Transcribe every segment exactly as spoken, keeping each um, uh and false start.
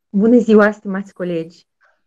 Bună ziua, stimați colegi!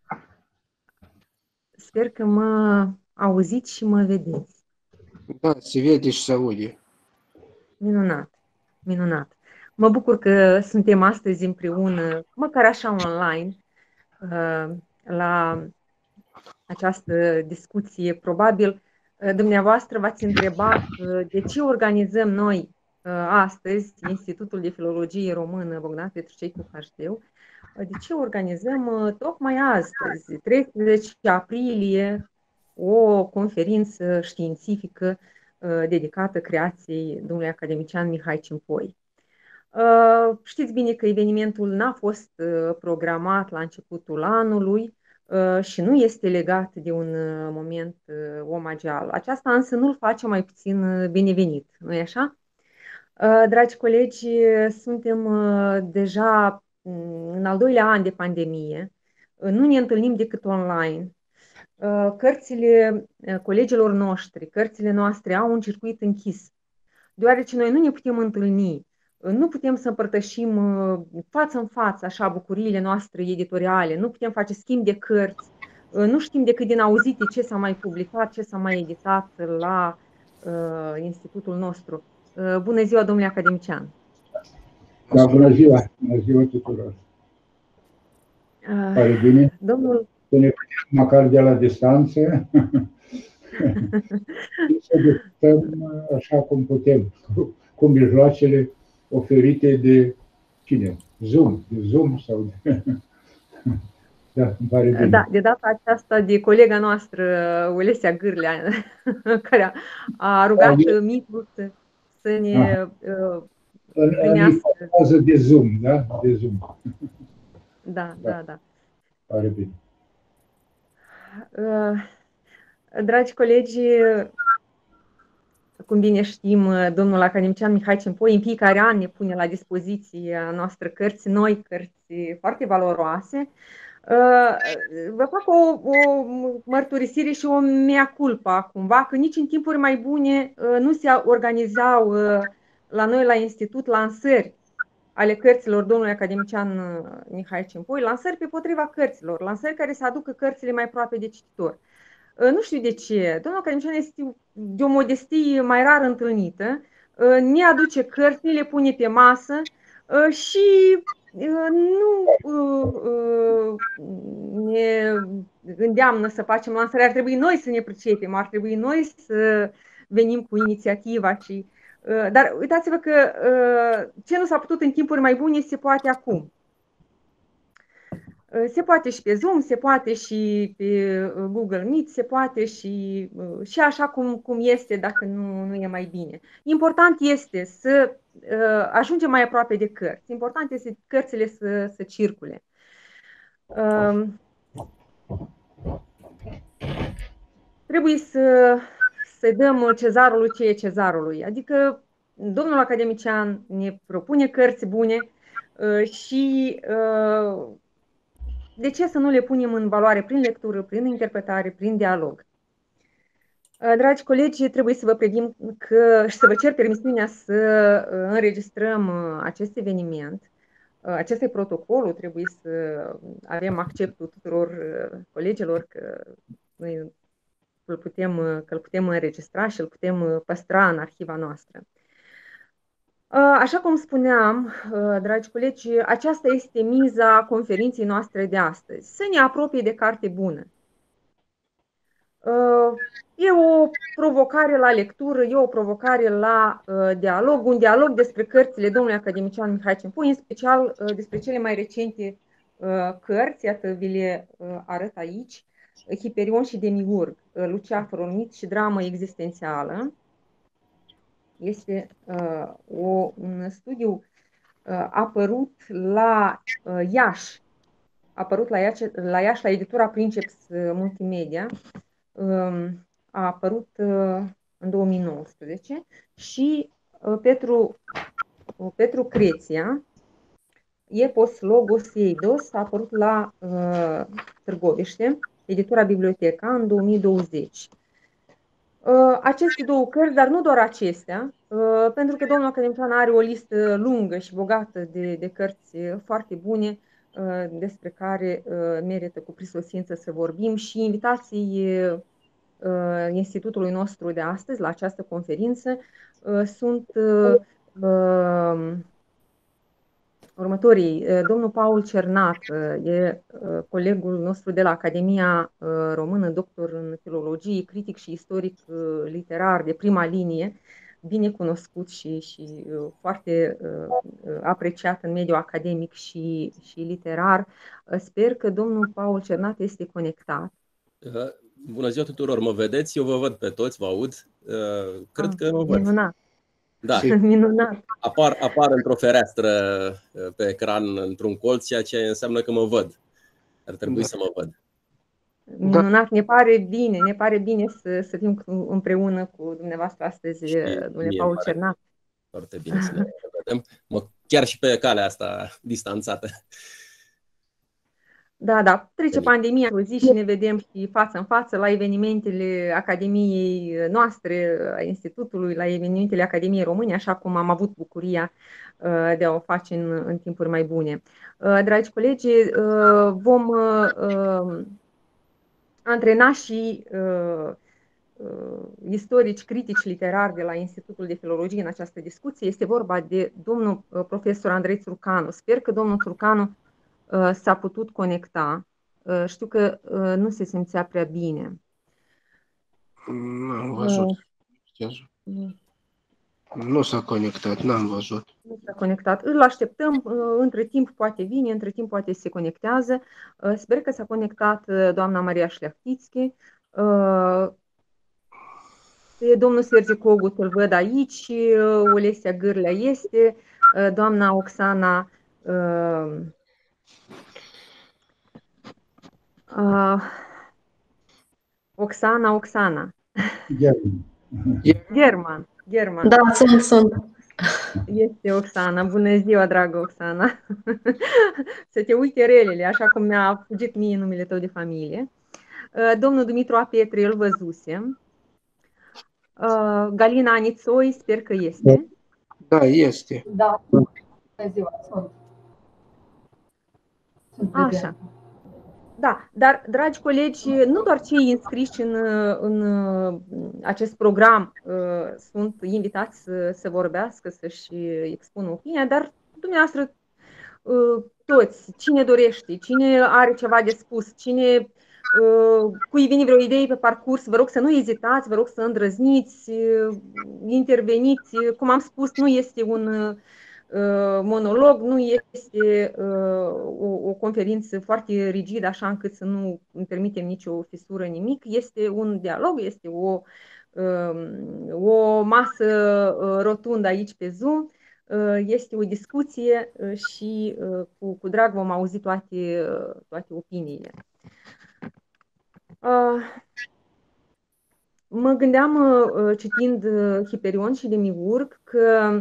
Sper că mă auziți și mă vedeți. Da, se vede și se aude. Minunat, minunat. Mă bucur că suntem astăzi împreună, măcar așa online, uh, la această discuție. Probabil uh, dumneavoastră v-ați întrebat uh, de ce organizăm noi uh, astăzi Institutul de Filologie Română Bogdan Petrucei cu H D. De ce organizăm tocmai astăzi, treisprezece aprilie, o conferință științifică dedicată creației domnului academician Mihai Cimpoi. Știți bine că evenimentul n-a fost programat la începutul anului și nu este legat de un moment omagial. Aceasta însă nu-l face mai puțin binevenit, nu-i așa? Dragi colegi, suntem deja în al doilea an de pandemie, nu ne întâlnim decât online. Cărțile colegilor noștri, cărțile noastre au un circuit închis, deoarece noi nu ne putem întâlni, nu putem să împărtășim față în față așa bucuriile noastre editoriale, nu putem face schimb de cărți, nu știm decât din auzite ce s-a mai publicat, ce s-a mai editat la uh, institutul nostru. Uh, bună ziua, domnule academician! Da, bună ziua! Bună ziua tuturor! Pare bine? Domnul... Să ne putem măcar de la distanță să discutăm așa cum putem, cu, cu mijloacele oferite de cine? Zoom, de Zoom sau de... Da, îmi pare bine. Da, de data aceasta de colega noastră, Ulesia Gârlea, care a rugat da, Mitru să, să ne uh, întâlnească. De Zoom, da? De Zoom. Da, da, da. da. Pare bine. Uh, dragi colegi, cum bine știm, domnul academician Mihai Cimpoi în fiecare an ne pune la dispoziția noastră cărți noi, cărți foarte valoroase. Vă fac o, o mărturisire și o mea culpa, cumva, că nici în timpuri mai bune nu se organizau la noi la institut lansări ale cărților domnului academician Mihai Cimpoi, lansări pe potriva cărților, lansări care să aducă cărțile mai aproape de cititor. Nu știu de ce. Domnul academician este de o modestie mai rar întâlnită, ne aduce cărți, ne le pune pe masă și nu ne îndeamnă să facem lansări. Ar trebui noi să ne pricepem, ar trebui noi să venim cu inițiativa. Și, dar uitați-vă că ce nu s-a putut în timpuri mai bune se poate acum. Se poate și pe Zoom, se poate și pe Google Meet, se poate și, și așa cum, cum este, dacă nu, nu e mai bine. Important este să uh, ajungem mai aproape de cărți. Important este cărțile să, să circule. Uh, trebuie să, să dăm cezarului ce e cezarului. Adică domnul academician ne propune cărți bune uh, și uh, de ce să nu le punem în valoare prin lectură, prin interpretare, prin dialog? Dragi colegi, trebuie să vă previm că și să vă cer permisiunea să înregistrăm acest eveniment. Acesta e protocolul, trebuie să avem acceptul tuturor colegilor că noi îl putem, că îl putem înregistra și îl putem păstra în arhiva noastră. Așa cum spuneam, dragi colegi, aceasta este miza conferinței noastre de astăzi. Să ne apropie de carte bună. E o provocare la lectură, e o provocare la dialog, un dialog despre cărțile domnului academician Mihai Cimpoi, în special despre cele mai recente cărți, iată vi le arăt aici, Hiperion și Demiurg, Lucia Fromit și dramă existențială. Este uh, o, un studiu uh, apărut la uh, Iași, apărut la Iași, la Iași, la editura Princeps Multimedia, uh, a apărut uh, în două mii nouăsprezece și uh, Petru, uh, Petru Creția, Epos Logos Eidos, a apărut la uh, Târgoviște, editura Biblioteca, în două mii douăzeci. Aceste două cărți, dar nu doar acestea, pentru că domnul academician are o listă lungă și bogată de, de cărți foarte bune, despre care merită cu prisosință să vorbim și invitații institutului nostru de astăzi la această conferință sunt următorii. Domnul Paul Cernat e colegul nostru de la Academia Română, doctor în filologie, critic și istoric literar de prima linie, bine cunoscut și, și foarte apreciat în mediul academic și, și literar. Sper că domnul Paul Cernat este conectat. Bună ziua tuturor, mă vedeți? Eu vă văd pe toți, vă aud. Cred ah, că mă văd. Minunat. Da. Minunat. Apar, apar într-o fereastră pe ecran, într-un colț, ceea ce înseamnă că mă văd. Ar trebui da. să mă văd. Minunat, ne pare bine, ne pare bine să, să fim împreună cu dumneavoastră astăzi, domnule Paul Cernat. Foarte bine să ne vedem, chiar și pe calea asta distanțată. Da, da, trece pandemia o zi și ne vedem și față în față la evenimentele Academiei noastre, a Institutului, la evenimentele Academiei Române, așa cum am avut bucuria de a o face în, în timpuri mai bune. Dragi colegi, vom antrena și istorici, critici literari de la Institutul de Filologie în această discuție. Este vorba de domnul profesor Andrei Țurcanu. Sper că domnul Țurcanu s-a putut conecta. Știu că nu se simțea prea bine. N-am văzut. Nu s-a conectat, n-am văzut. Nu s-a conectat. Îl așteptăm. Între timp poate vine, între timp poate se conectează. Sper că s-a conectat doamna Maria Șleachtițchi. Domnul Sergiu Cogut îl văd aici. Olesia Gârlea este. Doamna Oxana Uh, Oxana, Oxana. German. German. German. Da, sunt, sunt. Este Oxana. Bună ziua, dragă Oxana. Să te uite relele, așa cum mi-a fugit mie numele tău de familie. Uh, domnul Dumitru Apietre, îl văzusem. Uh, Galina Anițoi, sper că este. Da, este. Da, bună ziua, sunt. sunt așa. Da, dar, dragi colegi, nu doar cei înscriși în, în acest program uh, sunt invitați să, să vorbească, să-și expună opinia, dar dumneavoastră uh, toți, cine dorește, cine are ceva de spus, cine uh, cui vine vreo idee pe parcurs, vă rog să nu ezitați, vă rog să îndrăzniți, uh, interveniți. Cum am spus, nu este un uh, monolog, nu este uh, o, o conferință foarte rigidă, așa încât să nu permitem nicio fisură, nimic. Este un dialog, este o, uh, o masă rotundă aici pe Zoom, uh, este o discuție uh, și uh, cu, cu drag vom auzi toate, uh, toate opiniile. Uh, mă gândeam, uh, citind uh, Hiperion și Demiurg, că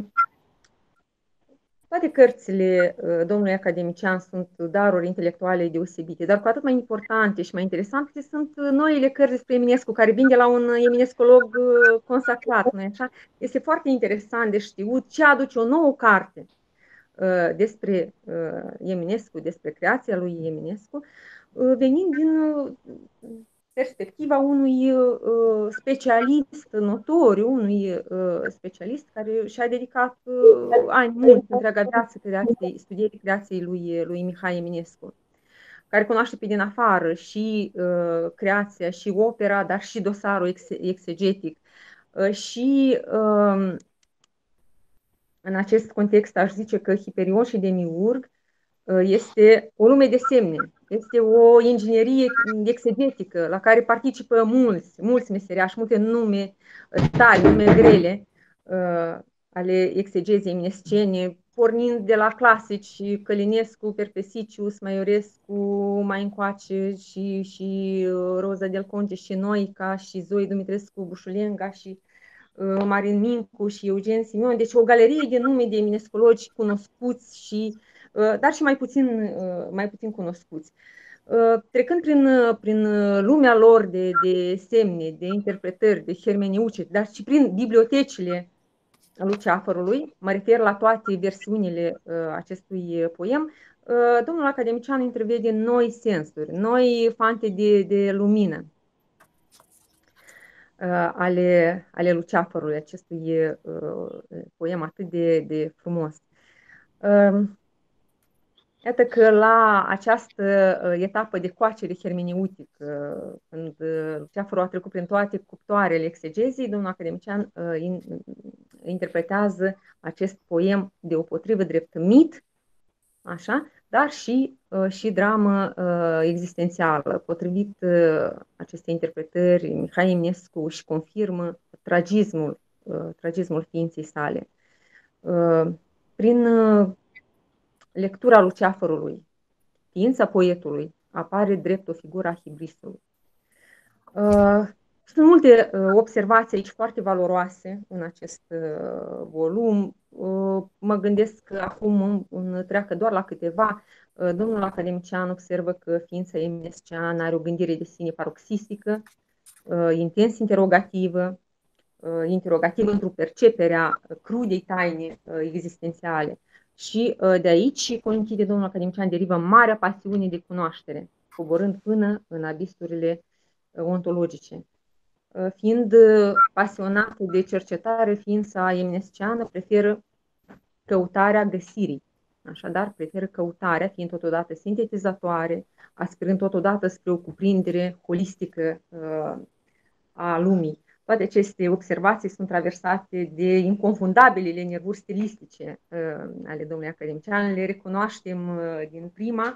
toate cărțile domnului academician sunt daruri intelectuale deosebite, dar cu atât mai importante și mai interesante sunt noile cărți despre Eminescu, care vin de la un eminescolog consacrat. Nu-i așa? Este foarte interesant de știut ce aduce o nouă carte despre Eminescu, despre creația lui Eminescu, venind din perspectiva unui uh, specialist notoriu, unui uh, specialist care și-a dedicat uh, ani mulți, întreaga viață creației, studierii creației lui, lui Mihai Eminescu, care cunoaște pe din afară și uh, creația și opera, dar și dosarul ex exegetic. Uh, și uh, în acest context aș zice că Hiperion și Demiurg uh, este o lume de semne. Este o inginerie exegetică la care participă mulți, mulți meseriași, multe nume tari, nume grele uh, ale exegezei eminescene, pornind de la clasici, Călinescu, Perpesiciu, Maiorescu, mai încoace și, și Roza del Conte și Noica și Zoe Dumitrescu Bușulenga și uh, Marin Mincu și Eugen Simion. Deci o galerie de nume de eminescologi cunoscuți și dar și mai puțin, mai puțin cunoscuți. Trecând prin, prin lumea lor de, de semne, de interpretări, de hermeneuce, dar și prin bibliotecile Luceafărului, mă refer la toate versiunile acestui poem, domnul academician intervede în noi sensuri, noi fante de, de lumină ale, ale Luceafărului, acestui poem atât de, de frumos. Iată că la această etapă de coacere hermeneutică, când Luceafărul a trecut prin toate cuptoarele exegezii, domnul academician interpretează acest poem deopotrivă drept mit, așa, dar și, și dramă existențială. Potrivit acestei interpretări, Mihai Eminescu își confirmă tragismul, tragismul ființei sale. Prin lectura Luceafărului, ființa poetului apare drept o figură a hibrisului. Sunt multe observații aici foarte valoroase în acest volum. Mă gândesc că acum în treacă doar la câteva. Domnul academician observă că ființa eminesceană are o gândire de sine paroxistică, intens interogativă, interogativă într-o perceperea crudei taine existențiale. Și de aici, conchide domnul academician, derivă marea pasiune de cunoaștere, coborând până în abisurile ontologice. Fiind pasionat de cercetare, ființa eminesceană preferă căutarea găsirii. Așadar, preferă căutarea, fiind totodată sintetizatoare, aspirând totodată spre o cuprindere holistică a lumii. Toate aceste observații sunt traversate de inconfundabilele nervuri stilistice ale domnului academician. Le recunoaștem din prima.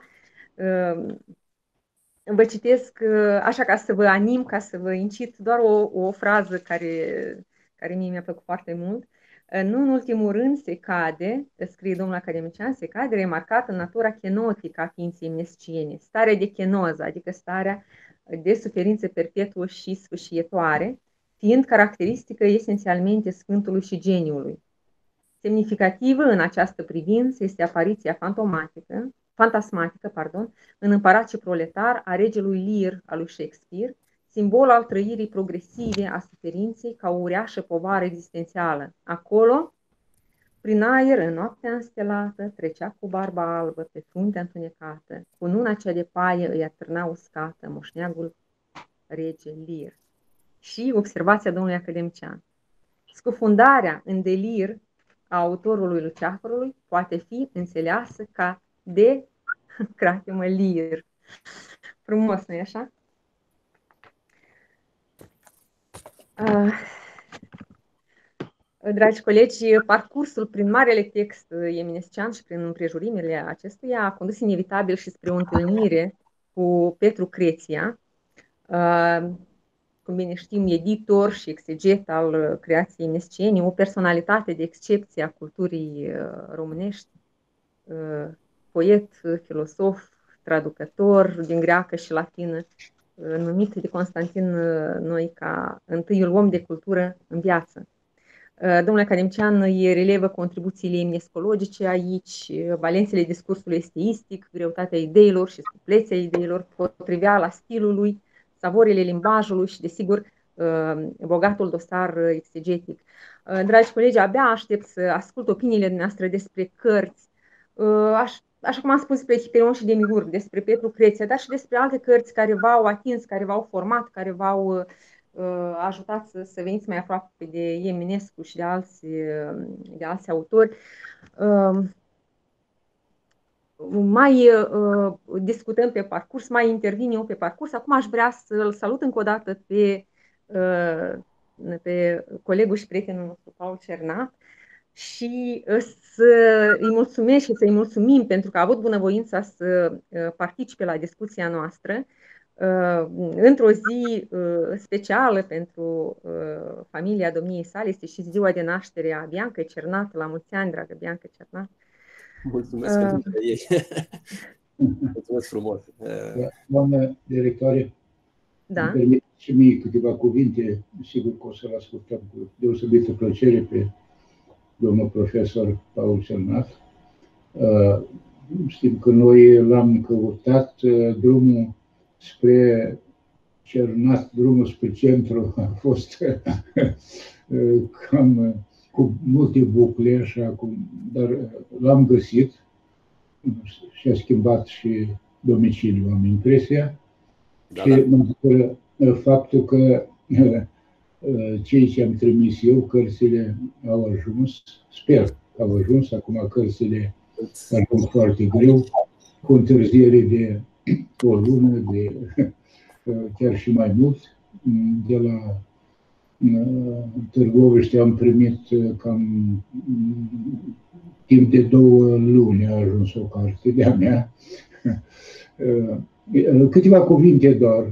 Vă citesc, așa ca să vă anim, ca să vă incit, doar o, o frază care, care mie mi-a plăcut foarte mult. Nu în ultimul rând se cade, scrie domnul academician, se cade remarcat în natura chenotică a ființei eminesciene, starea de chenoză, adică starea de suferință perpetuă și sfâșietoare, fiind caracteristică esențialmente Sfântului și Geniului. Semnificativă în această privință este apariția fantomatică, fantasmatică pardon, în Împărații proletar a regelui Lear al lui Shakespeare, simbol al trăirii progresive a suferinței ca o uriașă povară existențială. Acolo, prin aer, în noaptea înstelată, trecea cu barba albă pe fruntea întunecată, cu nuna cea de paie îi atârna uscată moșneagul rege Lear. Și observația domnului academician. Scufundarea în delir a autorului Luceafărului poate fi înțeleasă ca de cratimă Lear. Frumos, nu-i așa? Uh, dragi colegi, parcursul prin marele text eminescian și prin împrejurimile acestuia a condus inevitabil și spre o întâlnire cu Petru Creția, uh, cum bine știm, editor și exeget al creației eminesciene, o personalitate de excepție a culturii românești, poet, filosof, traducător din greacă și latină, numit de Constantin Noica întâiul om de cultură în viață. Domnul academician îi relevă contribuțiile eminescologice aici, valențele discursului esteistic, greutatea ideilor și suplețea ideilor, potriveala stilului, savorile limbajului și, desigur, bogatul dosar exegetic. Dragi colegi, abia aștept să ascult opiniile noastre despre cărți, Aș, așa cum am spus despre Hiperion și Demiurg, despre Petru Creția, dar și despre alte cărți care v-au atins, care v-au format, care v-au ajutat să, să veniți mai aproape de Eminescu și de alți, de alți autori. Mai uh, discutăm pe parcurs, mai intervin eu pe parcurs. Acum aș vrea să-l salut încă o dată pe, uh, pe colegul și prietenul nostru, Paul Cernat, și să îi mulțumesc și să îi mulțumim pentru că a avut bunăvoința să participe la discuția noastră uh, într-o zi uh, specială pentru uh, familia domniei sale. Este și ziua de naștere a Biancăi Cernat. La mulți ani, dragă Bianca Cernat. Mulțumesc uh, pentru ei. Mulțumesc frumos. Doamna directoare, da. Îmi permit și mie câteva cuvinte. Sigur că o să-l ascultăm cu deosebită plăcere pe domnul profesor Paul Cernat. Uh, știm că noi l-am căutat, uh, drumul spre Cernat, drumul spre centru a fost uh, cam uh, cu multe bucle, așa, cu, dar l-am găsit. și-a schimbat și domiciliul, am impresia. Da, și da. mă bucură faptul că cei ce am trimis eu, cărțile au ajuns, sper că au ajuns, acum cărțile ajung foarte greu, cu întârziere de o lună, de chiar și mai mult. De la Târgoviște am primit cam timp de două luni a ajuns o carte de-a mea. Câteva cuvinte doar.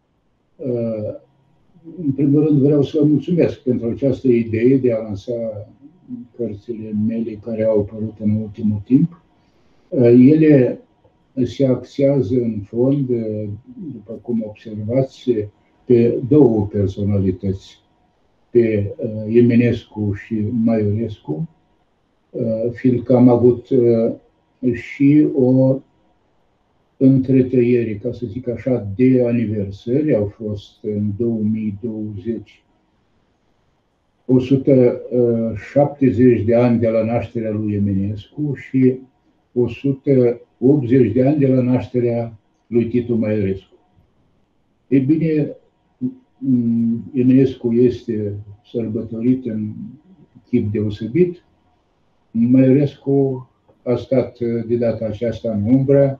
În primul rând vreau să vă mulțumesc pentru această idee de a lansa cărțile mele care au apărut în ultimul timp. Ele se axează în fond, după cum observați, pe două personalități, pe Eminescu și Maiorescu, fiindcă am avut și o întretăiere, ca să zic așa, de aniversări. Au fost în două mii douăzeci o sută șaptezeci de ani de la nașterea lui Eminescu și o sută optzeci de ani de la nașterea lui Titu Maiorescu. Ei bine, Eminescu este sărbătorit în chip deosebit. Maiorescu a stat de data aceasta în umbra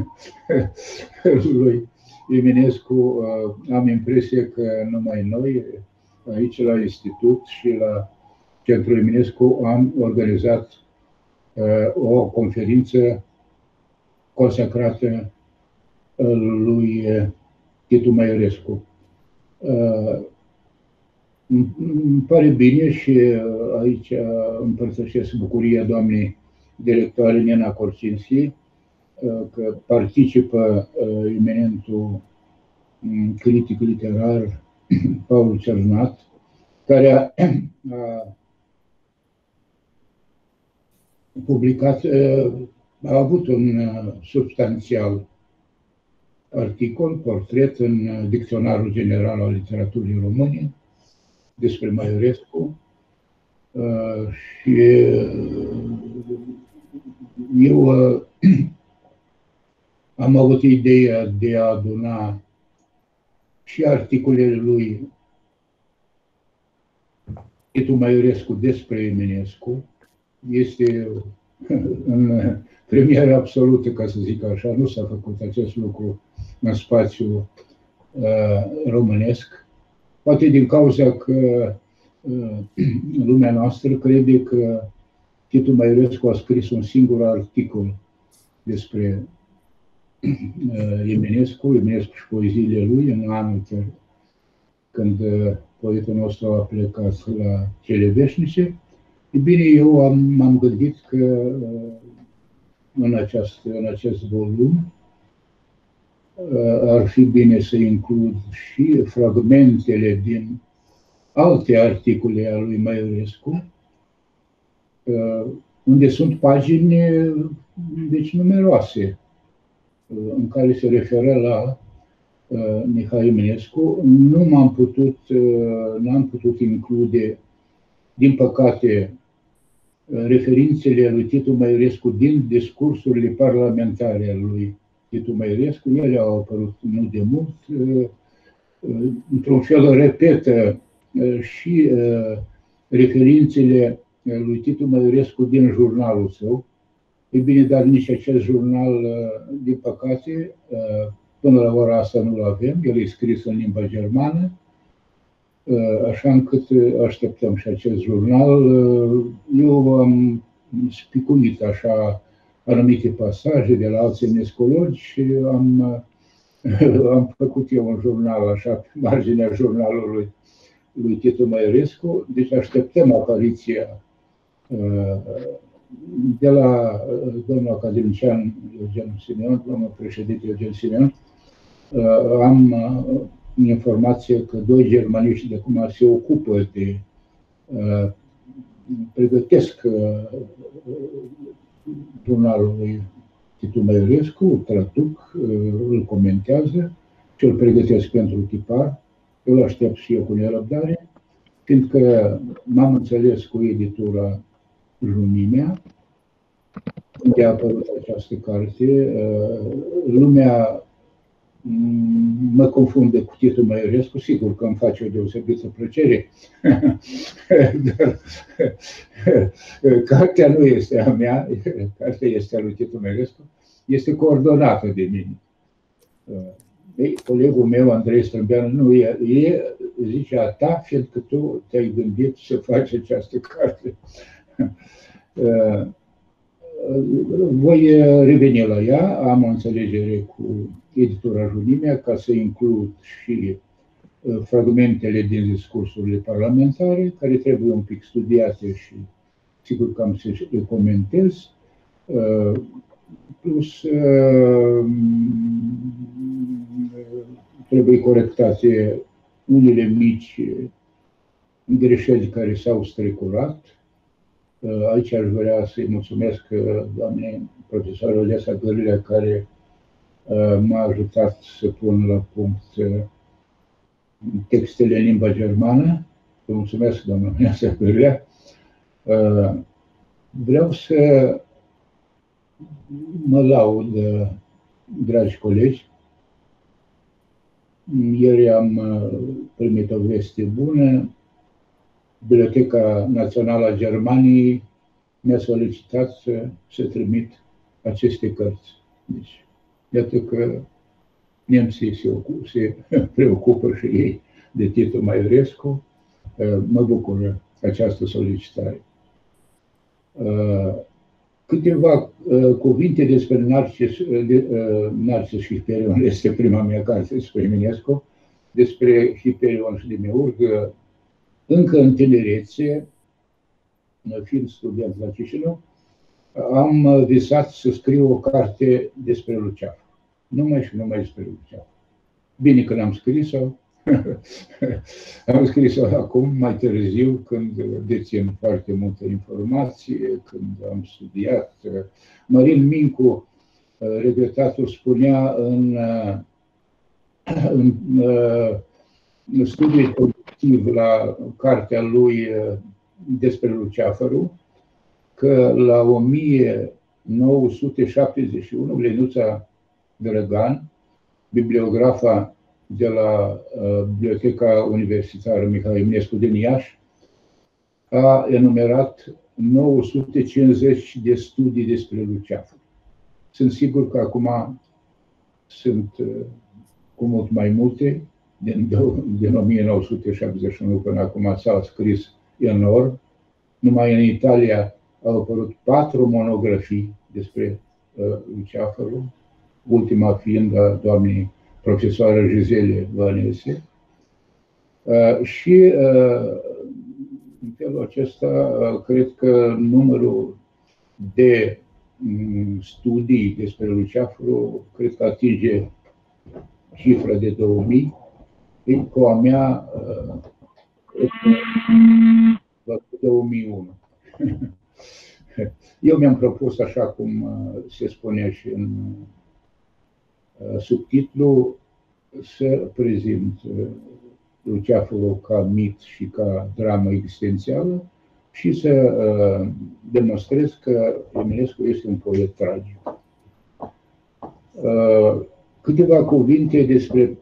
lui Eminescu. Am impresia că numai noi, aici la Institut și la Centrul Eminescu, am organizat o conferință consacrată lui Titu Maiorescu. Îmi pare bine și aici împărtășesc bucuria doamnei directoare Nena Corcinski că participă eminentul critic literar Paul Cernat, care a, a publicat, a avut un substanțial articol, portret în Dicționarul General al Literaturii Române despre Maiorescu și eu am avut ideea de a aduna și articolele lui Titu Maiorescu despre Eminescu. Este în premieră absolută, ca să zic așa, nu s-a făcut acest lucru în spațiu uh, românesc. Poate din cauza că uh, lumea noastră crede că Titu Maiorescu a scris un singur articol despre uh, Eminescu, Eminescu și poeziile lui, în anul chiar, când uh, poetul nostru a plecat la cele veșnice. E bine, eu am, m-am gândit că uh, în, această, în acest volum ar fi bine să includ și fragmentele din alte articole ale lui Maiorescu, unde sunt pagini, deci numeroase, în care se referă la Mihai Eminescu. Nu m-am putut, n-am putut include, din păcate, referințele lui Titu Maiorescu din discursurile parlamentare ale lui Titu Maiorescu. Ele au apărut nu de mult. Într-un fel repetă și referințele lui Titu Maiorescu din jurnalul său. E bine, dar nici acest jurnal, din păcate, până la ora asta nu-l avem. El e scris în limba germană, așa încât așteptăm și acest jurnal. Eu am spicuit așa anumite pasaje de la alți enescologi și am, am făcut eu un jurnal așa pe marginea jurnalului lui Titu Maiorescu. Deci așteptăm apariția de la domnul academician Eugen Simeon, domnul președinte Eugen Simeon. Am informație că doi germaniști de acum se ocupă de, uh, pregătesc uh, jurnalul lui Titu Maiorescu, îl traduc, uh, îl comentează și îl pregătesc pentru tipar. Îl aștept și eu cu nerăbdare, fiindcă m-am înțeles cu editura Lumina, când a apărut această carte, lumea mă confunde cu Titu Maiorescu, sigur că îmi face o deosebită plăcere, dar cartea nu este a mea, cartea este a lui Titu Maiorescu, este coordonată de mine. Ei, colegul meu, Andrei Strâmbeanu, nu e, e, zice, a ta, fiindcă tu te-ai gândit să faci această carte. Voi reveni la ea, am o înțelegere cu editura Junimea ca să includ și fragmentele din discursurile parlamentare, care trebuie un pic studiate și sigur că am să le comentez, plus trebuie corectate unele mici greșeli care s-au strecurat. Aici aș vrea să-i mulțumesc doamnei profesoară Alesa Gărlea, care m-a ajutat să pun la punct textele în limba germană. Vă mulțumesc, doamna Alesa Gărlea. Vreau să mă laud, dragi colegi. Ieri am primit o veste bună. Biblioteca Națională a Germaniei mi-a solicitat să, să trimit aceste cărți. Deci, iată că nemții se, ocup, se preocupă și ei de Titu Maiorescu. Mă bucură această solicitare. Câteva cuvinte despre Narcis, Narcis și Hiperion, este prima mea carte despre Eminescu, despre Hiperion și Demiurg. Încă în tinerețe, fiind student la Chișinău, am visat să scriu o carte despre Luceafă. Numai și numai despre Luceafă. Bine că n-am scris-o. Am scris-o acum, mai târziu, când dețin foarte multă informație, când am studiat. Marin Mincu, regretatul, spunea în, în, în studiul la cartea lui despre Luceafărul, că la o mie nouă sute șaptezeci și unu, Lenuța Drăgan, bibliografa de la Biblioteca Universitară Mihai Eminescu din Iași, a enumerat nouă sute cincizeci de studii despre Luceafăr. Sunt sigur că acum sunt cu mult mai multe. Din, din o mie nouă sute șaptezeci și unu până acum s-a scris enorm. Numai în Italia au apărut patru monografii despre uh, Luceafărul, ultima fiind a doamnei profesoară Gisele Vanese. Uh, și uh, în felul acesta, uh, cred că numărul de um, studii despre Luceafărul, cred că atinge cifra de două mii. Cu a mea, două mii unu. Eu mi-am propus, așa cum se spune și în subtitlu, să prezint Luceafărul ca mit și ca dramă existențială și să demonstrez că Eminescu este un poet tragic. Câteva cuvinte despre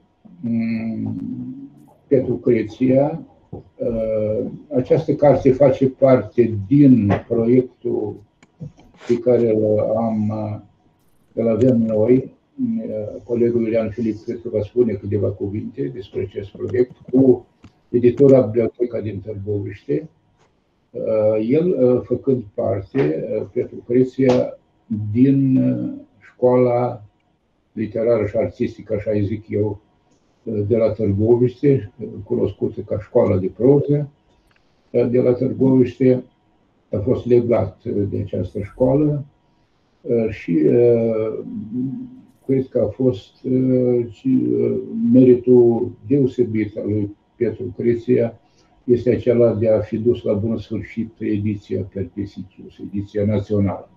Petru Creția. Această carte face parte din proiectul pe care am, îl avem noi. Colegul Iulian Filip cred că va spune câteva cuvinte despre acest proiect cu editura Biblioteca din Târgoviște. El făcând parte, Petru Creția, din școala literară și artistică, așa îi zic eu, de la Târgoviște, cunoscută ca școala de proză de la Târgoviște. A fost legat de această școală și cred că a fost și meritul deosebit al lui Petru Creția este acela de a fi dus la bun sfârșit ediția Perpesicius, ediția națională.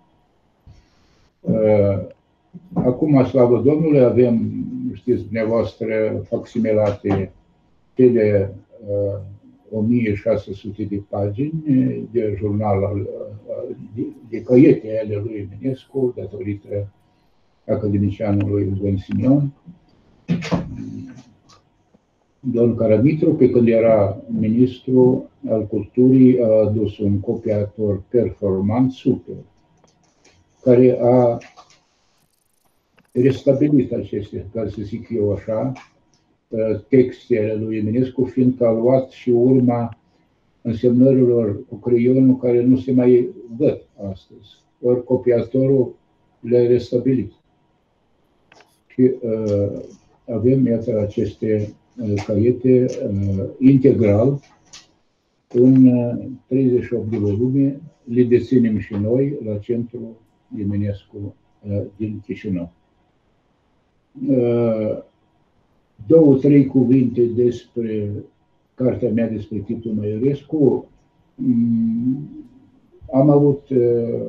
Acum, slavă Domnului, avem, știți dumneavoastră, facsimilate cele o mie șase sute de pagini de jurnal, de, de căiete ale lui Eminescu, datorită academicianului Ion Simion. Domnul Caramitru, pe când era ministru al culturii, a adus un copiator performant super, care a restabilit aceste, ca să zic eu așa, textele lui Eminescu, fiindcă a luat și urma însemnărilor cu creionul care nu se mai văd astăzi. Ori copiatorul le-a restabilit. Și uh, avem, iată, aceste uh, caiete uh, integral în uh, treizeci și opt de volume, le deținem și noi la Centrul Eminescu uh, din Chișinău. Uh, două, trei cuvinte despre cartea mea despre Titu Măiurescu. Am avut uh,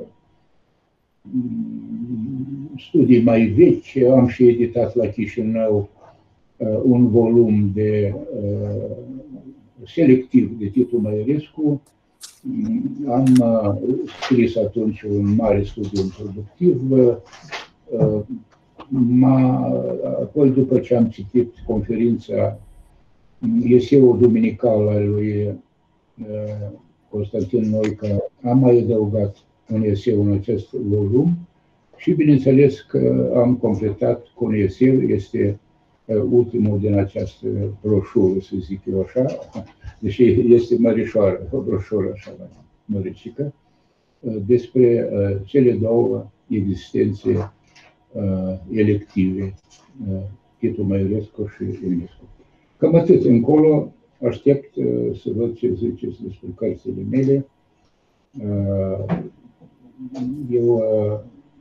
studii mai vechi, am și editat la Chișinău uh, un volum de uh, selectiv de Titu Măiurescu. Am uh, scris atunci un mare studiu introductiv. Uh, m-a, apoi, după ce am citit conferința, eseul duminical al lui uh, Constantin Noica, am mai adăugat un eseu în acest volum și, bineînțeles, că am completat cu un eseu, este uh, ultimul din această broșură, să zic eu așa, deși este mărișoară, o broșură așa măricică, uh, despre uh, cele două existențe uh, elective, uh, Titu Măiurescu și Eminescu. Cam atât. Încolo aștept uh, să văd ce ziceți despre cărțile mele. Uh, eu uh,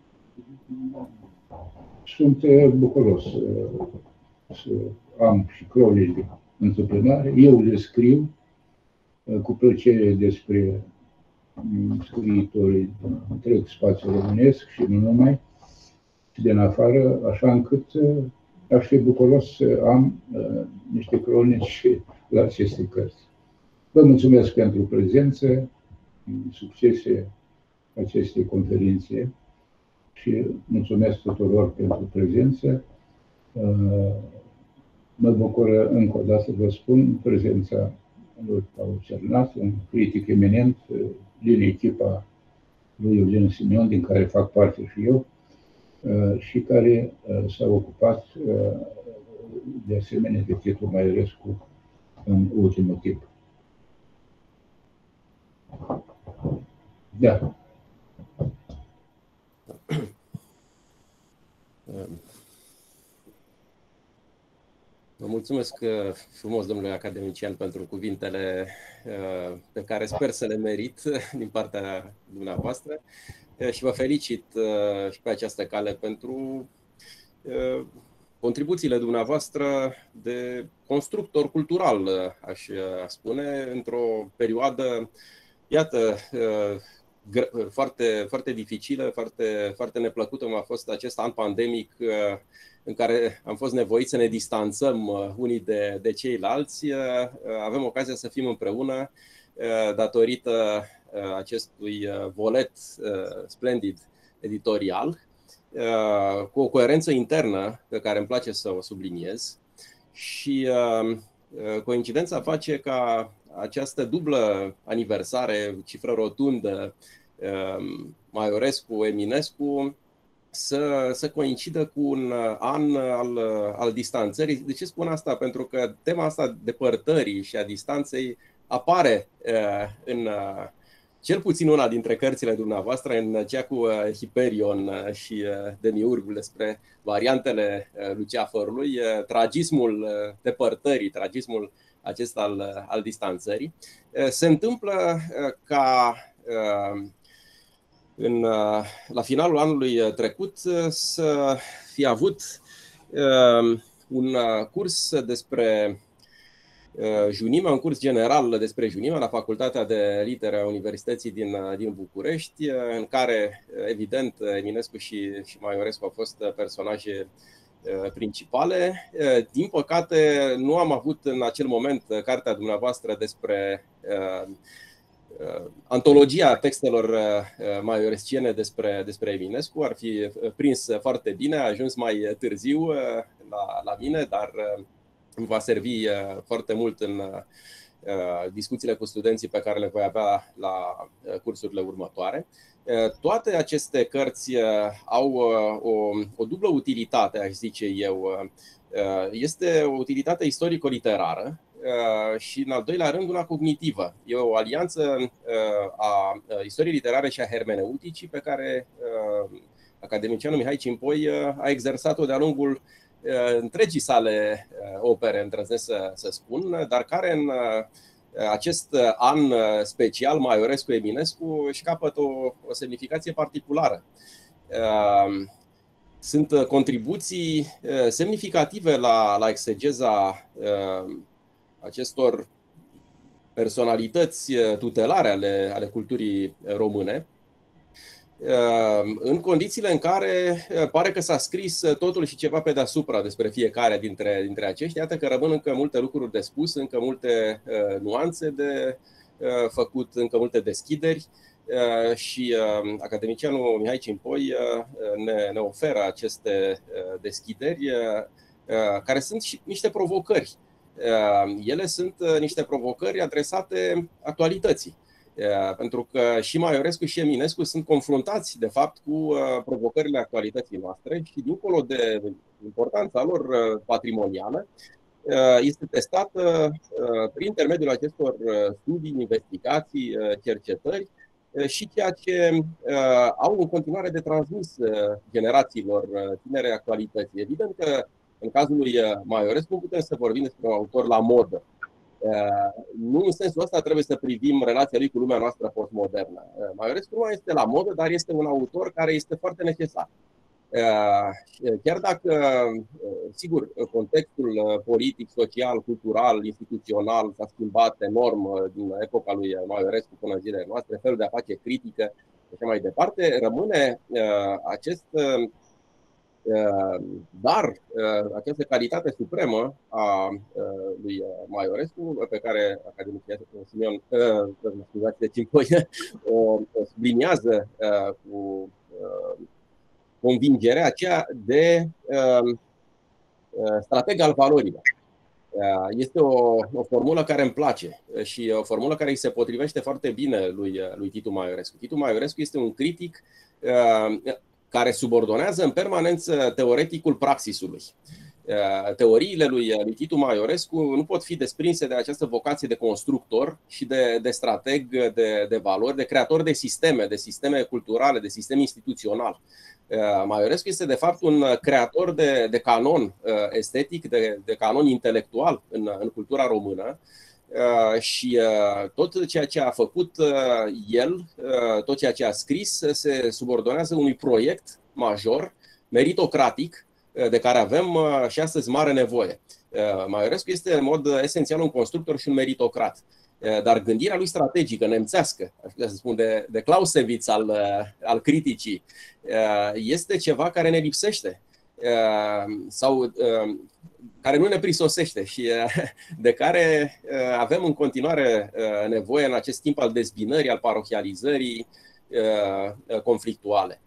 sunt uh, bucuros uh, să am și cronici întâmplătoare. Eu le scriu uh, cu plăcere despre um, scriitorii din întreg spațiul românesc și nu numai, și din afară, așa încât uh, aș fi bucuros să am uh, niște cronici la aceste cărți. Vă mulțumesc pentru prezență, succese acestei conferințe și mulțumesc tuturor pentru prezență. Uh, mă bucură încă o dată, vă spun, prezența lui Paul Cernat, un critic eminent din echipa lui Eugen Simion, din care fac parte și eu, și care s-a ocupat de asemenea de Titu Măiurescu în ultimul timp. Da. Vă mulțumesc frumos, domnule academician, pentru cuvintele pe care sper să le merit din partea dumneavoastră și vă felicit și pe această cale pentru contribuțiile dumneavoastră de constructor cultural, aș spune, într-o perioadă, iată, foarte, foarte dificilă, foarte, foarte neplăcută, cum a fost acest an pandemic în care am fost nevoiți să ne distanțăm unii de, de ceilalți. Avem ocazia să fim împreună datorită acestui volet splendid editorial, cu o coerență internă pe care îmi place să o subliniez, și coincidența face ca această dublă aniversare, cifră rotundă, Măiurescu-Eminescu, să, să coincidă cu un an al, al distanțării. De ce spun asta? Pentru că tema asta depărtării și a distanței apare în cel puțin una dintre cărțile dumneavoastră, în cea cu Hiperion și Demiurgul, despre variantele Luceafărului, tragismul depărtării, tragismul acesta al, al distanțării. Se întâmplă ca în, la finalul anului trecut să fi avut un curs despre Junimea, un curs general despre Junimea la Facultatea de Litere a Universității din, din București, în care, evident, Eminescu și, și Măiurescu au fost personaje principale. Din păcate, nu am avut în acel moment cartea dumneavoastră despre antologia textelor maioresciene despre, despre Eminescu. Ar fi prins foarte bine, a ajuns mai târziu la, la mine, dar îmi va servi foarte mult în discuțiile cu studenții pe care le voi avea la cursurile următoare. Toate aceste cărți au o, o dublă utilitate, aș zice eu. Este o utilitate istorico-literară și, în al doilea rând, una cognitivă. E o alianță a istoriei literare și a hermeneuticii pe care academicianul Mihai Cimpoi a exersat-o de-a lungul întregii sale opere, îndrăznesc să, să spun, dar care în acest an special Maiorescu-Eminescu își capătă o, o semnificație particulară. Sunt contribuții semnificative la, la exegeza acestor personalități tutelare ale, ale culturii române, în condițiile în care pare că s-a scris totul și ceva pe deasupra despre fiecare dintre, dintre aceștia. Iată că rămân încă multe lucruri de spus, încă multe uh, nuanțe de uh, făcut, încă multe deschideri uh, și uh, academicianul Mihai Cimpoi uh, ne, ne oferă aceste uh, deschideri uh, uh, care sunt și niște provocări. Uh, ele sunt uh, niște provocări adresate actualității. Pentru că și Maiorescu și Eminescu sunt confruntați, de fapt, cu provocările actualității noastre și, dincolo de importanța lor patrimonială, este testată prin intermediul acestor studii, investigații, cercetări și ceea ce au în continuare de transmis generațiilor tinere actualității. Evident că, în cazul lui Maiorescu, putem să vorbim despre un autor la modă. Nu în sensul ăsta trebuie să privim relația lui cu lumea noastră postmodernă. Maiorescu nu mai este la modă, dar este un autor care este foarte necesar. Chiar dacă, sigur, contextul politic, social, cultural, instituțional s-a schimbat enorm din epoca lui Maiorescu până în zilele noastre, felul de a face critică și așa mai departe, rămâne acest dar această calitate supremă a lui Maiorescu, pe care academicianul Simeon de Cimpoi o subliniază cu convingerea aceea de strateg al valorilor. Este o, o formulă care îmi place și o formulă care îi se potrivește foarte bine lui, lui Titu Maiorescu. Titu Maiorescu este un critic care subordonează în permanență teoreticul praxisului. Teoriile lui, lui Titu Maiorescu nu pot fi desprinse de această vocație de constructor și de, de strateg de, de valori, de creator de sisteme, de sisteme culturale, de sistem instituțional. Maiorescu este de fapt un creator de, de canon estetic, de, de canon intelectual în, în cultura română. Și tot ceea ce a făcut el, tot ceea ce a scris, se subordonează unui proiect major, meritocratic, de care avem și astăzi mare nevoie. Maiorescu este în mod esențial un constructor și un meritocrat. Dar gândirea lui strategică, nemțească, aș putea să spun de, de Clausewitz al, al criticii, este ceva care ne lipsește sau care nu ne prisosește și de care avem în continuare nevoie în acest timp al dezbinării, al parohializării conflictuale.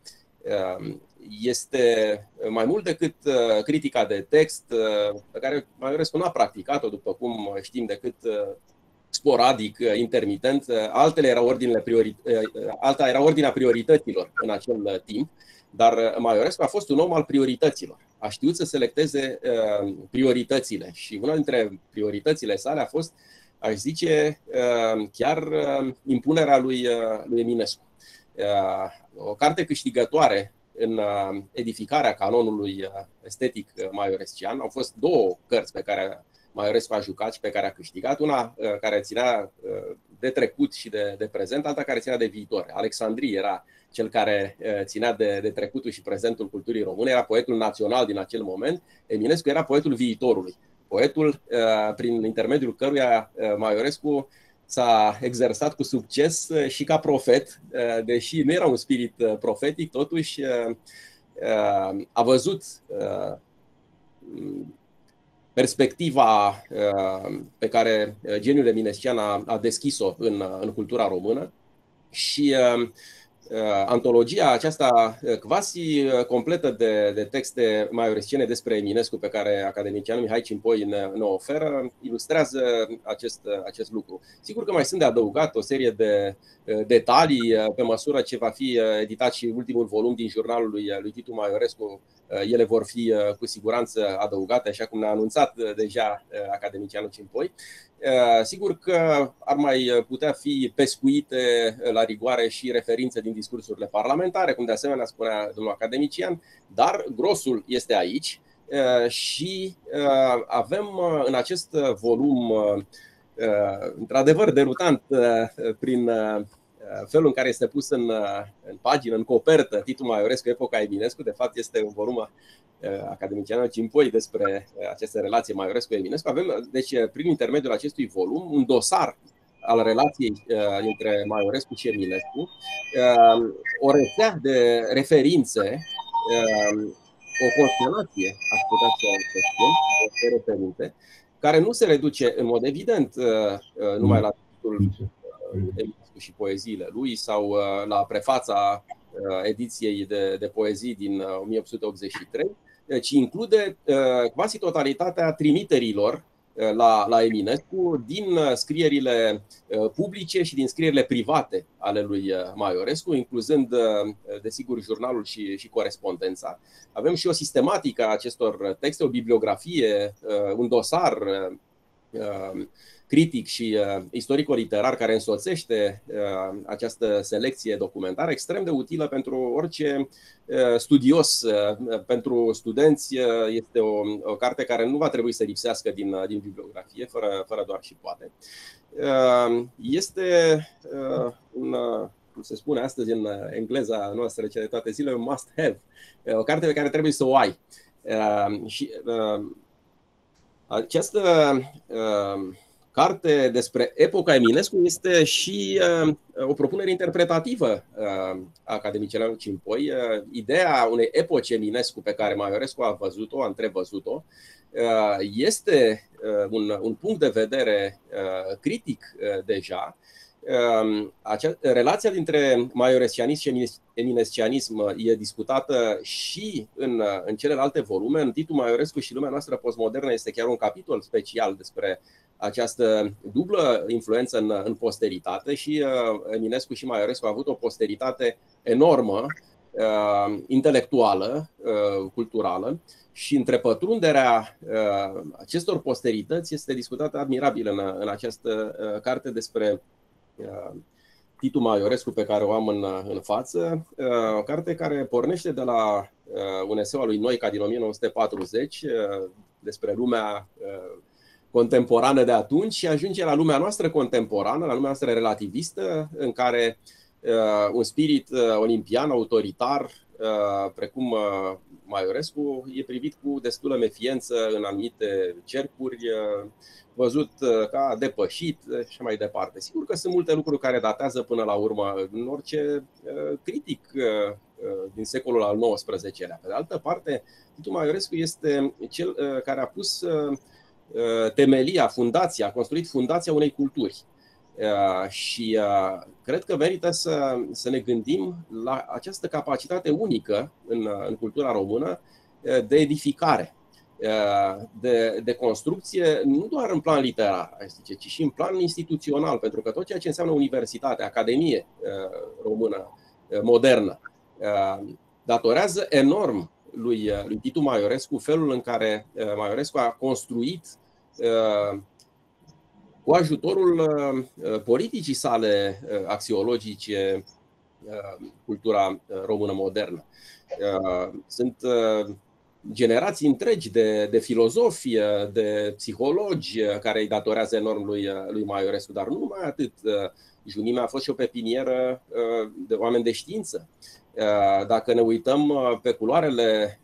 Este mai mult decât critica de text, pe care Maiorescu nu a practicat-o, după cum știm, decât sporadic, intermitent. Altele erau ordinele priori... Alta era ordinea priorităților în acel timp, dar Maiorescu a fost un om al priorităților. A știut să selecteze prioritățile și una dintre prioritățile sale a fost, aș zice, chiar impunerea lui, lui Eminescu. O carte câștigătoare în edificarea canonului estetic maiorescian. Au fost două cărți pe care Maiorescu a jucat și pe care a câștigat. Una care ținea de trecut și de, de prezent, alta care ținea de viitor. Alexandrie era cel care ținea de, de trecutul și prezentul culturii române, era poetul național din acel moment. Eminescu era poetul viitorului. Poetul prin intermediul căruia Maiorescu s-a exersat cu succes și ca profet, deși nu era un spirit profetic, totuși a văzut perspectiva pe care geniul eminescian a, a deschis-o în, în cultura română și antologia aceasta quasi completă de, de texte maioresciene despre Eminescu pe care academicianul Mihai Cimpoi ne, ne oferă ilustrează acest, acest lucru. Sigur că mai sunt de adăugat o serie de detalii pe măsură ce va fi editat și ultimul volum din jurnalul lui, lui Titu Maiorescu. Ele vor fi cu siguranță adăugate, așa cum ne-a anunțat deja academicianul Cimpoi. Sigur că ar mai putea fi pescuite la rigoare și referințe din discursurile parlamentare, cum de asemenea spunea domnul academician, dar grosul este aici și avem în acest volum, într-adevăr derutant prin felul în care este pus în, în pagină, în copertă, Titu Maiorescu, epoca Eminescu. De fapt este un volum academicianul Cimpoi despre aceste relații Maiorescu-Eminescu. Avem, deci, prin intermediul acestui volum, un dosar al relației între Maiorescu și Eminescu, o rețea de referințe, o constelație, aș putea să spun, de referinte, care nu se reduce în mod evident numai la titlul Eminescu și poeziile lui sau la prefața ediției de, de poezii din o mie opt sute optzeci și trei, ci include quasi totalitatea trimiterilor la, la Eminescu din scrierile publice și din scrierile private ale lui Maiorescu, incluzând, desigur, jurnalul și, și corespondența. Avem și o sistematică a acestor texte, o bibliografie, un dosar critic și uh, istorico-literar care însoțește uh, această selecție documentară, extrem de utilă pentru orice uh, studios, uh, pentru studenți. Uh, este o, o carte care nu va trebui să lipsească din, uh, din bibliografie, fără, fără doar și poate. Uh, este uh, un, uh, cum se spune astăzi în engleza noastră, cea de toate zilele, un must have, uh, o carte pe care trebuie să o ai. Uh, și uh, această uh, carte despre epoca Eminescu este și uh, o propunere interpretativă uh, a academicianului Cimpoi. Uh, ideea unei epoci Eminescu pe care Maiorescu a văzut-o, a întrevăzut-o, uh, este uh, un, un punct de vedere uh, critic uh, deja. Uh, acea, relația dintre maiorescianism și eminescianism e discutată și în, în celelalte volume. În Titu Maiorescu și lumea noastră postmodernă este chiar un capitol special despre această dublă influență în, în posteritate și uh, Eminescu și Maiorescu au avut o posteritate enormă, uh, intelectuală, uh, culturală, și întrepătrunderea uh, acestor posterități este discutată admirabil în, în această uh, carte despre uh, Titu Maiorescu pe care o am în, în față, uh, o carte care pornește de la uh, un eseu al lui Noica din o mie nouă sute patruzeci uh, despre lumea uh, contemporană de atunci și ajunge la lumea noastră contemporană, la lumea noastră relativistă, în care uh, un spirit uh, olimpian, autoritar, uh, precum uh, Maiorescu, e privit cu destulă mefiență în anumite cercuri, uh, văzut uh, ca depășit uh, și mai departe. Sigur că sunt multe lucruri care datează până la urmă în orice uh, critic uh, uh, din secolul al nouăsprezecelea. Pe de altă parte, Titu Maiorescu este cel uh, care a pus uh, temelia, fundația, a construit fundația unei culturi. Și cred că merită să, să ne gândim la această capacitate unică în, în cultura română de edificare, de, de construcție, nu doar în plan literar, ci și în plan instituțional, pentru că tot ceea ce înseamnă universitate, academie română modernă, datorează enorm lui, lui Titu Maiorescu felul în care Maiorescu a construit cu ajutorul politicii sale axiologice cultura română modernă. Sunt generații întregi de, de filozofi, de psihologi care îi datorează enorm lui, lui Maiorescu, dar nu numai atât. Junimea a fost și o pepinieră de oameni de știință. Dacă ne uităm pe culoarele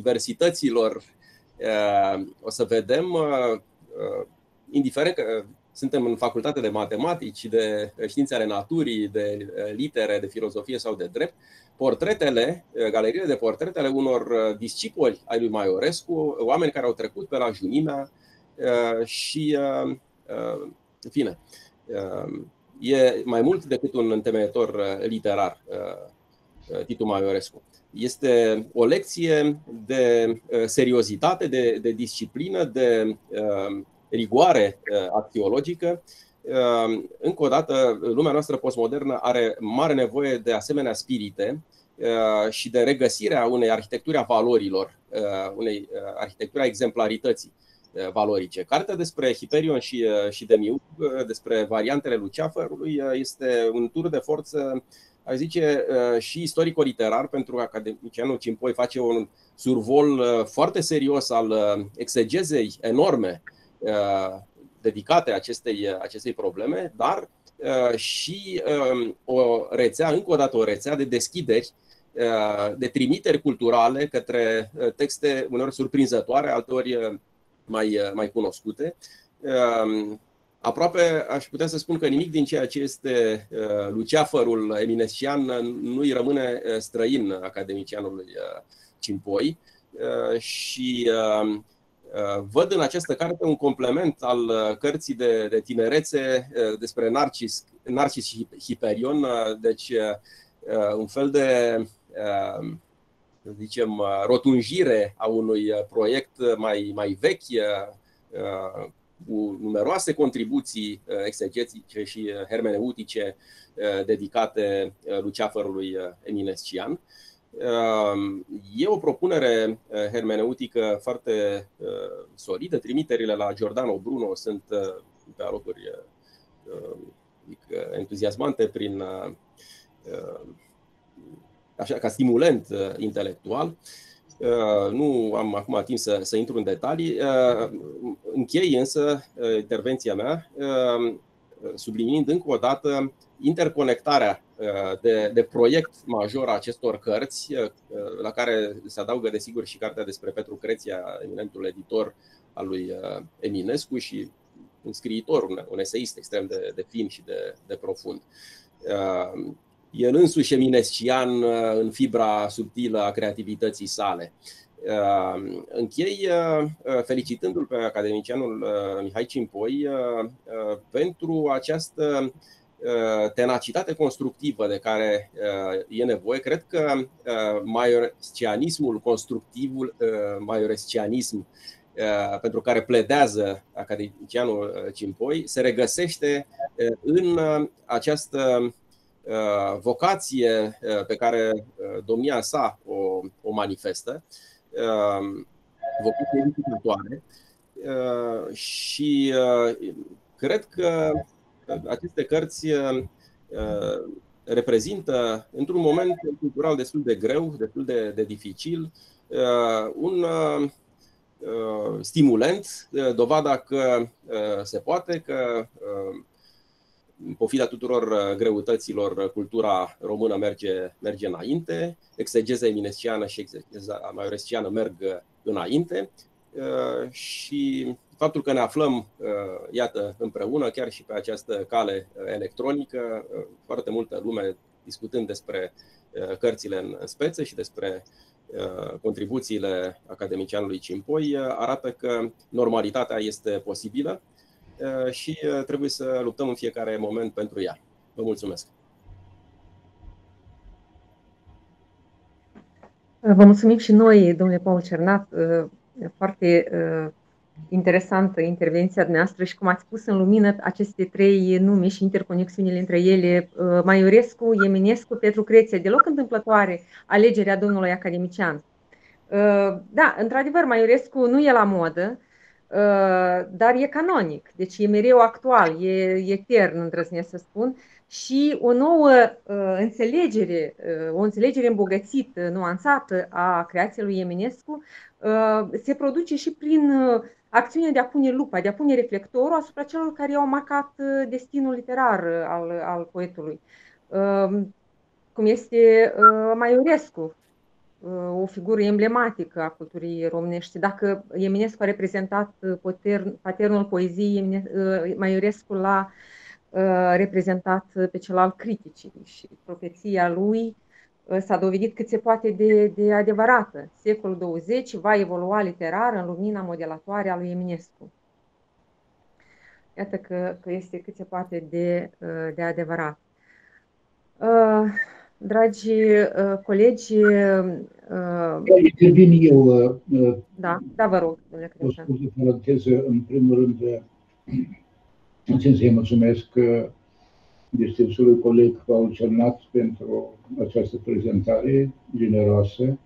universităților, o să vedem, indiferent că suntem în facultate de matematici, de științe ale naturii, de litere, de filozofie sau de drept, portretele, galeriile de portrete ale unor discipoli ai lui Maiorescu, oameni care au trecut pe la Junimea și, în fine, e mai mult decât un întemeietor literar, Titu Maiorescu. Este o lecție de seriozitate, de, de disciplină, de rigoare axiologică. Încă o dată, lumea noastră postmodernă are mare nevoie de asemenea spirite și de regăsirea unei arhitecturi a valorilor, unei arhitecturi a exemplarității valorice. Cartea despre Hiperion și, și Demiurg, despre variantele Luceafărului, este un tur de forță, aș zice, și istorico-literar, pentru că academicianul Cimpoi face un survol foarte serios al exegezei enorme dedicate acestei, acestei probleme, dar și o rețea, încă o dată o rețea de deschideri, de trimiteri culturale către texte uneori surprinzătoare, alteori mai, mai cunoscute. Aproape aș putea să spun că nimic din ceea ce este Luceafărul eminescian nu îi rămâne străin academicianului Cimpoi și văd în această carte un complement al cărții de, de tinerețe despre Narcis, Narcis și Hiperion, deci un fel de, să zicem, rotunjire a unui proiect mai, mai vechi, cu numeroase contribuții exegetice și hermeneutice dedicate Luceafărului eminescian. E o propunere hermeneutică foarte solidă. Trimiterile la Giordano Bruno sunt pe alocuri entuziasmante prin, așa, ca stimulant intelectual. Nu am acum timp să, să intru în detalii. Închei însă intervenția mea subliniind încă o dată interconectarea de, de proiect major a acestor cărți, la care se adaugă desigur și cartea despre Petru Creția, eminentul editor al lui Eminescu și un scriitor, un, un eseist extrem de, de fin și de, de profund. El însuși eminescian în fibra subtilă a creativității sale. Închei felicitându-l pe academicianul Mihai Cimpoi pentru această tenacitate constructivă de care e nevoie. Cred că maiorescianismul, constructivul maiorescianism pentru care pledează academicianul Cimpoi se regăsește în această vocație pe care domnia sa o, o manifestă, vocație edificatoare, și cred că aceste cărți reprezintă, într-un moment cultural destul de greu, destul de, de dificil, un stimulant, dovada că se poate, că în pofida tuturor greutăților, cultura română merge, merge înainte, exegeza eminesciană și exegeza maioresciană merg înainte și faptul că ne aflăm, iată, împreună, chiar și pe această cale electronică, foarte multă lume discutând despre cărțile în speță și despre contribuțiile academicianului Cimpoi, arată că normalitatea este posibilă și trebuie să luptăm în fiecare moment pentru ea. Vă mulțumesc! Vă mulțumim și noi, domnule Paul Cernat. Foarte interesantă intervenția dumneavoastră și, cum ați spus în lumină, aceste trei nume și interconexiunile între ele, Maiorescu, Eminescu, Petru Creția, deloc întâmplătoare alegerea domnului academician. Da, într-adevăr, Maiorescu nu e la modă, dar e canonic, deci e mereu actual, e etern, îndrăznesc să spun, și o nouă înțelegere, o înțelegere îmbogățită, nuanțată a creației lui Eminescu se produce și prin acțiunea de a pune lupa, de a pune reflectorul asupra celor care au marcat destinul literar al, al poetului, cum este Maiorescu. o figură emblematică a culturii românești. Dacă Eminescu a reprezentat paternul poeziei, Maiorescu l-a reprezentat pe cel al criticii și profeția lui s-a dovedit cât se poate de, de adevărată. Secolul douăzeci va evolua literar în lumina modelatoare a lui Eminescu. Iată că, că este cât se poate de, de adevărat. Dragi colegi... Intervin eu. Da, da, vă rog, domnule Crăciun. O scurtă paranteză, în primul rând, țin să-i mulțumesc distinsului coleg Paul Cernat pentru această prezentare generoasă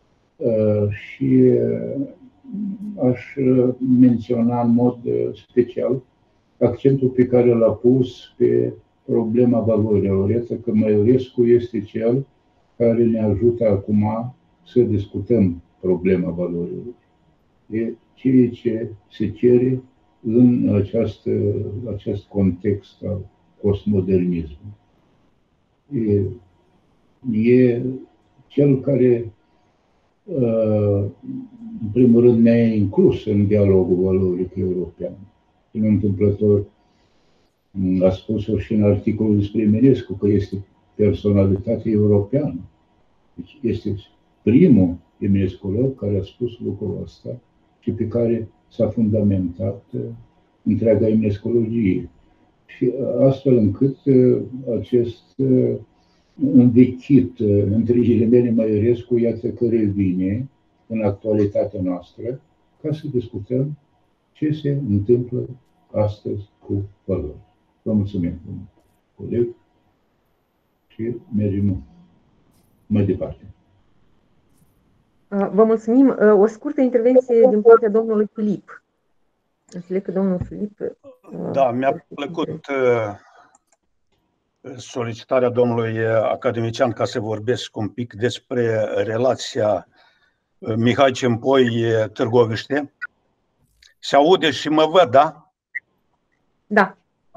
și aș menționa în mod special accentul pe care l-a pus pe problema valorilor. Iată că Maiorescu este cel care ne ajută acum să discutăm problema valorilor. E ceea ce se cere în această, acest context al postmodernismului. E, e cel care, în primul rând, ne-a inclus în dialogul valoric european. Nu întâmplător a spus-o și în articolul despre Eminescu, că este personalitate europeană. Deci este primul eminescolog care a spus lucrul ăsta și pe care s-a fundamentat întreaga eminescologie. Și astfel încât acest învechit, între ghilimele Maiorescu, iată că revine în actualitatea noastră, ca să discutăm ce se întâmplă astăzi cu valori. Vă mulțumim, coleg, și mergem mai departe. Vă mulțumim. O scurtă intervenție din partea domnului Filip. Înțeleg că domnul Filip... Da, mi-a plăcut solicitarea domnului academician ca să vorbesc un pic despre relația Mihai Cimpoi-Târgoviște. Se aude și mă văd, da? Da.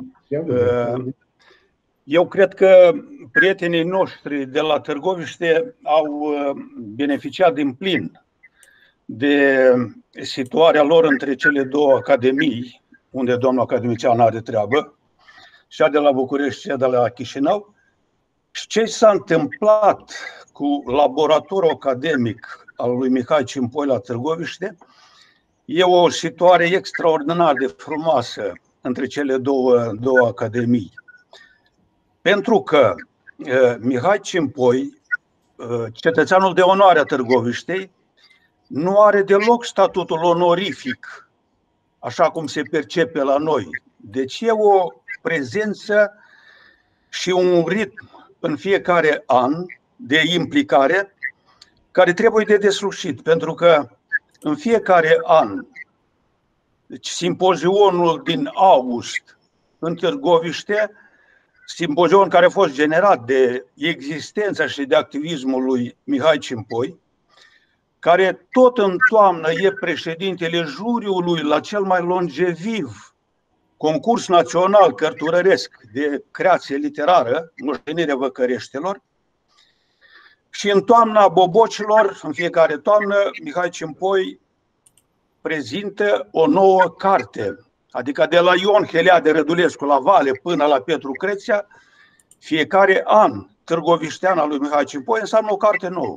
Eu cred că prietenii noștri de la Târgoviște au beneficiat din plin de situarea lor între cele două academii, unde domnul academician are treabă, cea de la București și cea de la Chișinău. Și ce s-a întâmplat cu laboratorul academic al lui Mihai Cimpoi la Târgoviște e o situare extraordinar de frumoasă între cele două, două academii. Pentru că uh, Mihai Cimpoi, uh, cetățeanul de onoare a Târgoviștei, nu are deloc statutul onorific, așa cum se percepe la noi. Deci e o prezență și un ritm în fiecare an de implicare care trebuie de deslușit, pentru că în fiecare an, deci simpozionul din august în Târgoviște, simpozion care a fost generat de existența și de activismul lui Mihai Cimpoi, care tot în toamnă e președintele juriului la cel mai longeviv concurs național cărturăresc de creație literară, Moștenirea Văcăreștilor, și în toamna Bobocilor, în fiecare toamnă, Mihai Cimpoi prezintă o nouă carte, adică de la Ion Heliade Rădulescu la Vale până la Petru Creția, fiecare an târgoviștean al lui Mihai Cimpoi înseamnă o carte nouă.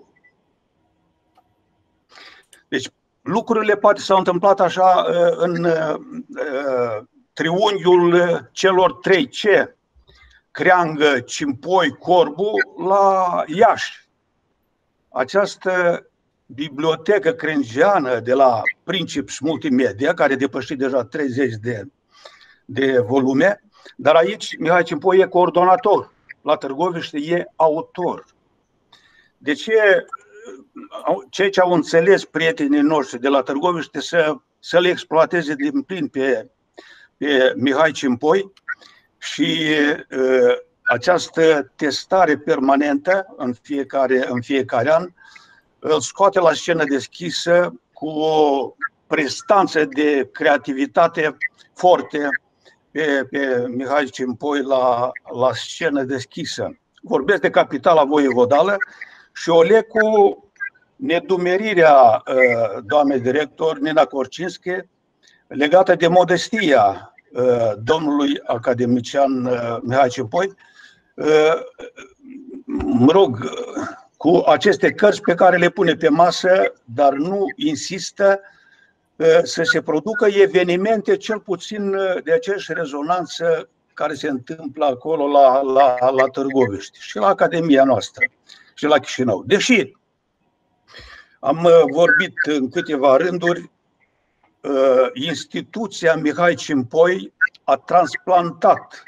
Deci lucrurile poate s-au întâmplat așa în triunghiul celor trei C, Creangă, Cimpoi, Corbu, la Iași. Această bibliotecă crengiană de la Princips Multimedia, care depășit deja treizeci de, de volume, dar aici Mihai Cimpoi e coordonator, la Târgoviște e autor. Deci e, ceea ce au înțeles prietenii noștri de la Târgoviște să, să le exploateze din plin pe, pe Mihai Cimpoi și uh, această testare permanentă în fiecare, în fiecare an îl scoate la scenă deschisă cu o prestanță de creativitate forte pe, pe Mihai Cimpoi la, la scenă deschisă. Vorbesc de capitala voievodală și Olecu nedumerirea doamnei director Nina Korcinski legată de modestia domnului academician Mihai Cimpoi, mă rog, cu aceste cărți pe care le pune pe masă, dar nu insistă să se producă evenimente cel puțin de aceeași rezonanță care se întâmplă acolo la, la, la Târgoviște și la Academia noastră și la Chișinău. Deși am vorbit în câteva rânduri, instituția Mihai Cimpoi a transplantat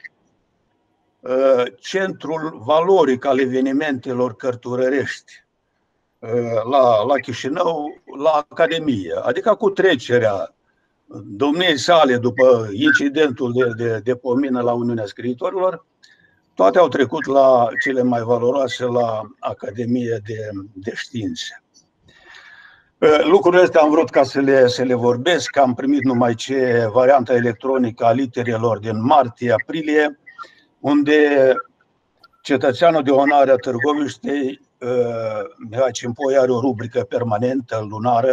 centrul valoric al evenimentelor cărturărești la, la Chișinău, la Academie. Adică cu trecerea domniei sale după incidentul de, de, de pomină la Uniunea Scriitorilor, toate au trecut la cele mai valoroase, la Academie de, de Științe. Lucrurile astea am vrut ca să le, să le vorbesc. Am primit numai ce varianta electronică a literelor din martie-aprilie, unde cetățeanul de onoare a Târgoviștei, Mihai Cimpoi, are o rubrică permanentă, lunară,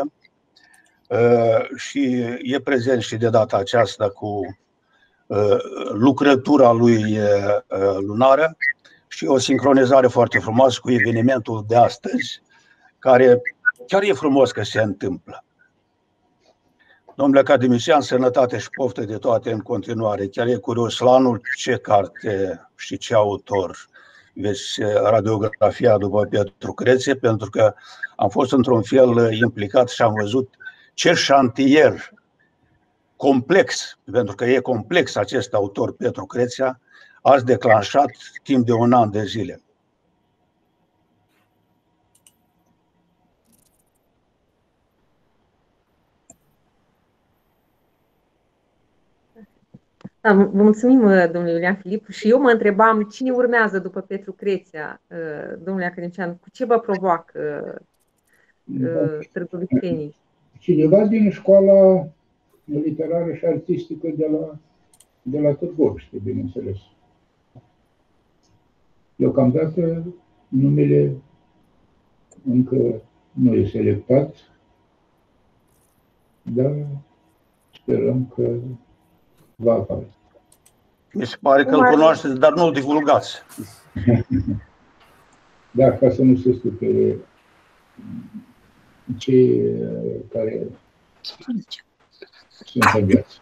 și e prezent și de data aceasta cu lucrătura lui lunară și o sincronizare foarte frumoasă cu evenimentul de astăzi, care chiar e frumos că se întâmplă. Domnule academician, sănătate și poftă de toate în continuare. Chiar e curios la anul ce carte și ce autor veți radiografia după Petru Crețe, pentru că am fost într-un fel implicat și am văzut ce șantier complex, pentru că e complex acest autor, Petru Crețea, ați declanșat timp de un an de zile. Da, vă mulțumim, domnule Iulian Filip. Și eu mă întrebam cine urmează după Petru Crețea, domnule academician, cu ce vă provoacă târgoviștenii? Cineva din școala literară și artistică de la, de la Târgoviște, bineînțeles. Deocamdată numele încă nu e selectat, dar sperăm că va apărea. Mi se pare că îl cunoașteți, dar nu-l divulgați. Da, ca să nu se supere cei care sunt abiați.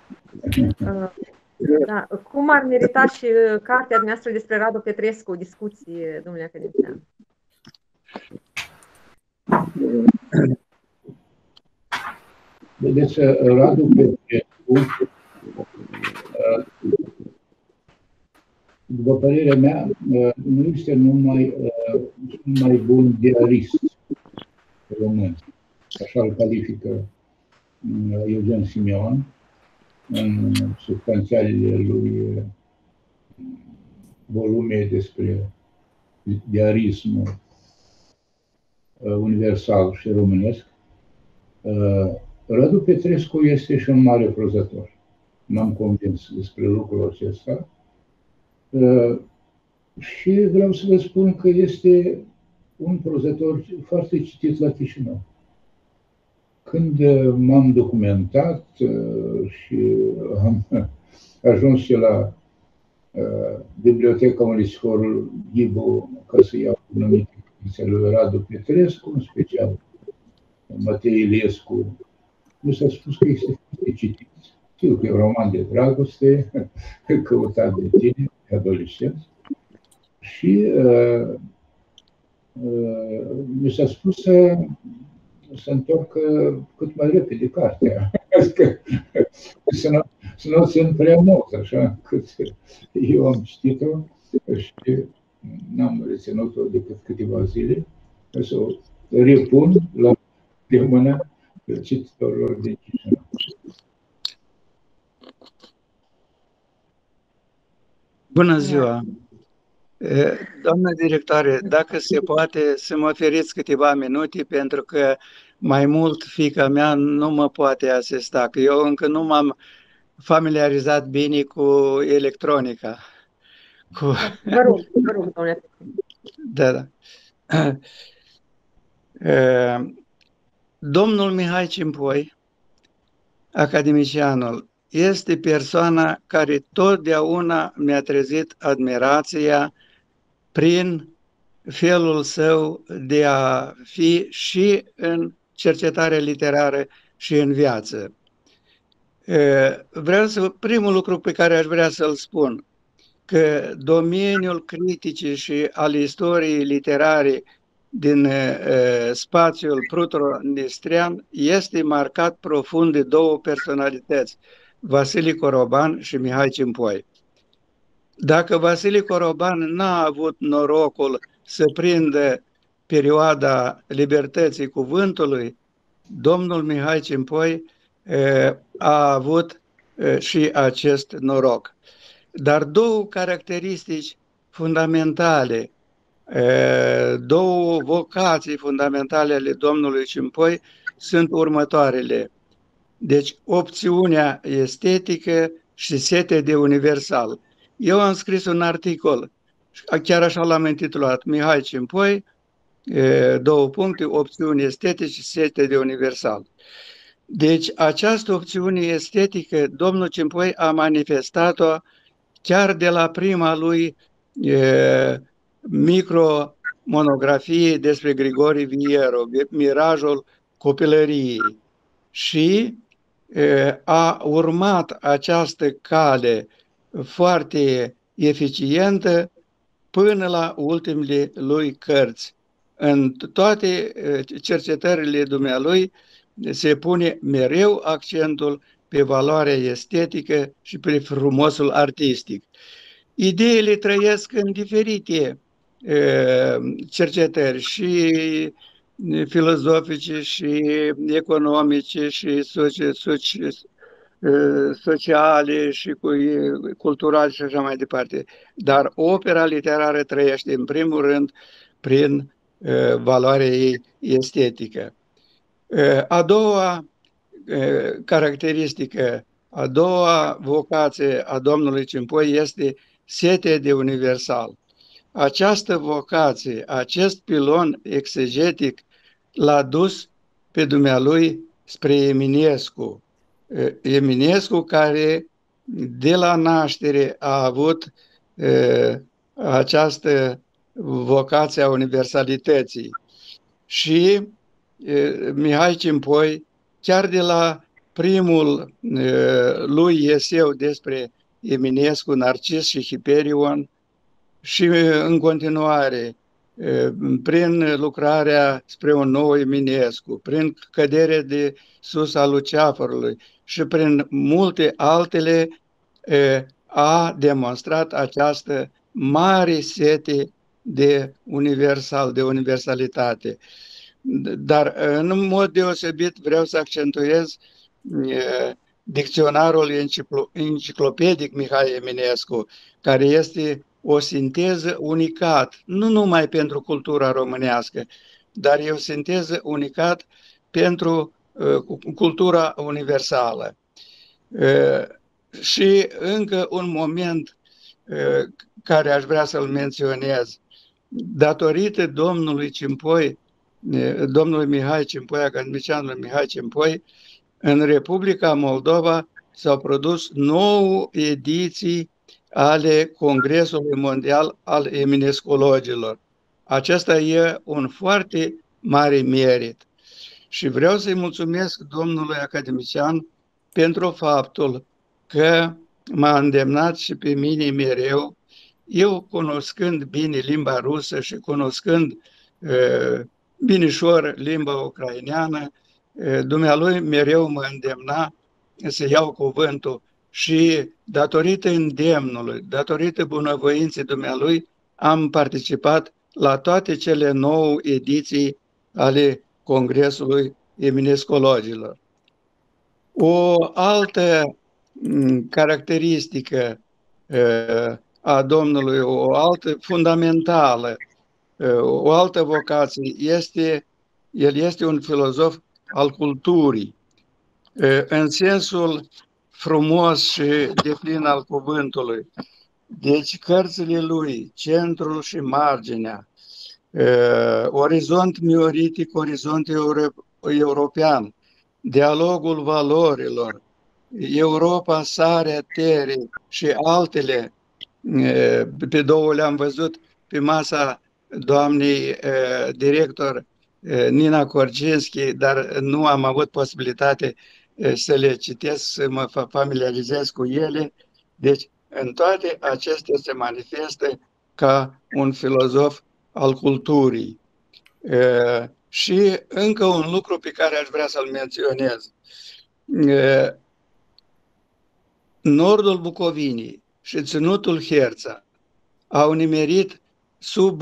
Da. Cum ar merita și cartea noastră despre Radu Petrescu, o discuție, domnule academician? Vedeți, Radu Petrescu, după părerea mea, nu este numai mai bun diarist român, așa îl califică Eugen Simeon în substanțialele lui volume despre diarismul universal și românesc. Radu Petrescu este și un mare prozător. M-am convins despre lucrul acesta. Și vreau să vă spun că este un prozător foarte citit la Chișinău. Când m-am documentat și am ajuns și la Biblioteca Municipală Ghibu ca să iau numite lui Radu Petrescu, în special Matei Iliescu, mi s-a spus că este foarte citit. Știu că e un roman de dragoste, căutat de tine, adolescenți. Și uh, uh, mi s-a spus să, să întorc cât mai repede cartea. să nu, să nu țin prea mult, așa, cât eu am citit-o și n-am reținut-o decât câteva zile. Să o repun la de mâna cititorilor de Chișinău. Bună ziua! Doamnă directoare, dacă se poate să mă oferiți câteva minute, pentru că mai mult fiica mea nu mă poate asista, că eu încă nu m-am familiarizat bine cu electronica. Cu... Vă rog, vă rog, domnule. Da, da. domnul Mihai Cimpoi, academicianul, este persoana care totdeauna mi-a trezit admirația prin felul său de a fi și în cercetare literară și în viață. Vreau să, primul lucru pe care aș vrea să-l spun, că domeniul criticii și al istoriei literare din uh, spațiul prutro-nistrian este marcat profund de două personalități, Vasile Coroban și Mihai Cimpoi. Dacă Vasile Coroban n-a avut norocul să prindă perioada libertății cuvântului, domnul Mihai Cimpoi uh, a avut uh, și acest noroc. Dar două caracteristici fundamentale, două vocații fundamentale ale domnului Cimpoi sunt următoarele. Deci, opțiunea estetică și setea de universal. Eu am scris un articol, chiar așa l-am intitulat, Mihai Cimpoi, două puncte, opțiuni estetice și setea de universal. Deci, această opțiune estetică, domnul Cimpoi a manifestat-o chiar de la prima lui e, micromonografie despre Grigore Vieru, Mirajul copilăriei. Și e, a urmat această cale foarte eficientă până la ultimele lui cărți. În toate cercetările dumnealui se pune mereu accentul pe valoarea estetică și pe frumosul artistic. Ideile trăiesc în diferite uh, cercetări, și filozofice, și economice, și soci, soci, uh, sociale, și culturale și așa mai departe. Dar opera literară trăiește în primul rând prin uh, valoarea ei estetică. Uh, a doua caracteristică, a doua vocație a domnului Cimpoi este setea de universal. Această vocație, acest pilon exegetic l-a dus pe dumnealui spre Eminescu. Eminescu care de la naștere a avut uh, această vocație a universalității. Și uh, Mihai Cimpoi, chiar de la primul uh, lui eseu despre Eminescu, Narcis și Hiperion, și uh, în continuare, uh, prin lucrarea spre un nou Eminescu, prin căderea de sus a Luceafărului și prin multe altele, uh, a demonstrat această mare sete de universal, de universalitate. Dar în mod deosebit vreau să accentuez dicționarul enciclopedic Mihai Eminescu, care este o sinteză unicat, nu numai pentru cultura românească, dar e o sinteză unicat pentru uh, cultura universală. Uh, și încă un moment uh, care aș vrea să-l menționez. Datorită domnului Cimpoi, domnului Mihai Cimpoi, academicianului Mihai Cimpoi, în Republica Moldova s-au produs nouă ediții ale Congresului Mondial al Eminescologilor. Acesta e un foarte mare merit. Și vreau să-i mulțumesc domnului academician pentru faptul că m-a îndemnat și pe mine mereu, eu cunoscând bine limba rusă și cunoscând uh, binișor limba ucraineană, dumnealui mereu mă îndemna să iau cuvântul și datorită îndemnului, datorită bunăvoinței dumnealui, am participat la toate cele nouă ediții ale Congresului Eminescologilor. O altă caracteristică a domnului, o altă fundamentală, o altă vocație este, el este un filozof al culturii, în sensul frumos și deplin al cuvântului. Deci cărțile lui, Centrul și Marginea, Orizont Mioritic, Orizont european, dialogul valorilor, Europa Sarea Terei și altele, pe două le-am văzut pe masa doamnei director Nina Korczynski, dar nu am avut posibilitate să le citesc, să mă familiarizez cu ele. Deci, în toate acestea se manifestă ca un filozof al culturii. Și încă un lucru pe care aș vrea să-l menționez. Nordul Bucovinii și Ținutul Herța au nimerit sub,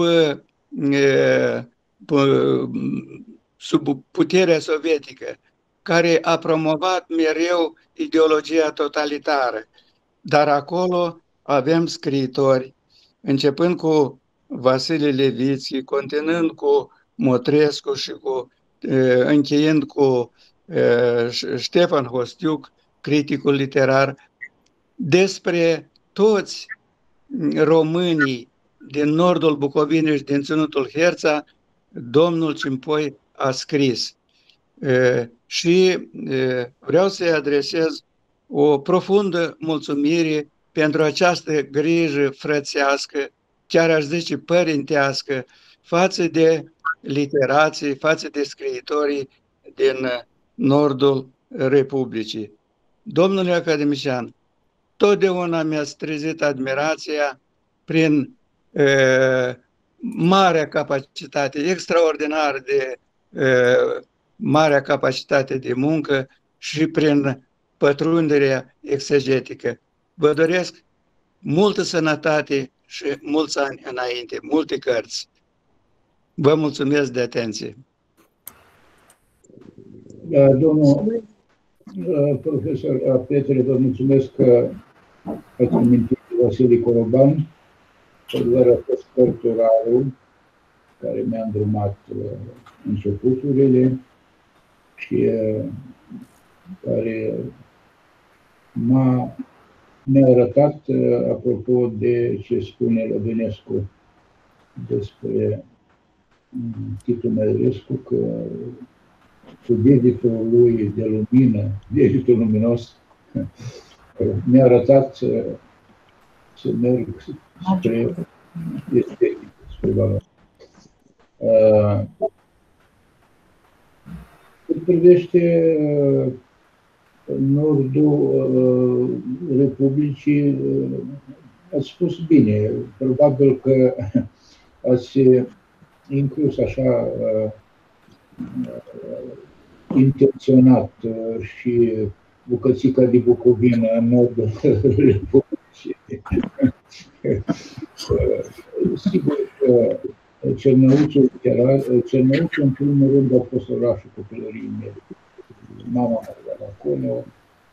sub puterea sovietică, care a promovat mereu ideologia totalitară. Dar acolo avem scriitori, începând cu Vasile Levitski, continuând cu Motrescu și cu, încheiând cu Ștefan Hostiuc, criticul literar, despre toți românii din nordul Bucovinei și din Ținutul Herța, domnul Cimpoi a scris. Și vreau să-i adresez o profundă mulțumire pentru această grijă frățească, chiar aș zice părintească, față de literații, față de scriitorii din nordul Republicii. Domnule academician, totdeauna mi-a trezit admirația prin e, marea capacitate, extraordinar de e, marea capacitate de muncă și prin pătrunderea exegetică. Vă doresc multă sănătate și mulți ani înainte, multe cărți. Vă mulțumesc de atenție. Da, domnul profesor Petre, vă mulțumesc că ați amintit Vasile Coroban, adevăr a fost cărturarul care mi-a îndrumat începuturile și care m-a, mi-a arătat, apropo de ce spune Lăvinescu despre Titu Mădărescu, că cu degetul lui de lumină, degetul luminos, mi-a arătat să, să merg spre estetică, spre valoare. Cât privește nordul Republicii, ați spus bine, probabil că ați inclus așa intenționat și bucățica de Bucovina în nordul Republicii. Sigur că Cernăuțul, Cernăuțul, în primul rând, a fost orașul copilăriei mele. Mama mea era acolo.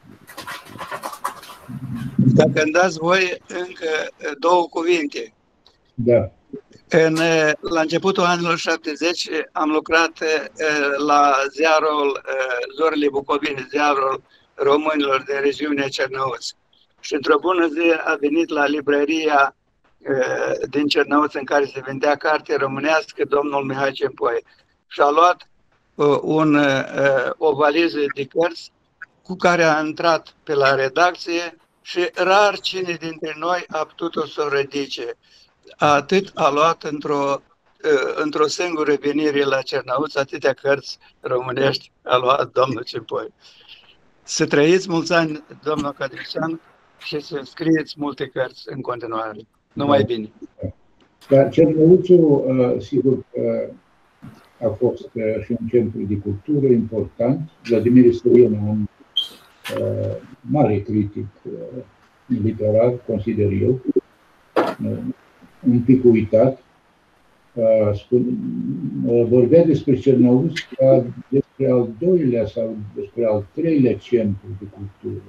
Dacă îmi dați voi încă două cuvinte. Da. În, la începutul anilor șaptezeci am lucrat la ziarul Zorile Bucovine, ziarul românilor din regiunea Cernăuți. Și într-o bună zi a venit la librăria din Cernăuți în care se vendea carte românească domnul Mihai Cimpoi și a luat un, o valiză de cărți cu care a intrat pe la redacție și rar cine dintre noi a putut-o să o ridice. Atât a luat într-o într-o singură venire la Cernăuți, atâtea cărți românești a luat domnul Cimpoi. Să trăiți mulți ani, domnul academician, și să scrieți multe cărți în continuare. Numai bine! Dar Cernăuțul, sigur că a fost și un centru de cultură important. Vladimir Stoianu, un uh, mare critic uh, literar, consider eu, uh, un pic uitat, uh, spun, uh, vorbea despre Cernăuți ca despre al doilea sau despre al treilea centru de cultură.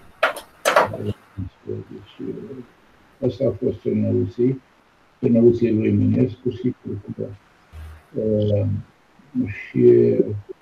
Deci, asta a fost Cernăuții, Cernăuții lui Eminescu, sigur că uh, și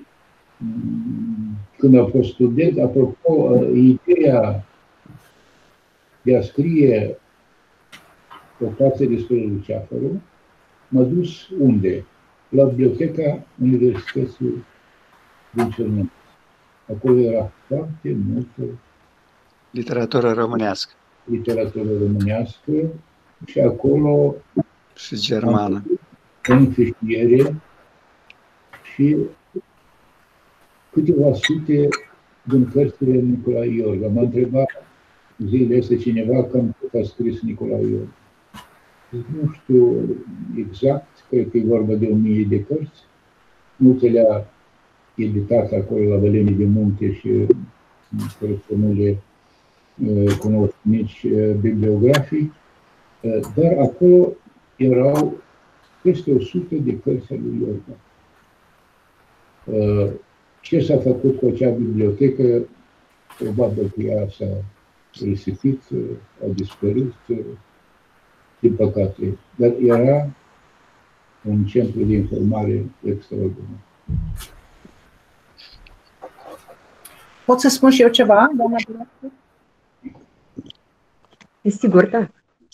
când a fost student, apropo, ideea de a scrie o carte despre Luceafărul m-a dus unde? La Biblioteca Universității din Cernăuți. Acolo era foarte multă literatură românească literatură românească și acolo și germană. În fișiere și câteva sute din cărțile Nicolae Iorga. M-a întrebat zilele astea cineva cam cât a scris Nicolae Iorga. Nu știu exact, cred că e vorba de o mie de cărți. Multele a editat acolo la Velenii de Munte și cred că nu le cunosc nici bibliografii, dar acolo erau peste o sută de cărți ale lui Iorga. Ce s-a făcut cu acea bibliotecă? Probabil că ea s-a risipit, a dispărut, din păcate. Dar era un centru de informare extraordinar. Pot să spun și eu ceva, doamna director? Sigur, da.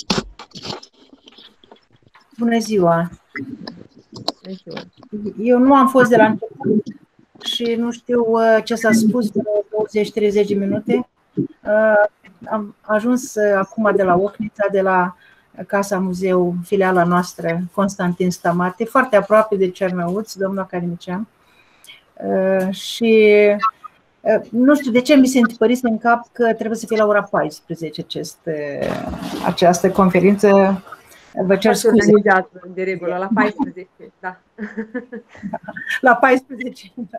Bună ziua! Bună ziua! Eu nu am fost de la început și nu știu ce s-a spus de douăzeci treizeci de minute. Am ajuns acum de la Ochnița, de la Casa Muzeu, filiala noastră, Constantin Stamate, foarte aproape de Cernăuți, domnul academician. Și nu știu de ce mi se întipărise în cap că trebuie să fie la ora paisprezece aceste, această conferință. Vă cer scuze. De regulă, la paisprezece, da. La paisprezece, da.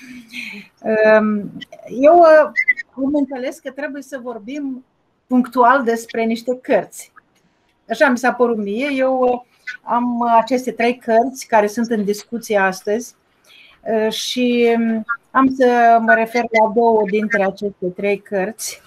Eu am înțeles că trebuie să vorbim punctual despre niște cărți. Așa mi s-a părut mie. Eu am aceste trei cărți care sunt în discuție astăzi și am să mă refer la două dintre aceste trei cărți.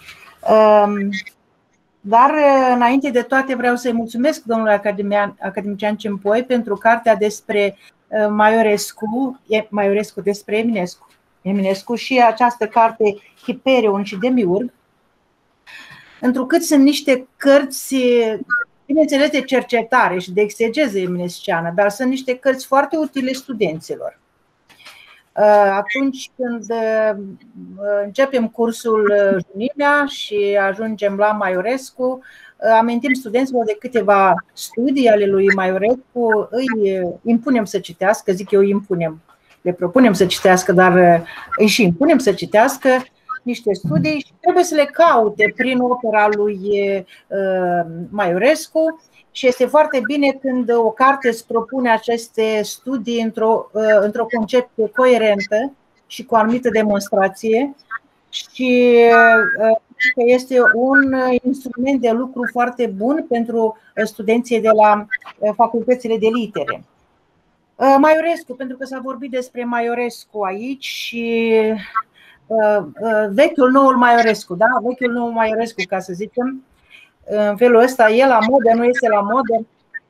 Dar, înainte de toate, vreau să-i mulțumesc domnului academician Cimpoi pentru cartea despre Maiorescu, Maiorescu despre Eminescu, Eminescu și această carte Hiperion și Demiurg, întrucât sunt niște cărți, bineînțeles, de cercetare și de exegeză eminesciană, dar sunt niște cărți foarte utile studenților. Atunci când începem cursul Junimea și ajungem la Maiorescu, amintim studenților de câteva studii ale lui Maiorescu, îi impunem să citească, zic eu impunem, le propunem să citească, dar îi și impunem să citească niște studii și trebuie să le caute prin opera lui Maiorescu. Și este foarte bine când o carte îți propune aceste studii într-o, într-o concepție coerentă și cu o anumită demonstrație și că este un instrument de lucru foarte bun pentru studenții de la facultățile de litere. Maiorescu, pentru că s-a vorbit despre Maiorescu aici și vechiul noul Maiorescu, da? Vechiul nou Maiorescu, ca să zicem. În felul ăsta, e la modă, nu este la modă.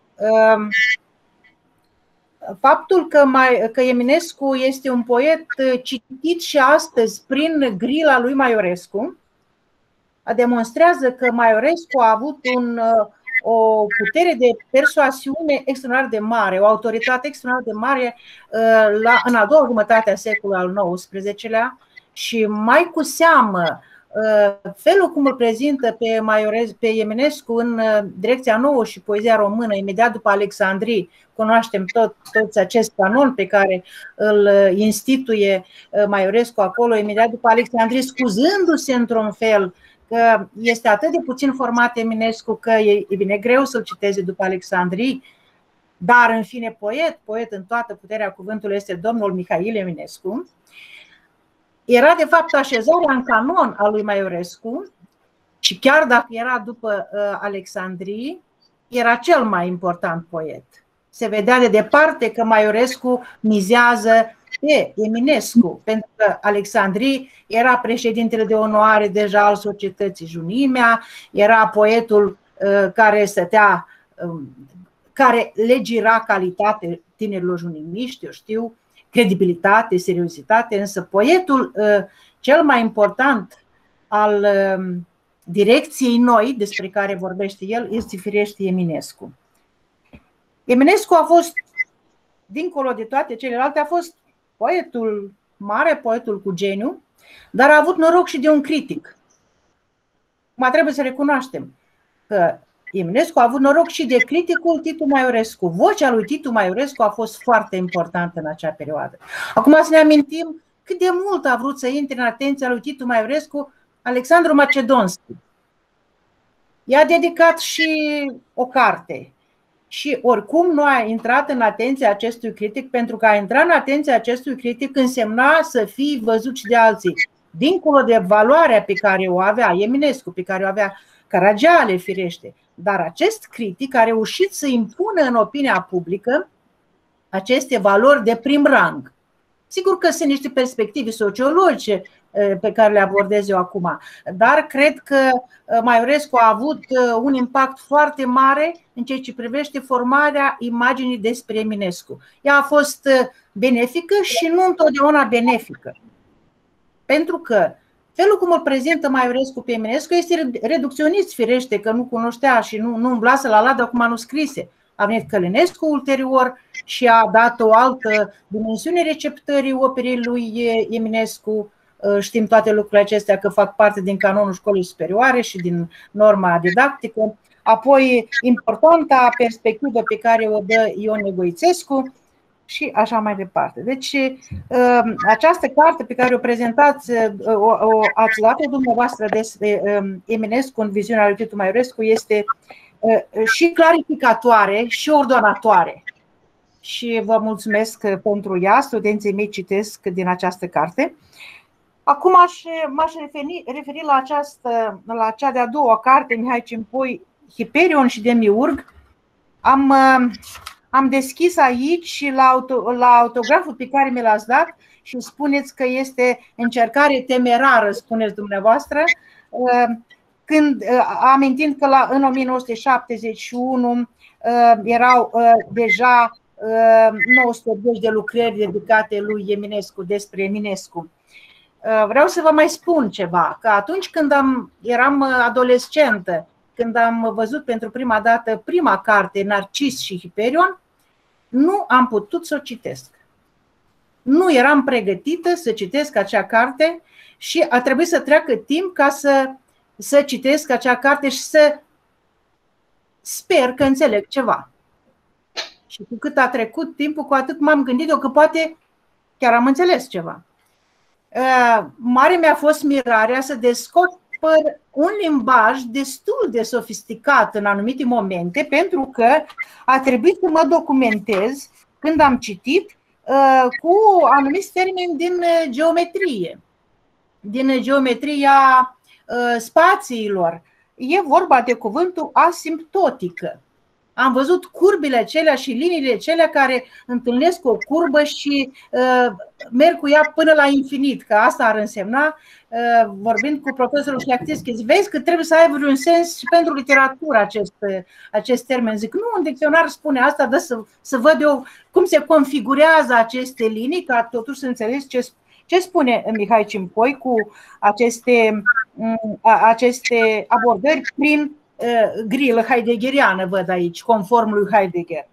Faptul că, mai, că Eminescu este un poet citit și astăzi prin grila lui Maiorescu demonstrează că Maiorescu a avut un, o putere de persoasiune extraordinar de mare, o autoritate extraordinar de mare la, în a doua jumătate a secolului al nouăsprezecelea și mai cu seamă felul cum îl prezintă pe, Maiorescu, pe Eminescu în direcția nouă și poezia română, imediat după Alexandrii, cunoaștem tot, toți acest canon pe care îl instituie Maiorescu acolo, imediat după Alexandrii, scuzându-se într-un fel că este atât de puțin format Eminescu că e, e bine greu să-l citeze după Alexandrii, dar în fine poet, poet în toată puterea cuvântului este domnul Mihail Eminescu. Era de fapt așezarea în canon a lui Maiorescu și chiar dacă era după Alexandrii, era cel mai important poet. Se vedea de departe că Maiorescu mizează pe Eminescu, pentru că Alexandrii era președintele de onoare deja al societății Junimea, era poetul care stătea, care le gira calitate tinerilor junimiști, eu știu, credibilitate, seriozitate, însă poetul cel mai important al direcției noi, despre care vorbește el, este firește Eminescu. Eminescu a fost, dincolo de toate celelalte, a fost poetul mare, poetul cu geniu, dar a avut noroc și de un critic. Mai trebuie să recunoaștem că Eminescu a avut noroc și de criticul Titu Maiorescu. Vocea lui Titu Maiorescu a fost foarte importantă în acea perioadă. Acum să ne amintim cât de mult a vrut să intre în atenția lui Titu Maiorescu Alexandru Macedonski. I-a dedicat și o carte. Și oricum nu a intrat în atenția acestui critic, pentru că a intrat în atenția acestui critic însemna să fii văzut și de alții. Dincolo de valoarea pe care o avea Eminescu, pe care o avea Caragiale, firește. Dar acest critic a reușit să impună în opinia publică aceste valori de prim rang. Sigur că sunt niște perspective sociologice pe care le abordez eu acum, dar cred că Maiorescu a avut un impact foarte mare în ceea ce privește formarea imaginii despre Eminescu. Ea a fost benefică și nu întotdeauna benefică. Pentru că felul cum îl prezintă Maiorescu pe Eminescu este reducționist, firește, că nu cunoștea și nu, nu umblase la ladă cu manuscrise. A venit Călinescu ulterior și a dat o altă dimensiune receptării operei lui Eminescu. Știm toate lucrurile acestea că fac parte din canonul școlii superioare și din norma didactică. Apoi, importanta perspectivă pe care o dă Ion Negoițescu și așa mai departe. Deci, această carte pe care o prezentați, o, o ați luat-o dumneavoastră despre Eminescu în viziunea lui Titu Maiorescu, este și clarificatoare și ordonatoare. Și vă mulțumesc pentru ea, studenții mei citesc din această carte. Acum m-aș referi, referi la, această, la cea de-a doua carte, Mihai Cimpoi, Hiperion și Demiurg. Am, am deschis aici la, auto, la autograful pe care mi l-ați dat și spuneți că este încercare temerară, spuneți dumneavoastră, când, amintind că la, în o mie nouă sute șaptezeci și unu erau deja nouă sute optzeci de lucrări dedicate lui Eminescu, despre Eminescu. Vreau să vă mai spun ceva, că atunci când am, eram adolescentă, când am văzut pentru prima dată prima carte, Narcis și Hiperion, nu am putut să o citesc. Nu eram pregătită să citesc acea carte și a trebuit să treacă timp ca să, să citesc acea carte și să sper că înțeleg ceva. Și cu cât a trecut timpul, cu atât m-am gândit eu că poate chiar am înțeles ceva. Mare mi-a fost mirarea să descoper un limbaj destul de sofisticat în anumite momente, pentru că a trebuit să mă documentez când am citit cu anumiți termeni din geometrie, din geometria spațiilor. E vorba de cuvântul asimptotică. Am văzut curbile acelea și liniile acelea care întâlnesc o curbă și uh, merg cu ea până la infinit, că asta ar însemna, uh, vorbind cu profesorul Șleachtischi, vezi că trebuie să aibă un sens și pentru literatură acest, acest termen. Zic, nu, un dicționar spune asta, dă să, să văd eu cum se configurează aceste linii, ca totuși să înțelegi ce, ce spune Mihai Cimpoi cu aceste, aceste abordări prin grilă heideggeriană, văd aici, conform lui Heidegger.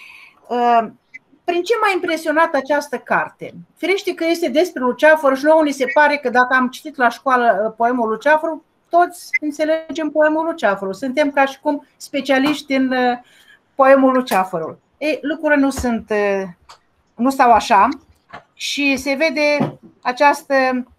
Prin ce m-a impresionat această carte? Firește că este despre Luceafăr și nouă ni se pare că dacă am citit la școală poemul Luceafăr, toți înțelegem poemul Luceafăr. Suntem ca și cum specialiști în poemul Luceafărul. Ei, lucrurile nu sunt, nu stau așa și se vede această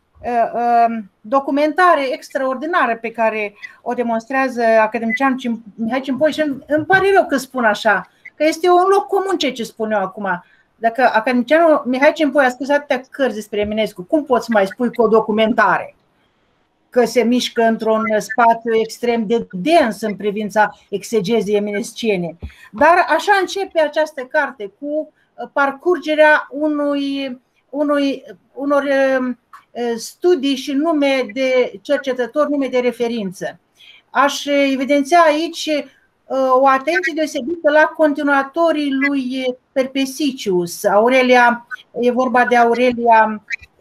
documentare extraordinară pe care o demonstrează academicianul Mihai Cimpoi și îmi pare rău că spun așa, că este un loc comun ceea ce spun eu acum. Dacă academicianul Mihai Cimpoi a scris atâtea cărți despre Eminescu, cum poți mai spui cu o documentare? Că se mișcă într-un spațiu extrem de dens în privința exegezii eminesciene. Dar așa începe această carte, cu parcurgerea unui, unui, unor studii și nume de cercetători, nume de referință. Aș evidenția aici o atenție deosebită la continuatorii lui Perpesicius. Aurelia, e vorba de Aurelia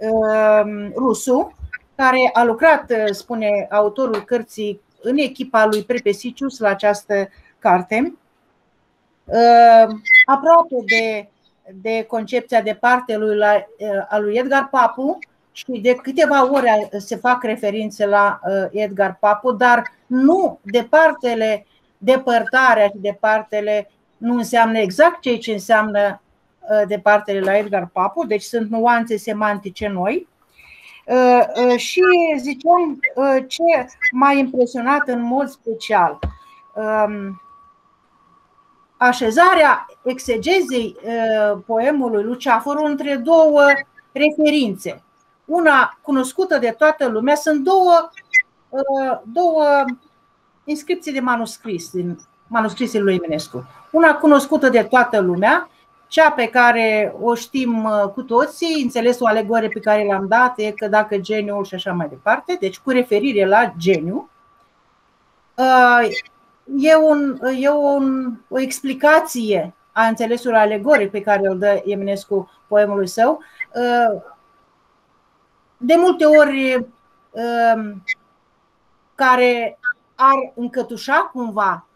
Rusu, care a lucrat, spune autorul cărții, în echipa lui Perpesicius la această carte. Aproape de de concepția de parte lui, la, a lui Edgar Papu și de câteva ori se fac referințe la Edgar Papu, dar nu departele, depărtarea și departele nu înseamnă exact ceea ce înseamnă departele la Edgar Papu, deci sunt nuanțe semantice noi. Și ziceam ce m-a impresionat în mod special. Așezarea exegezei poemului Luceafărul între două referințe. Una cunoscută de toată lumea, sunt două, două inscripții de manuscris, din manuscrisele lui Eminescu. Una cunoscută de toată lumea, cea pe care o știm cu toții, înțelesul alegorie pe care l-am dat e că dacă geniul și așa mai departe, deci cu referire la geniu. E, un, e un, o explicație a înțelesului alegoric pe care îl dă Eminescu poemului său. De multe ori care ar încătușa cumva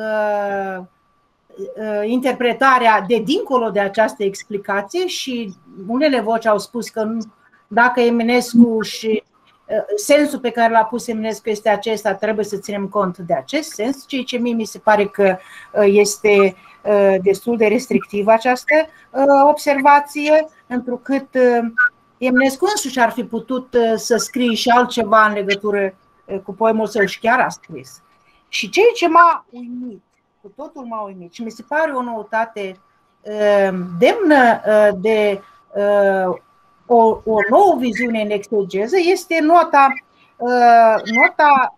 interpretarea de dincolo de această explicație și unele voci au spus că dacă Eminescu și sensul pe care l-a pus Eminescu este acesta, trebuie să ținem cont de acest sens, ceea ce mie mi se pare că este destul de restrictivă această observație, întrucât Eminescu însuși ar fi putut să scrie și altceva în legătură cu poemul său și chiar a scris. Și ceea ce m-a uimit, cu totul m-a uimit și mi se pare o noutate demnă de o, o nouă viziune în exegeză, este nota, nota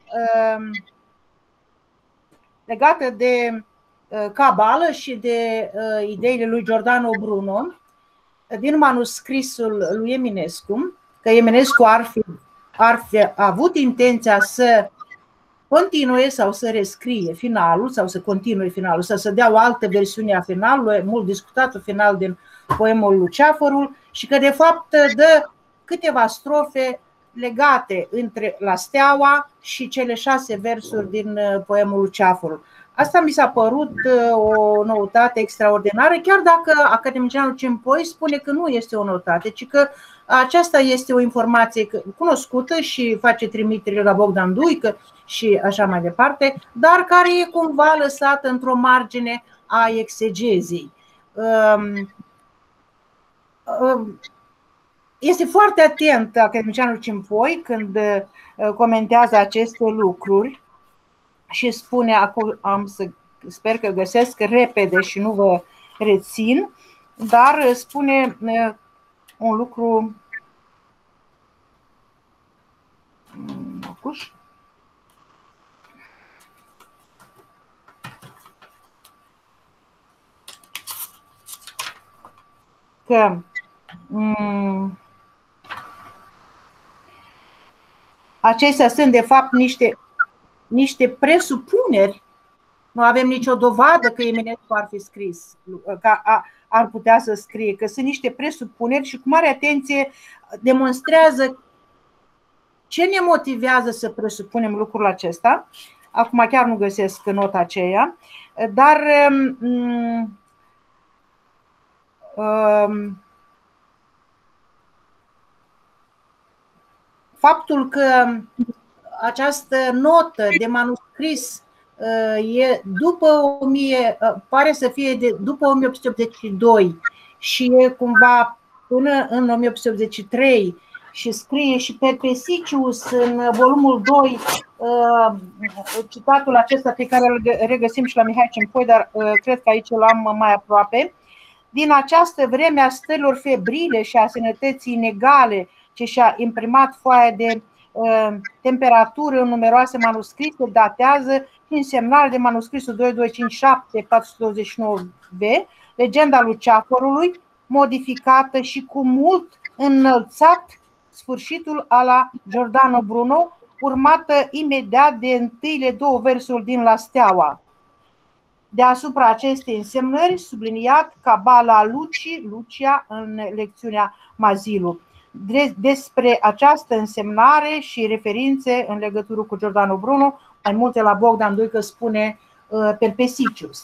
legată de cabală și de ideile lui Giordano Bruno din manuscrisul lui Eminescu, că Eminescu ar fi, ar fi avut intenția să continue sau să rescrie finalul sau să continue finalul, sau să dea o altă versiune a finalului, mult discutatul final din poemul Luceafărul, și că de fapt dă câteva strofe legate între La Steaua și cele șase versuri din poemul Luceafărul. Asta mi s-a părut o noutate extraordinară, chiar dacă academicianul Cimpoi spune că nu este o noutate, ci că aceasta este o informație cunoscută și face trimitere la Bogdan Duică și așa mai departe, dar care e cumva lăsată într-o margine a exegezii. Este foarte atent academicianul Cimpoi când comentează aceste lucruri și spune, acolo am să sper că găsesc repede și nu vă rețin, dar spune un lucru că um, acestea sunt de fapt niște, niște presupuneri. Nu avem nicio dovadă că Eminescu ar fi scris, că ar putea să scrie, că sunt niște presupuneri și cu mare atenție demonstrează ce ne motivează să presupunem lucrul acesta. Acum chiar nu găsesc nota aceea, dar um, um, faptul că această notă de manuscris e după o mie, pare să fie de după o mie opt sute optzeci și doi și e cumva până în o mie opt sute optzeci și trei și scrie și Perpesicius în volumul doi citatul acesta pe care îl regăsim și la Mihai Cimpoi, dar cred că aici l-am mai aproape. Din această vreme a stărilor febrile și a sănătății inegale ce și-a imprimat foaia de temperatură în numeroase manuscrise, datează și însemnare de manuscrisul doi doi cinci șapte patru sute douăzeci și nouă B, legenda Luceafărului, modificată și cu mult înălțat sfârșitul a la Giordano Bruno, urmată imediat de întâile două versuri din La Steaua. Deasupra acestei însemnări, subliniat Cabala Luci, Lucia, în lecțiunea Mazilu. Despre această însemnare și referințe în legătură cu Giordano Bruno, mai multe la Bogdan Duică spune uh, Perpesicius.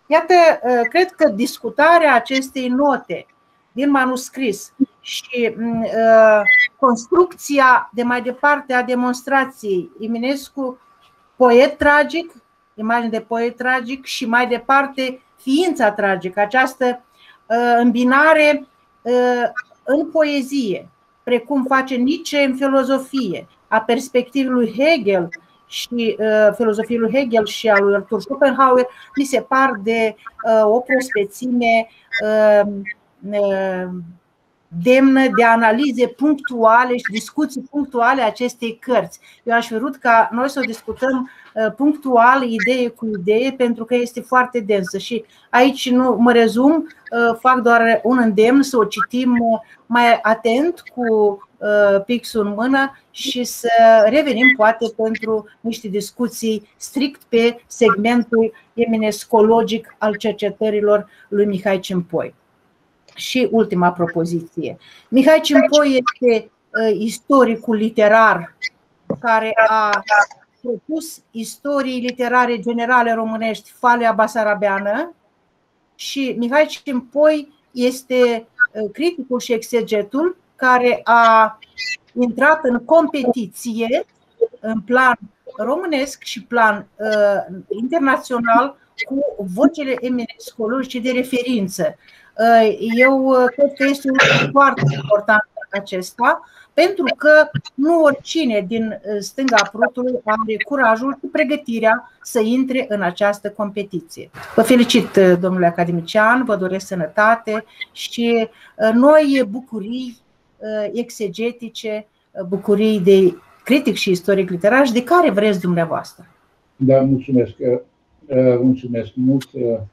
Iată, cred că discutarea acestei note din manuscris și uh, construcția de mai departe a demonstrației Eminescu, poet tragic, imagine de poet tragic și mai departe ființa tragică, această uh, îmbinare uh, în poezie, precum face Nietzsche în filozofie, a perspectivei lui Hegel și uh, filozofiei lui Hegel și a lui Arthur Schopenhauer, mi se par de uh, o prospețime uh, uh, demnă de analize punctuale și discuții punctuale acestei cărți. Eu aș fi vrut ca noi să o discutăm uh, punctual, idee cu idee, pentru că este foarte densă. Și aici nu mă rezum, uh, fac doar un îndemn să o citim uh, mai atent, cu uh, pixul în mână, și să revenim poate pentru niște discuții strict pe segmentul eminescologic al cercetărilor lui Mihai Cimpoi. Și ultima propoziție. Mihai Cimpoi este uh, istoricul literar care a propus istoriei literare generale românești Falea basarabeană, și Mihai Cimpoi este uh, criticul și exegetul care a intrat în competiție în plan românesc și plan uh, internațional cu vocile eminescologice de referință. Eu cred că este un lucru foarte important acesta, pentru că nu oricine din stânga prutului are curajul și pregătirea să intre în această competiție. Vă felicit, domnule academician, vă doresc sănătate și noi bucurii exegetice, bucurii de critic și istoric literar, de care vreți dumneavoastră. Da, mulțumesc. Mulțumesc mult.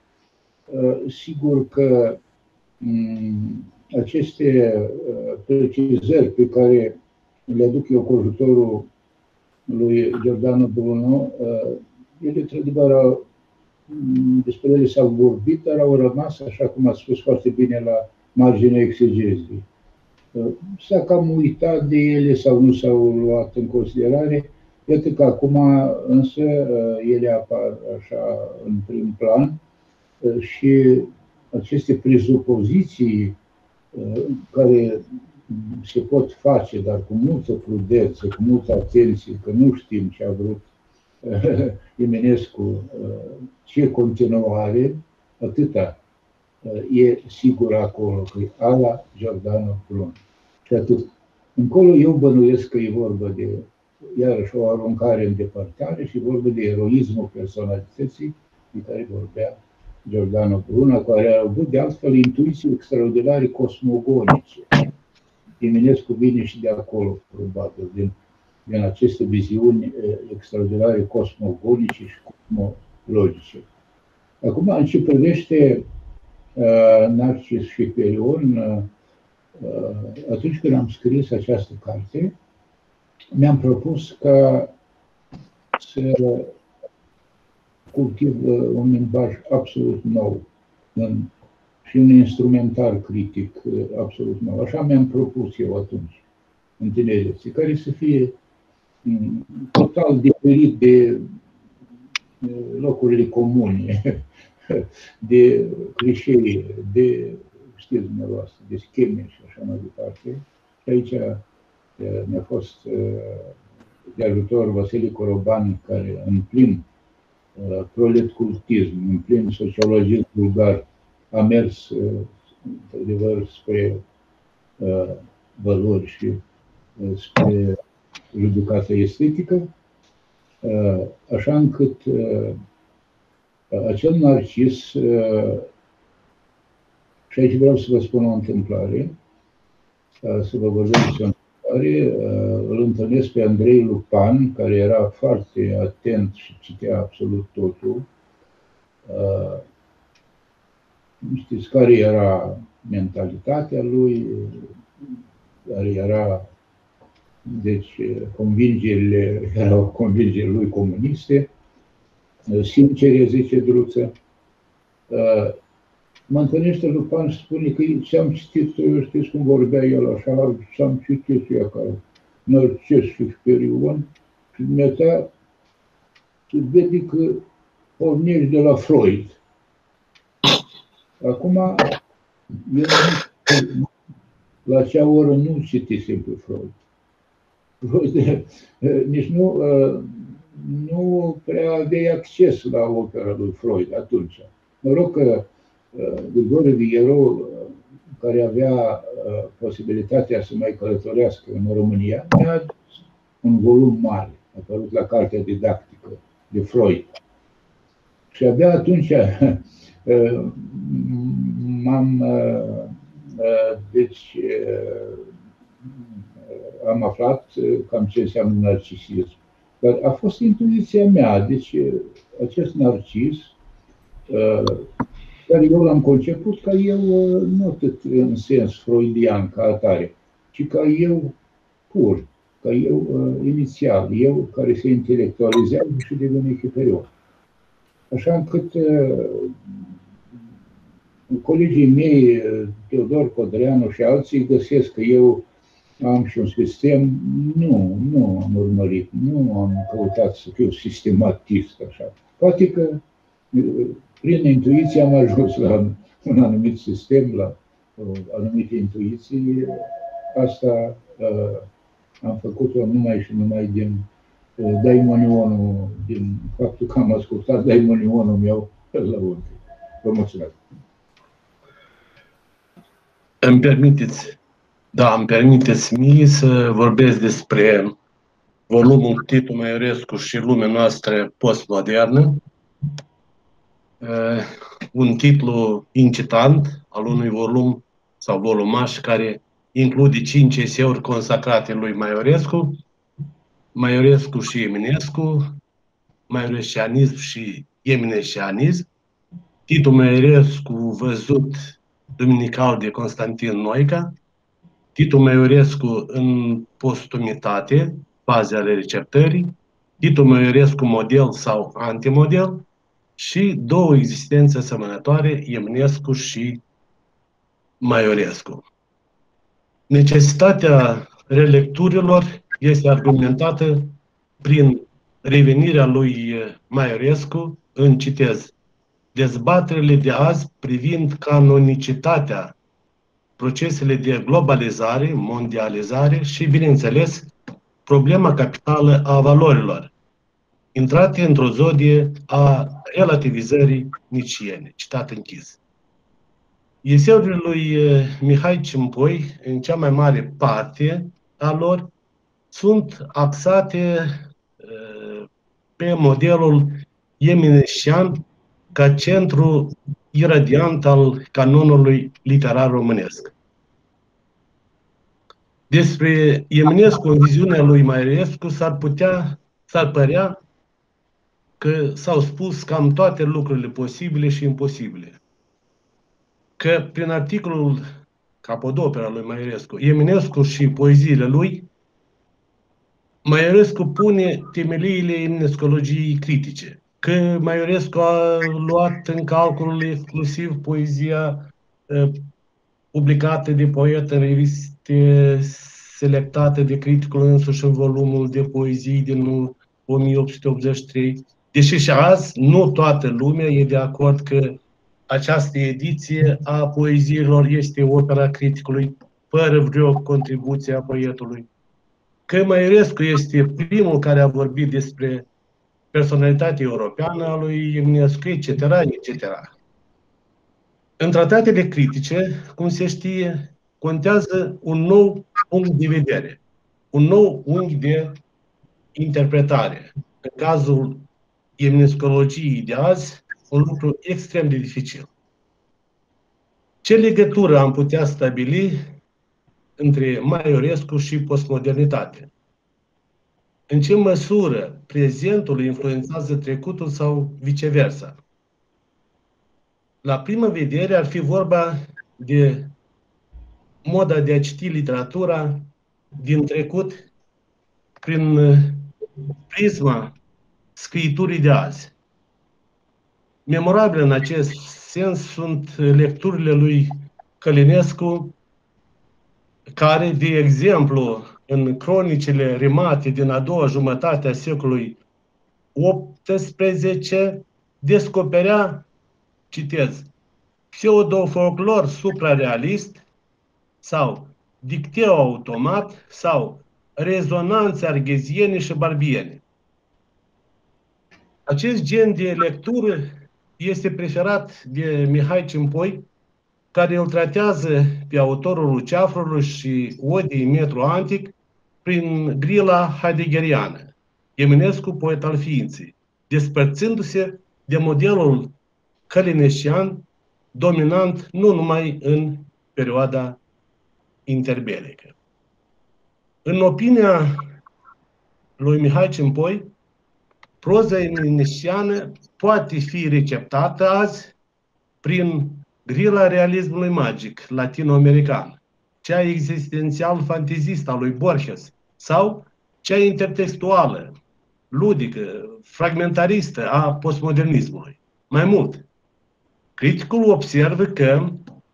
Sigur că aceste precizări pe care le aduc eu cu ajutorul lui Giordano Bruno, ele, într-adevăr, despre ele s-au vorbit, dar au rămas, așa cum ați spus foarte bine, la marginea exegezii. S-a cam uitat de ele sau nu s-au luat în considerare. Iată că acum însă ele apar așa în prim plan și aceste prezupoziții care se pot face, dar cu multă prudență, cu multă atenție, că nu știm ce a vrut Eminescu, ce continuare, atâta e sigur acolo, că e ala Giordano Bruno. Și atât. Încolo eu bănuiesc că e vorba de, iarăși, o aruncare în depărtare și vorba de eroismul personalității de care vorbea Giordano Bruno, care a avut de altfel intuiții extraordinare cosmogonice. Eminescu vine și de acolo, probabil, din, din aceste viziuni extraordinare cosmogonice și cosmologice. Acum, în ce privește uh, Narcis și Perion, uh, atunci când am scris această carte, mi-am propus ca să cultiv un limbaj absolut nou în, și un instrumentar critic absolut nou. Așa mi-am propus eu atunci, în tinerețe, care să fie total diferit de locurile comune, de clișee, de, știți dumneavoastră, de scheme și așa mai departe. Și aici mi-a fost de ajutor Vasile Coroban, care în plin proletcultism, în plin sociologism vulgar, a mers, într-adevăr, spre uh, valori și uh, spre judecată estetică, uh, așa încât uh, acel Narcis, uh, și aici vreau să vă spun o întâmplare, uh, să vă vorbesc o întâmplare, uh, îl întâlnesc pe Andrei Lupan, care era foarte atent și citea absolut totul. Uh, Știți care era mentalitatea lui, care era, deci, convingerile, erau convingerile lui comuniste, sincere, zice Druță. Mă întâlnește Lupan și spune că ce-am citit, știți cum vorbea el așa, ce-am citit eu ca Narcis și Perion, și dumneata se vede că pornești de la Freud. Acum, eu nu, la acea oră nu citisem pe Freud. Freud nici nu, nu prea aveai acces la opera lui Freud atunci. Mă rog că Grigore Vigherou, care avea posibilitatea să mai călătorească în România, mi-a adus un volum mare, apărut la cartea didactică de Freud. Și abia atunci m-am, deci, am aflat cam ce înseamnă narcisism. Dar a fost intuiția mea, deci acest narcis, care eu l-am conceput ca eu, nu atât în sens freudian ca atare, ci ca eu pur, ca eu inițial, eu care se intelectualizează și devine superior. Așa încât colegii mei, Teodor Codreanu și alții, găsesc că eu am și un sistem. Nu, nu am urmărit, nu am căutat să fiu sistematist așa. Poate că prin intuiție am ajuns la un anumit sistem, la anumite intuiții. Asta uh, am făcut-o numai și numai din uh, daimonionul, din faptul că am ascultat daimonionul meu la urmă. Vă mulțumesc. Îmi permiteți, da, îmi permiteți mie să vorbesc despre volumul Titu Maiorescu și lumea noastră postmodernă. Uh, un titlu incitant al unui volum sau volumaș care include cinci eseuri consacrate lui Maiorescu, Maiorescu și Eminescu, Maiorescianism și Eminescianism, Titu Maiorescu văzut duminical de Constantin Noica, Titu Maiorescu în postumitate, baze ale receptării, Titu Maiorescu model sau antimodel și două existențe asemănătoare, Eminescu și Maiorescu. Necesitatea relecturilor este argumentată prin revenirea lui Maiorescu în, citez, dezbaterile de azi privind canonicitatea, procesele de globalizare, mondializare și, bineînțeles, problema capitală a valorilor, intrate într-o zodie a relativizării niciene. Citat închis. Eseurile lui Mihai Cimpoi, în cea mai mare parte a lor, sunt axate pe modelul eminescian ca centru iradiant al canonului literar românesc. Despre Eminescu, în viziunea lui Maiorescu, s-ar putea, s-ar părea că s-au spus cam toate lucrurile posibile și imposibile. Că prin articolul capodopera lui Maiorescu, Eminescu și poeziile lui, Maiorescu pune temeliile eminescologiei critice, că Maiorescu a luat în calcul exclusiv poezia uh, publicată de poet în reviste selectate de criticul însuși în volumul de poezii din o mie opt sute optzeci și trei, deși și azi nu toată lumea e de acord că această ediție a poeziilor este opera criticului, fără vreo contribuție a poetului. Că Maiorescu este primul care a vorbit despre personalitatea europeană a lui Eminescu, et cetera, et cetera. În tratatele critice, cum se știe, contează un nou punct de vedere, un nou unghi de interpretare. În cazul eminescologiei de azi, un lucru extrem de dificil. Ce legătură am putea stabili între Maiorescu și postmodernitate? În ce măsură prezentul influențează trecutul sau viceversa? La primă vedere ar fi vorba de moda de a citi literatura din trecut prin prisma scriiturii de azi. Memorabile în acest sens sunt lecturile lui Călinescu, care, de exemplu, în cronicile rimate din a doua jumătate a secolului optsprezece, descoperea, citez, pseudo-folclor suprarealist sau dicteu automat sau rezonanțe argheziene și barbiene. Acest gen de lectură este preferat de Mihai Cimpoi, care îl tratează pe autorul Luceafrului și Odii Metru Antic prin grila heideggeriană, Eminescu, poet al ființei, despărțindu-se de modelul călineștian dominant nu numai în perioada interbelică. În opinia lui Mihai Cimpoi, proza eminesciană poate fi receptată azi prin grila realismului magic latino-american, cea existențial-fantezistă a lui Borges sau cea intertextuală, ludică, fragmentaristă a postmodernismului. Mai mult, criticul observă că,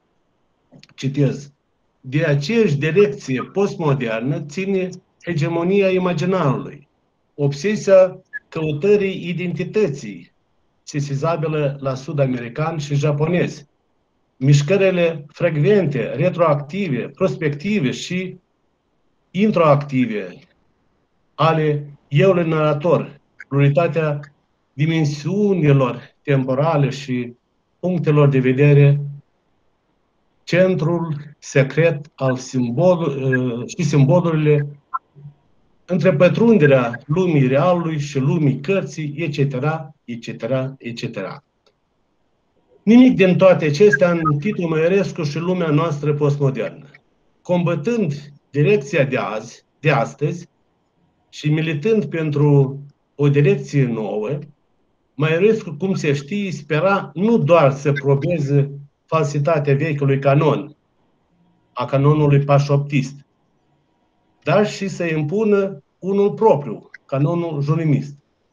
citez, de aceeași direcție postmodernă ține hegemonia imaginarului, obsesia căutării identității, sesizabilă la sud-american și japonezi, mișcările frecvente, retroactive, prospective și introactive ale euului narator, pluralitatea dimensiunilor temporale și punctelor de vedere, centrul secret al simbol, și simbolurile, întrepătrunderea lumii realului și lumii cărții, et cetera, et cetera, et cetera. Nimic din toate acestea în Titu Măirescu și lumea noastră postmodernă. Combătând direcția de azi, de astăzi, și militând pentru o direcție nouă, Măirescu, cum se știe, spera nu doar să probeze falsitatea vechiului canon, a canonului pașoptist, dar și să impună unul propriu, canonul junimist.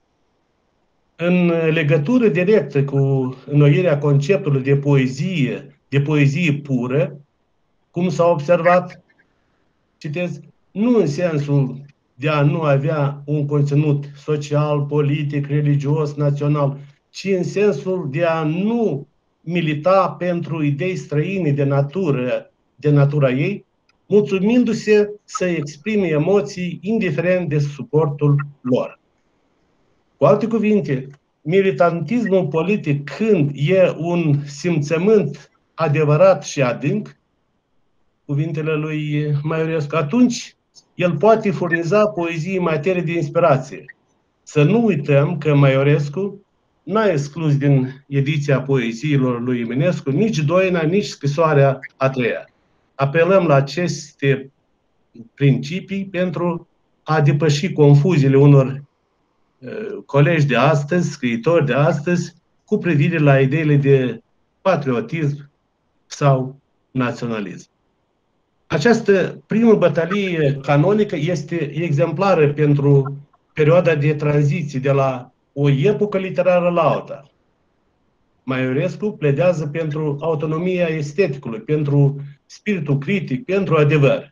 În legătură directă cu înnoirea conceptului de poezie, de poezie pură, cum s-a observat, citez, nu în sensul de a nu avea un conținut social, politic, religios, național, ci în sensul de a nu milita pentru idei străine de natură, de natura ei, mulțumindu-se să exprime emoții indiferent de suportul lor. Cu alte cuvinte, militantismul politic, când e un simțământ adevărat și adânc, cuvintele lui Măirescu, atunci el poate furniza poezii în materie de inspirație. Să nu uităm că Măirescu n-a exclus din ediția poeziilor lui Eminescu nici Doina, nici Scrisoarea a treia. Apelăm la aceste principii pentru a depăși confuziile unor uh, colegi de astăzi, scriitori de astăzi, cu privire la ideile de patriotism sau naționalism. Această primă bătălie canonică este exemplară pentru perioada de tranziție de la o epocă literară la alta. Măirescu pledează pentru autonomia esteticului, pentru spiritul critic, pentru adevăr.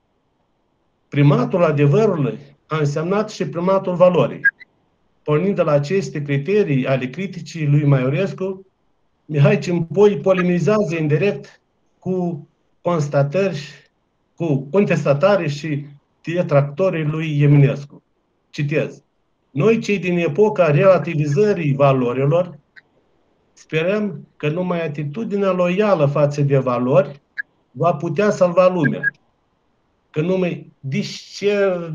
Primatul adevărului a însemnat și primatul valorii. Pornind de la aceste criterii ale criticii lui Măirescu, Mihai Cimpoi polemizează indirect cu constatări, cu contestatari și detractorii lui Eminescu. Citez. Noi, cei din epoca relativizării valorilor, sperăm că numai atitudinea loială față de valori va putea salva lumea. Că numai discer...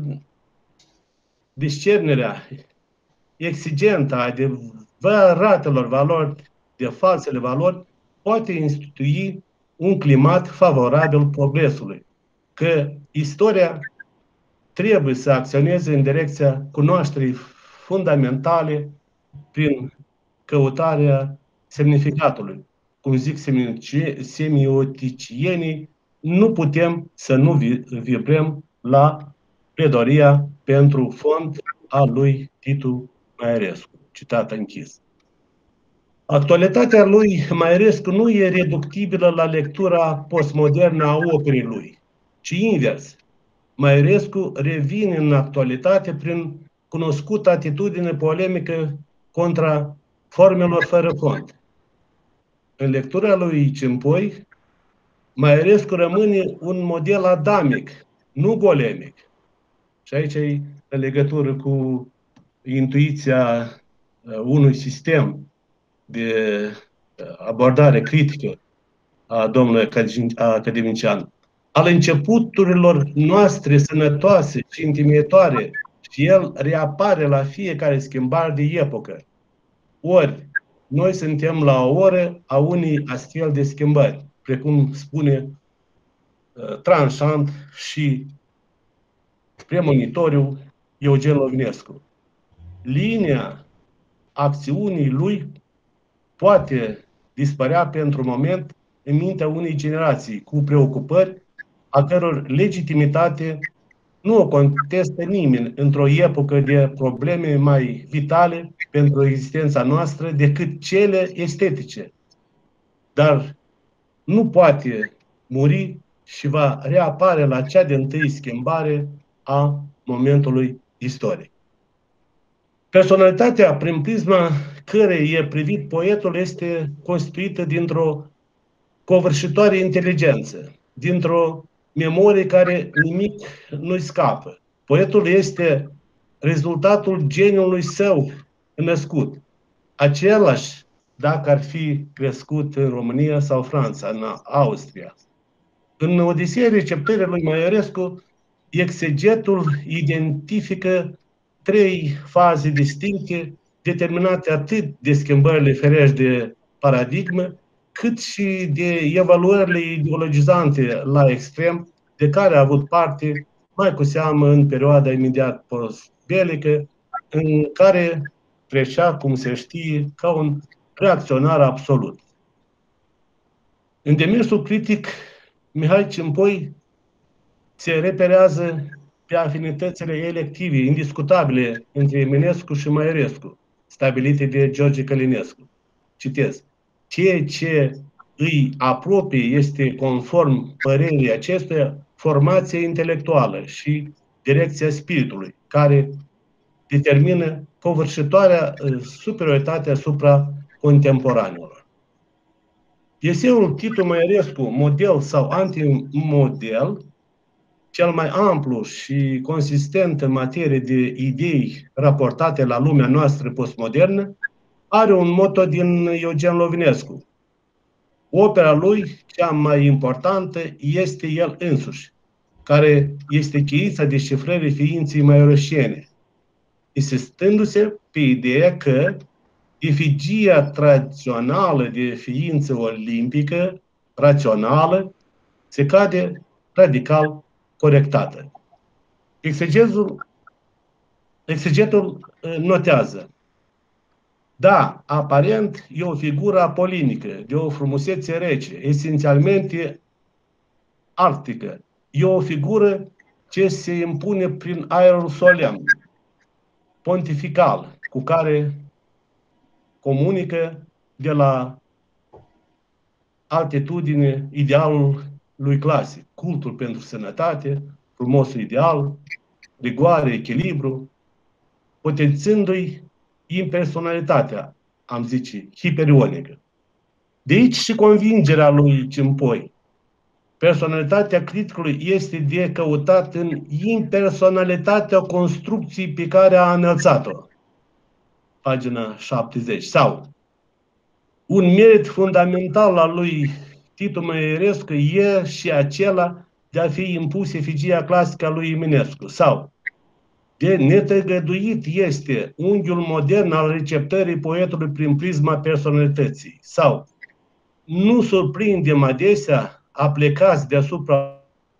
discernerea exigentă a adevăratelor valori de falsele valori poate institui un climat favorabil progresului. Că istoria trebuie să acționeze în direcția cunoașterii fundamentale prin căutarea semnificatului. Cum zic semioticienii, nu putem să nu vibrăm la pledoria pentru fond a lui Titu Măirescu. Citat închis. Actualitatea lui Măirescu nu e reductibilă la lectura postmodernă a operei lui, ci invers. Măirescu revine în actualitate prin cunoscută atitudine polemică contra formelor fără fond. în lectura lui Cimpoi, Maiorescu rămâne un model adamic, nu golemic. Și aici e în legătură cu intuiția unui sistem de abordare critică a domnului academician, al începuturilor noastre sănătoase și întemeietoare, și el reapare la fiecare schimbare de epocă. Ori, noi suntem la o oră a unei astfel de schimbări, precum spune uh, tranșant și premonitoriu Eugen Lovinescu. Linia acțiunii lui poate dispărea pentru un moment în mintea unei generații cu preocupări a căror legitimitate nu o contestă nimeni într-o epocă de probleme mai vitale pentru existența noastră decât cele estetice. Dar nu poate muri și va reapare la cea de-întâi schimbare a momentului istoric. Personalitatea, prin prisma cărei e privit poetul, este constituită dintr-o covârșitoare inteligență, dintr-o memorie care nimic nu-i scapă. Poetul este rezultatul geniului său născut, același dacă ar fi crescut în România sau Franța, în Austria. În Odiseea receptării lui Maiorescu, exegetul identifică trei faze distincte, determinate atât de schimbările ferești de paradigmă, cât și de evaluările ideologizante la extrem, de care a avut parte mai cu seamă în perioada imediat post-belică, în care trecea, cum se știe, ca un reacționar absolut. În demersul critic, Mihai Cimpoi se reperează pe afinitățile elective, indiscutabile între Eminescu și Maiorescu, stabilite de George Călinescu. Citez. Ceea ce îi apropie este, conform părerii acestuia, formația intelectuală și direcția spiritului, care determină covârșitoarea superioritate asupra contemporanilor. Eseul Titu Maiorescu, model sau antimodel, cel mai amplu și consistent în materie de idei raportate la lumea noastră postmodernă, are un moto din Eugen Lovinescu. Opera lui, cea mai importantă, este el însuși, care este cheița descifrării ființei maiorășene, insistându-se pe ideea că efigia tradițională de ființă olimpică, rațională, se cade radical corectată. Exegetul, exegetul notează: da, aparent e o figură apolinică, de o frumusețe rece, esențialmente arctică. E o figură ce se impune prin aerul solemn, pontifical, cu care comunică de la altitudine idealul lui clasic, cultul pentru sănătate, frumosul ideal, rigoare, echilibru, potențându-i impersonalitatea, am zice, hiperionică. De aici și convingerea lui Cimpoi. Personalitatea criticului este de căutat în impersonalitatea construcției pe care a înălțat-o. Pagina șaptezeci. Sau, un merit fundamental al lui Titu Maiorescu e și acela de a fi impus efigia clasică a lui Eminescu. Sau, de netăgăduit este unghiul modern al receptării poetului prin prisma personalității. Sau, nu surprindem adesea aplecați deasupra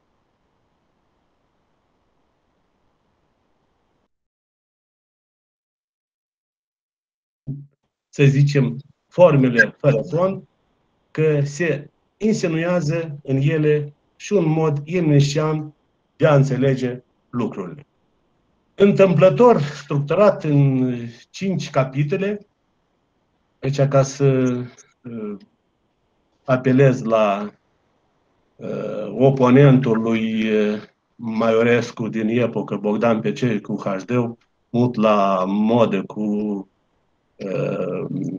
să zicem, formele fără fond, că se insinuează în ele și un mod emnișan de a înțelege lucrurile. Întâmplător, structurat în cinci capitole, aici ca să uh, apelez la uh, oponentul lui uh, Maiorescu din epocă, Bogdan Pecei cu H D, mult la modă cu uh,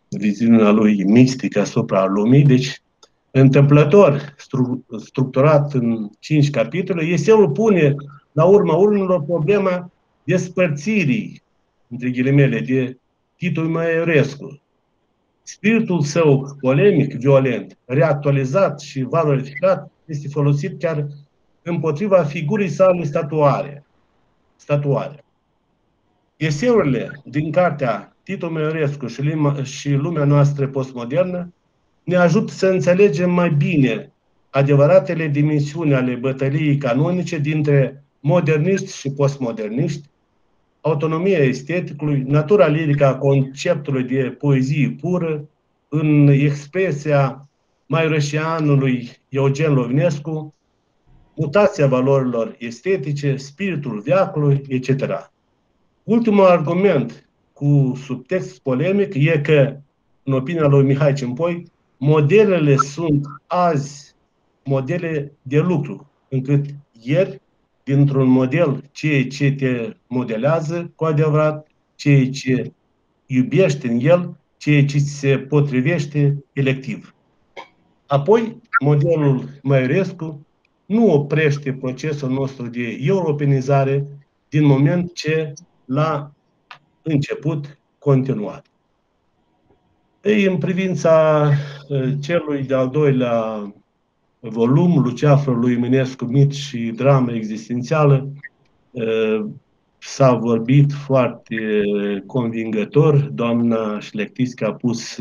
viziunea lui mistică asupra lumii. Deci, întâmplător, stru, structurat în cinci capitole, eseul pune la urma urmelor problema despărțirii, între ghilimele, de Titu Maiorescu. Spiritul său polemic, violent, reactualizat și valorificat, este folosit chiar împotriva figurii sale statuare. statuare. Eseurile din cartea Titu Maiorescu și, lima, și lumea noastră postmodernă ne ajută să înțelegem mai bine adevăratele dimensiuni ale bătăliei canonice dintre moderniști și postmoderniști, autonomia esteticului, natura lirică a conceptului de poezie pură, în expresia maiorășeanului Eugen Lovinescu, mutația valorilor estetice, spiritul veacului, et cetera. Ultimul argument cu subtext polemic e că, în opinia lui Mihai Cimpoi, modelele sunt azi modele de lucru, încât ieri, dintr-un model, ceea ce te modelează cu adevărat, ceea ce iubești în el, ceea ce se potrivește electiv. Apoi, modelul Maiorescu nu oprește procesul nostru de europenizare din moment ce l-a început continuat. Ei, în privința celui de-al doilea volum, Luceafărul lui Eminescu, mit și dramă existențială, s-a vorbit foarte convingător. Doamna Șlectiscă a pus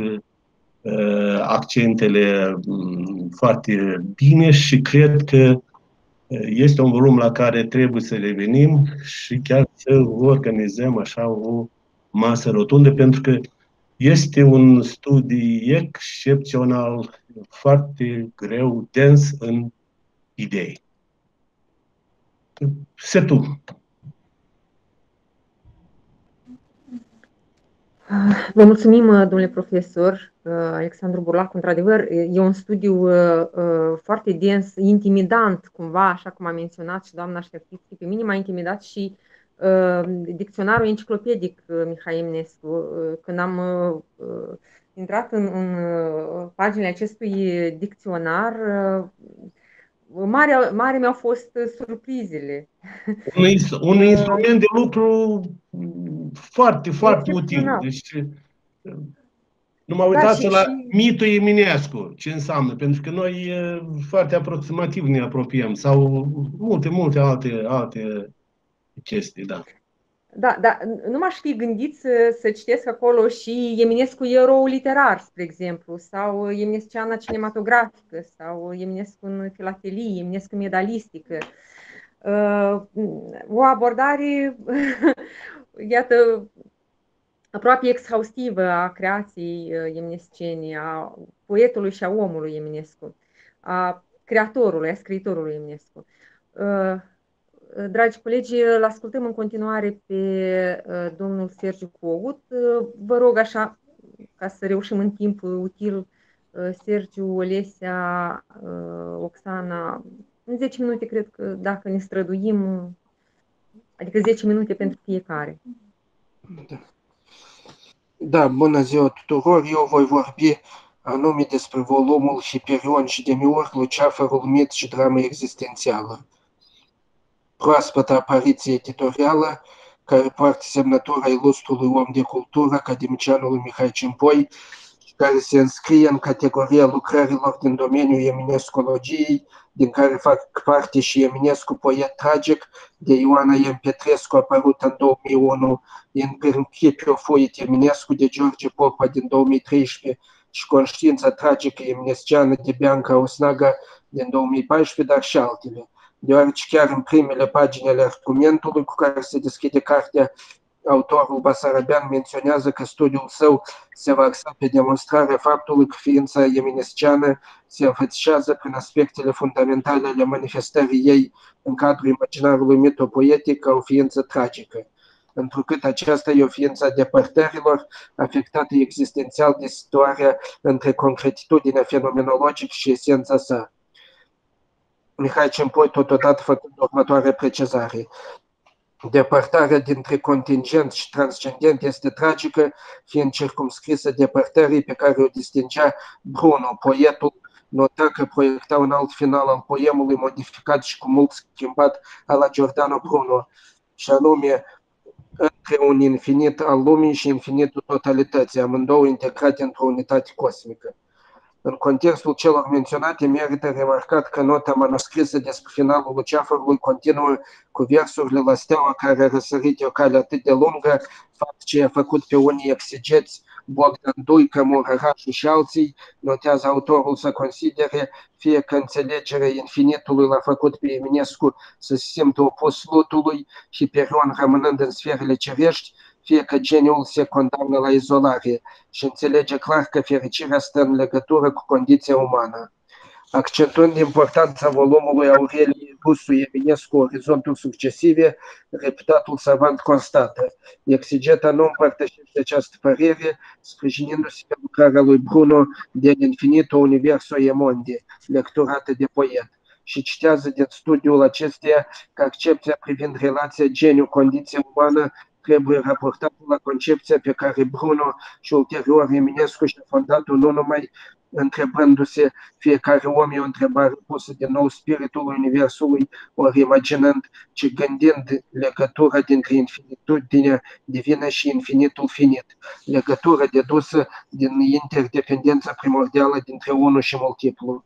accentele foarte bine și cred că este un volum la care trebuie să revenim și chiar să organizăm așa o masă rotundă, pentru că este un studiu excepțional, foarte greu, dens în idei. Se tu. Vă mulțumim, domnule profesor Alexandru Burlacu. Într-adevăr, e un studiu foarte dens, intimidant, cumva, așa cum a menționat și doamna Șteftițchi. Pe mine m-a intimidat și dicționarul enciclopedic Mihai Eminescu. Când am intrat în, în paginile acestui dicționar, mare, mare mi-au fost surprizele. Un, un instrument de lucru foarte, foarte util. Deci, nu mă uitați da, la și... mitul Eminescu, ce înseamnă, pentru că noi foarte aproximativ ne apropiem, sau multe, multe alte, alte chestii, da. Da, da, nu m-aș fi gândit să, să citesc acolo și Eminescu eroul literar, spre exemplu, sau Eminesciana cinematografică, sau Eminescu în filatelie, Eminescu medalistică. O abordare, iată, aproape exhaustivă a creației eminescene, a poetului și a omului Eminescu, a creatorului, a scriitorului Eminescu. Dragi colegi, îl ascultăm în continuare pe domnul Sergiu Cogut. Vă rog așa, ca să reușim în timp util, Sergiu, Olesia, Oxana, în zece minute, cred că dacă ne străduim, adică zece minute pentru fiecare. Da. Da, bună ziua tuturor! Eu voi vorbi anume despre volumul Hiperion și Demiurg, Luceafărul, mit și dramă existențială. Proaspătă apariție editorială, care poartă semnătura ilustrului om de cultură, academicianului Mihai Cimpoi, care se înscrie în categoria lucrărilor din domeniul eminescologiei, din care fac parte și Eminescu, poet tragic, de Ioana M. Petrescu, apărut în două mii unu, în Principiu Fuit Eminescu, de George Popa, din două mii treisprezece, și Conștiința tragică eminesciană, de Bianca Osnaga, din două mii paisprezece, dar și altele. Deoarece chiar în primele pagini ale argumentului cu care se deschide cartea, autorul basarabean menționează că studiul său se va axa pe demonstrarea faptului că ființa eminesciană se înfățișează prin aspectele fundamentale ale manifestării ei în cadrul imaginarului mitopoetic ca o ființă tragică, întrucât aceasta e o ființă a depărtărilor, afectată existențial de situarea între concretitudinea fenomenologică și esența sa. Mihai Cimpoi totodată făcând următoarea precizare. Depărtarea dintre contingent și transcendent este tragică, fiind circumscrisă depărtării pe care o distingea Bruno. Poetul nota că proiecta un alt final al poemului, modificat și cu mult schimbat al la Giordano Bruno, și anume între un infinit al lumii și infinitul totalității, amândouă integrate într-o unitate cosmică. În contextul celor menționate, merită remarcat că nota manuscrisă despre finalul Luceafărului continuă cu versurile la steaua care a răsărit o cale atât de lungă, fapt ce a făcut pe unii exegeți, Bogdan Duică, Murărașu și alții, notează autorul să considere fie că înțelegerea infinitului l-a făcut pe Eminescu să se simtă opus lutului și Perion rămânând în sferele cerești, fie că geniul se condamnă la izolare și înțelege clar că fericirea stă în legătură cu condiția umană. Accentuând importanța volumului Aureliei Rusu Eminescu Orizonturi succesive, reputatul savant constată: exegeta nu împărtășește această părere, sprijinindu-se pe lucrarea lui Bruno de Infinito Universo e Monde, lecturată de poet, și citează din studiul acesteia că accepția privind relația geniu-condiție umană trebuie raportată la concepția pe care Bruno și ulterior Eminescu și-a fondat-o, nu numai întrebându-se fiecare om e o întrebare pusă din nou spiritului universului, ori imaginând, ci gândind legătura dintre infinitudinea divină și infinitul finit, legătura dedusă din interdependența primordială dintre unul și multiplu.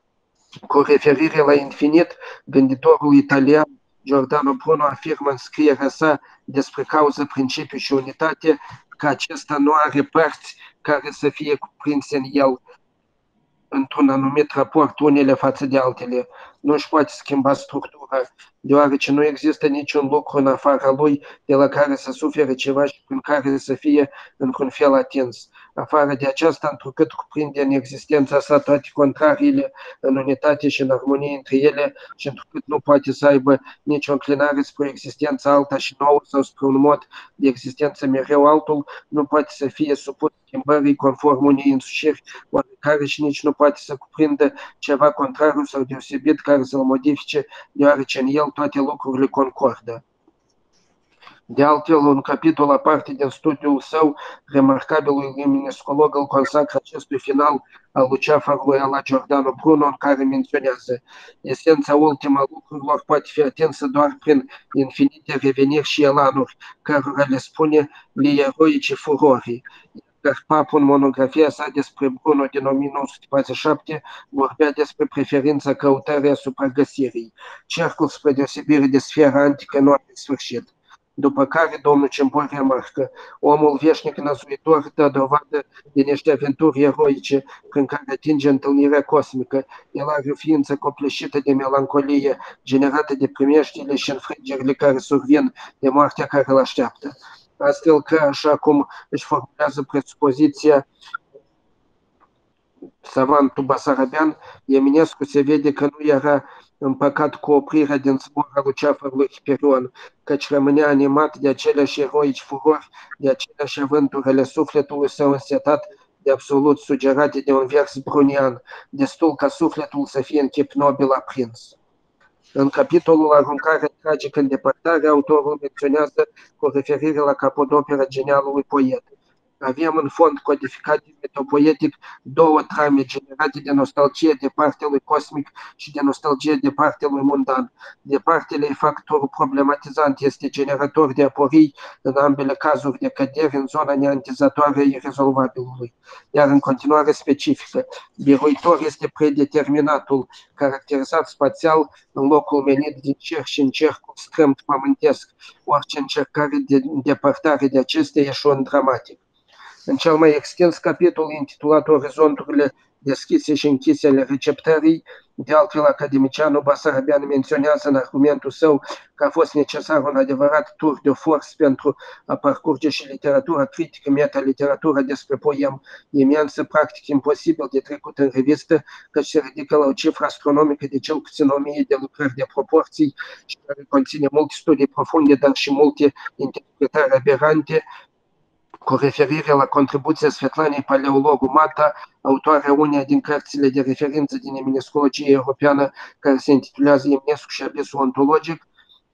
Cu referire la infinit, gânditorul italian Giordano Bruno afirmă în scrierea sa despre cauză, principiu și unitate că acesta nu are părți care să fie cuprinse în el într-un anumit raport unele față de altele. Nu își poate schimba structura, deoarece nu există niciun lucru în afara lui de la care să sufere ceva și prin care să fie într-un fel atins. Afară de aceasta, întrucât cuprinde în existența sa toate contrariile în unitate și în armonie între ele și întrucât nu poate să aibă nicio înclinare spre existența alta și nouă sau spre un mod de existență mereu altul, nu poate să fie supus schimbării conform unei însușiri oarecare și nici nu poate să cuprindă ceva contrariu sau deosebit care să-l modifice, deoarece în el toate lucrurile concordă. De altfel, un capitol aparte din studiul său, remarcabilul eminescolog îl consacră acestui final al Luceafărului la Giordano Bruno, în care menționează: esența ultimă a lucrurilor poate fi atinsă doar prin infinite reveniri și elanuri, cărora le spune li eroice furori. Iar Papul, în monografia sa despre Bruno din o mie nouă sute patruzeci și șapte, vorbea despre preferința căutării asupra găsirii. Cercul, spre deosebire de sfera antică, nu are sfârșit. După care domnul Cimbor remarcă: omul veșnic năzuitor dă dovadă de niște aventuri eroice prin care atinge întâlnirea cosmică. El are o ființă copleșită de melancolie, generată de primeștile și înfrângerile care survin de moartea care îl așteaptă. Astfel că, așa cum își formulează presupoziția savantul basarabean, Eminescu se vede că nu era împăcat cu oprirea din zbor a Luceafărului Hiperion, căci rămânea animat de aceleași eroici furori, de aceleași avânturi ale sufletului său însetat de absolut sugerate de un vers brunian, destul ca sufletul să fie în chip nobil aprins. În capitolul Aruncarea tragică în depărtare, autorul menționează cu referire la capodopera genialului poet: avem în fond codificat din metopoetic două trame generate de nostalgie de partea lui cosmic și de nostalgie de partea lui mundan. De partele factorul problematizant este generator de aporii, în ambele cazuri de căderi în zona neantizatoare a irezolvabilului. Iar în continuare specifică, biruitor este predeterminatul, caracterizat spațial în locul menit din cer și în cercul strâmt pământesc. Orice încercare de îndepărtare de acestea eșuă în dramatic. În cel mai extins capitol intitulat Orizonturile deschise și închise ale receptării, de altfel academicianul basarabean menționează în argumentul său că a fost necesar un adevărat tur de force pentru a parcurge și literatura critică, metaliteratura despre poem, imensă, practic imposibil de trecut în revistă, căci se ridică la o cifră astronomică de cel puțin o mie de lucrări de proporții și care conține multe studii profunde, dar și multe interpretări aberante, cu referire la contribuția Svetlanei Paleologu Mata, autoarea uneia din cărțile de referință din eminescologie europeană, care se intitulează Eminescu și abisul ontologic,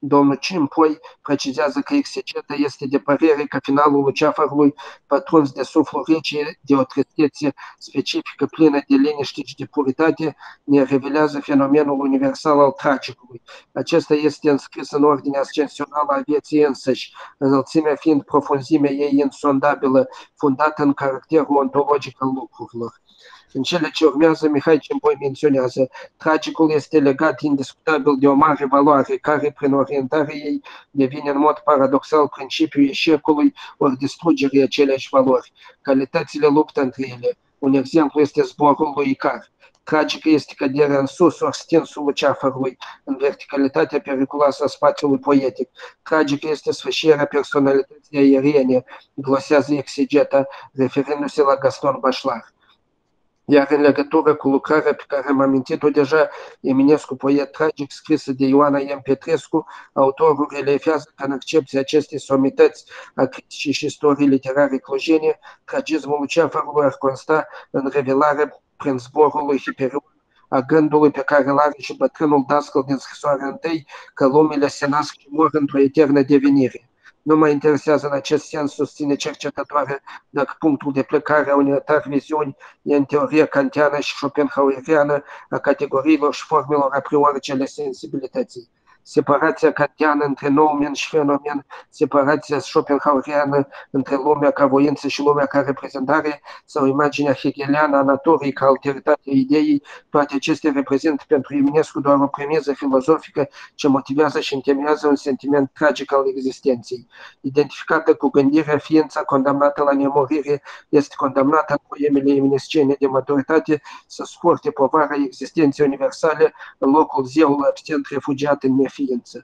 Domnul Cimpoi precizează că exegeta este de părere că finalul luceafărului, pătruns de suflu rece, de o tristețe specifică plină de liniște și de puritate, ne revelează fenomenul universal al tragicului. Acesta este înscris în ordinea ascensională a vieții însăși, înălțimea fiind profunzimea ei insondabilă, fundată în caracterul ontologic al lucrurilor. În cele ce urmează, Mihai Cimpoi menționează: tragicul este legat indiscutabil de o mare valoare, care, prin orientarea ei, devine în mod paradoxal principiul eșecului ori distrugerii aceleași valori. Calitățile luptă între ele. Un exemplu este zborul lui Icar. Tragică este căderea în sus, ori stinsul luceafărului, în verticalitatea periculoasă a spațiului poetic. Tragică este sfârșirea personalității aeriene, glosează exegeta, referindu-se la Gaston Bachelard. Iar în legătură cu lucrarea pe care am amintit-o deja, Eminescu, poet tragic, scrisă de Ioana M. Petrescu, autorul relefează că în accepția acestei somități a criticii și istorii literare clujene, tragismul luceafărului ar consta în revelarea prin zborul lui Hiperion a gândului pe care îl are și bătrânul dascăl din scrisoarea întâi, că lumile se nasc și mor într-o eternă devenire. Nu mă interesează în acest sens, susține cercetătoare, dacă punctul de plecare a unei atari viziuni e în teorie kantiană și schopenhaueriană a categoriilor și formelor a priori ale sensibilității. Separația kantiană între noumen și fenomen, separația schopenhaueriană între lumea ca voință și lumea ca reprezentare, sau imaginea hegeliană a naturii ca alteritatea ideii, toate acestea reprezintă pentru Eminescu doar o premiză filozofică ce motivează și întemeiază un sentiment tragic al existenței. Identificată cu gândirea, ființa condamnată la nemurire este condamnată în poemele eminescene de maturitate să suporte povara existenței universale în locul zeului absent refugiat în neființă.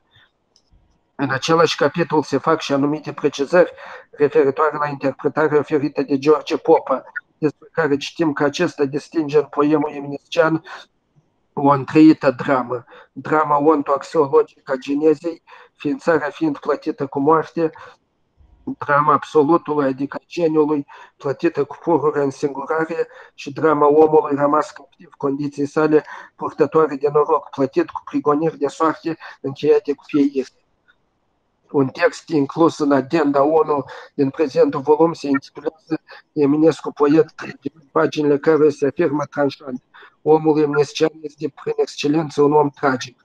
În același capitol se fac și anumite precizări referitoare la interpretarea oferită de George Popa, despre care citim că acesta distinge în poemul eminescian o întreită dramă, drama ontoaxiologică a genezei, ființarea fiind plătită cu moarte, drama absolutului, adică geniului, plătită cu purură în singurare, și drama omului rămas captiv condiții sale purtătoare de noroc, plătit cu prigoniri de soarte încheiate cu fieire. Un text inclus în adenda ONU din prezentul volum se intitulează Eminescu, poet, paginile care se afirmă tranșant: omul eminescian este prin excelență un om tragic.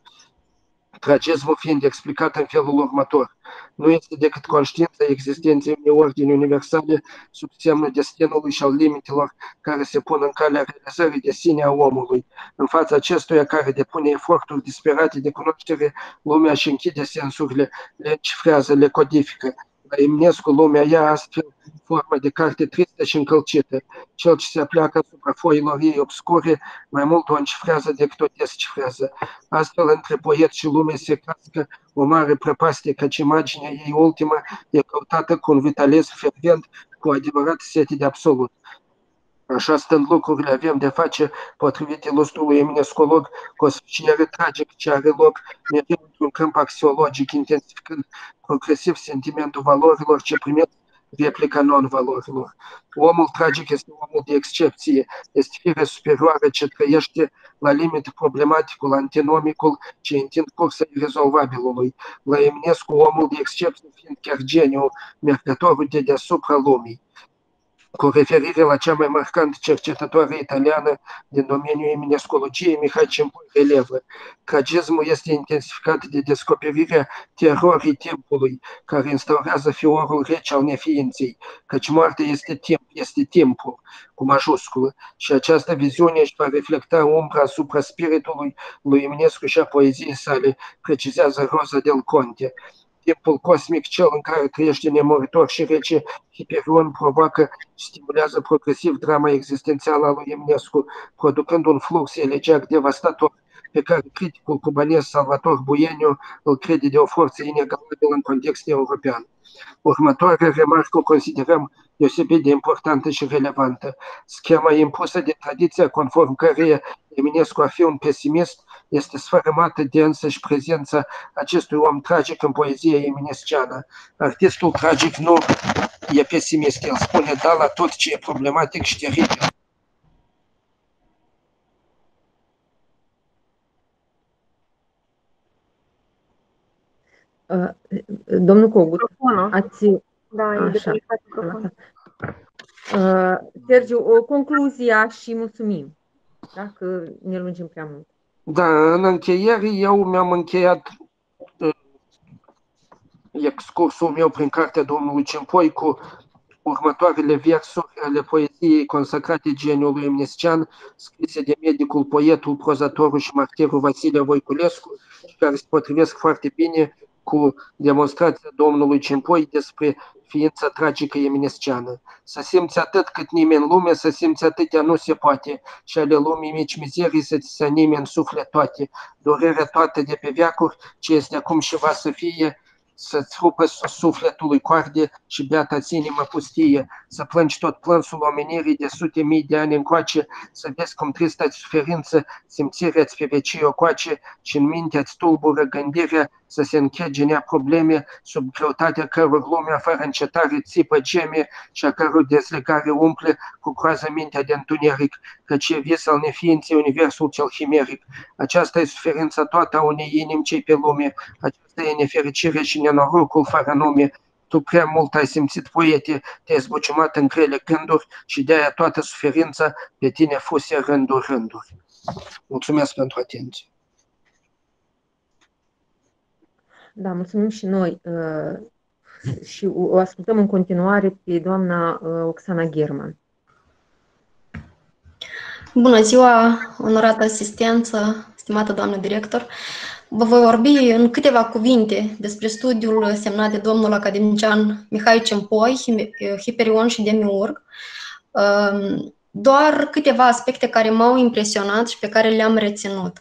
Tragismul fiind explicat în felul următor: nu este decât conștiința existenței unei ordini universale sub semnul destinului și al limitelor care se pun în calea realizării de sine a omului. În fața acestuia, care depune eforturi disperate de cunoaștere, lumea își închide sensurile, le încifrează, le codifică. La Eminescu, lumea ia astfel formă de carte tristă și încălcită. Cel ce se apleacă asupra foilor ei obscure, mai mult o încifrează decât o descifrează. Astfel, între poet și lume se cască o mare prăpastie, căci imaginea ei ultimă e căutată cu un vitalism fervent, cu adevărat sete de absolut. Așa stând lucrurile, avem de face, potrivit ilustrului eminescolog, cu o sfârșire tragică ce are loc mereu într-un câmp axiologic, intensificând progresiv sentimentul valorilor ce primesc replica non-valorilor. Omul tragic este omul de excepție, este firea superioară ce trăiește la limită problematicul, antinomicul ce întind cursa irezolvabilului. La Eminescu, omul de excepție fiind chiar geniul, mergătorul de deasupra lumii. Cu referire la cea mai marcantă cercetătoare italiană din domeniul eminescologiei, Mihai Cimpoi relevă: tragismul este intensificat de descoperirea terorii timpului, care instaurează fiorul rece al neființei, căci moartea este timp, este timpul, cu majusculă, și această viziune își va reflecta umbra asupra spiritului lui Eminescu și a poeziei sale, precizează Rosa del Conte. Timpul cosmic, cel în care trăiește nemuritor și rece, Hiperion provoacă și stimulează progresiv drama existențială a lui Eminescu, producând un flux elegiac devastator pe care criticul cubanez Salvator Bueniu îl crede de o forță inegalabilă în context european. Următoarea remarcă o considerăm deosebit de importantă și relevantă. Schema impusă de tradiția conform căreia Eminescu ar fi un pesimist este sfărâmată de însăși prezența acestui om tragic în poezia eminesciană. Artistul tragic nu e pesimist, el spune da la tot ce e problematic și teribil. Domnul Cogut, ați... Da, e Așa. de microfon. Sergiu, concluzia și mulțumim, dacă ne lungim prea mult. Da, în încheiere eu mi-am încheiat excursul meu prin cartea domnului Cimpoi cu următoarele versuri ale poeziei consacrate geniului emnescean, scrise de medicul, poetul, prozatorul și martirul Vasile Voiculescu, care se potrivesc foarte bine cu demonstrația domnului Cimpoi despre ființa tragică eminesceană. Să simți atât cât nimeni în lume, să simți atâtea nu se poate, și ale lumii mici mizerii să ți se anime în suflet toate, durerea toată de pe veacuri, ce este acum și va să fie, să-ți rupă sufletului coarde și beata-ți inimă pustie, să plângi tot plânsul omenirii de sute mii de ani încoace, să vezi cum trista-ți suferință, simțirea-ți pe vecii o coace și în mintea-ți tulbură gândirea, să se închegenea probleme, sub greutatea căror lumea fără încetare țipă geme și a căror dezlegare umple cu groază mintea de întuneric, căci e vis al neființei universul cel chimeric. Aceasta e suferința toată a unei inimi cei pe lume, aceasta e nefericire și nenorocul fără nume. Tu prea mult ai simțit, poete, te-ai zbuciumat în grele gânduri și de-aia toată suferința pe tine fuse rânduri rânduri. Mulțumesc pentru atenție. Da, mulțumim și noi și o ascultăm în continuare pe doamna Oxana German. Bună ziua, onorată asistență, stimată doamnă director. Vă voi vorbi în câteva cuvinte despre studiul semnat de domnul academician Mihai Cimpoi, Hiperion și Demiurg. Doar câteva aspecte care m-au impresionat și pe care le-am reținut.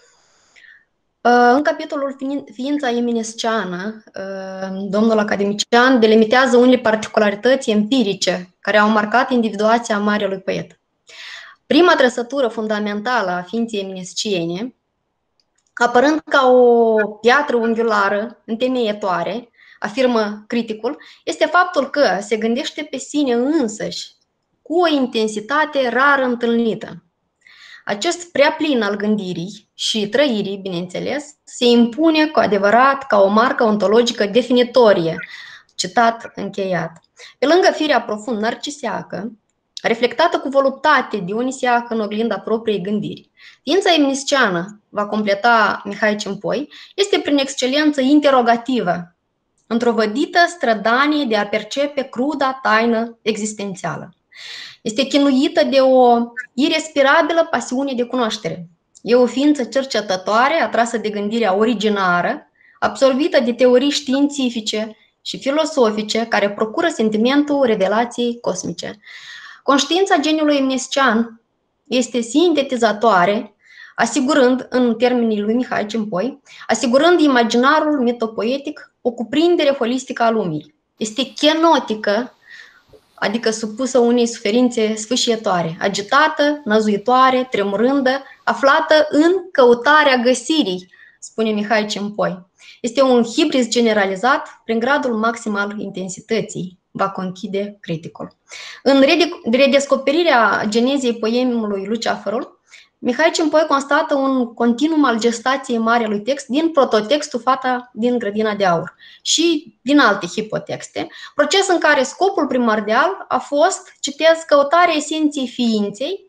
În capitolul Ființa eminesceană, domnul academician delimitează unele particularități empirice care au marcat individuația marelui poet. Prima trăsătură fundamentală a ființei eminesciene, apărând ca o piatră unghiulară, întemeietoare, afirmă criticul, este faptul că se gândește pe sine însăși cu o intensitate rar întâlnită. Acest prea plin al gândirii și trăirii, bineînțeles, se impune cu adevărat ca o marcă ontologică definitorie, citat încheiat. Pe lângă firea profund narciseacă, reflectată cu voluptate dionisiacă în oglinda propriei gândiri, ființa eminesceană, va completa Mihai Cimpoi, este prin excelență interogativă, într-o-vădită strădanie de a percepe cruda taină existențială. Este chinuită de o irespirabilă pasiune de cunoaștere. E o ființă cercetătoare, atrasă de gândirea originară, absorbită de teorii științifice și filosofice care procură sentimentul revelației cosmice. Conștiința geniului emnescean este sintetizatoare, asigurând, în termenii lui Mihai Cimpoi, asigurând imaginarul mitopoetic o cuprindere holistică a lumii. Este chenotică, adică supusă unei suferințe sfâșietoare, agitată, năzuitoare, tremurândă, aflată în căutarea găsirii, spune Mihai Cimpoi. Este un hibris generalizat prin gradul maxim al intensității, va conchide criticul. În redescoperirea genezei poemului Luceafărul, Mihai Cimpoi constată un continuum al gestației marelui text din prototextul Fata din Grădina de Aur și din alte hipotexte, proces în care scopul primordial a fost, citez, căutarea esenței ființei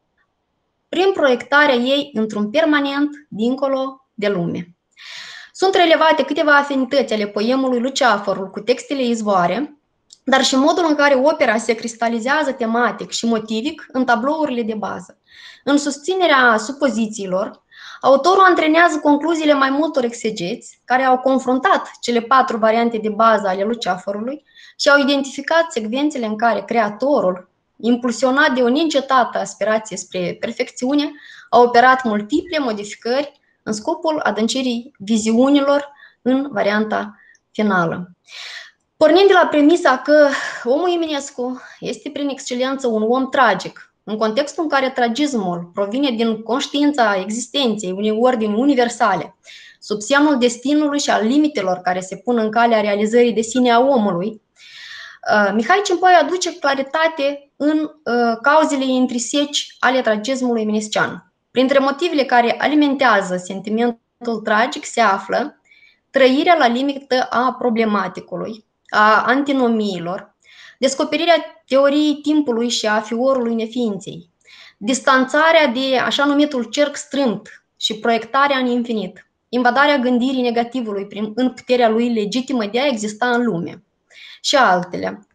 prin proiectarea ei într-un permanent dincolo de lume. Sunt relevate câteva afinități ale poemului Luceafărul cu textele izvoare, dar și modul în care opera se cristalizează tematic și motivic în tablourile de bază. În susținerea supozițiilor, autorul antrenează concluziile mai multor exegeți care au confruntat cele patru variante de bază ale Luceafărului și au identificat secvențele în care creatorul, impulsionat de o neîncetată aspirație spre perfecțiune, a operat multiple modificări în scopul adâncirii viziunilor în varianta finală. Pornind de la premisa că omul Eminescu este prin excelență un om tragic, în contextul în care tragismul provine din conștiința existenței unei ordini universale, sub semnul destinului și al limitelor care se pun în calea realizării de sine a omului, Mihai Cimpoi aduce claritate în cauzele intrinseci ale tragismului eminescean. Printre motivele care alimentează sentimentul tragic se află trăirea la limită a problematicului, a antinomiilor, descoperirea teoriei timpului și a fiorului neființei, distanțarea de așa numitul cerc strâmt și proiectarea în infinit, invadarea gândirii negativului prin, în puterea lui legitimă de a exista în lume și altele.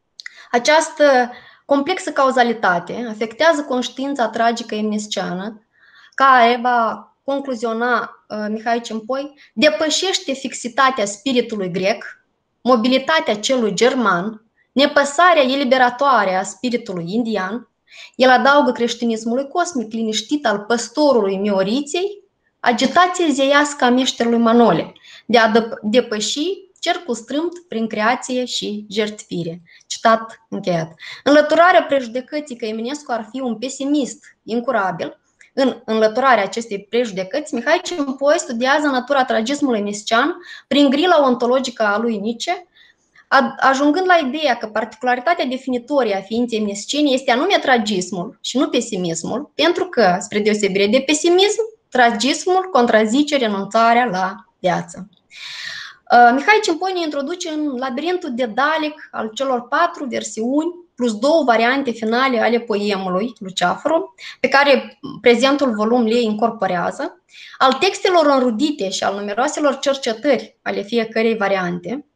Această complexă cauzalitate afectează conștiința tragică emnesceană, care, va concluziona uh, Mihai Cimpoi, depășește fixitatea spiritului grec, mobilitatea celui german, nepăsarea eliberatoare a spiritului indian. El adaugă creștinismului cosmic liniștit al păstorului Mioriței, agitație zeiască a meșterului Manole, de a depăși cercul strâmt prin creație și jertfire. Citat încheiat. Înlăturarea prejudecății că Eminescu ar fi un pesimist incurabil, în înlăturarea acestei prejudecăți, Mihai Cimpoi studiază natura tragismului emnescian prin grila ontologică a lui Nietzsche, ajungând la ideea că particularitatea definitorie a ființei emnescene este anume tragismul și nu pesimismul, pentru că, spre deosebire de pesimism, tragismul contrazice renunțarea la viață. Mihai Cimpoi ne introduce în labirintul dedalic al celor patru versiuni plus două variante finale ale poemului Luceafărul, pe care prezentul volum le incorporează, al textelor înrudite și al numeroaselor cercetări ale fiecărei variante,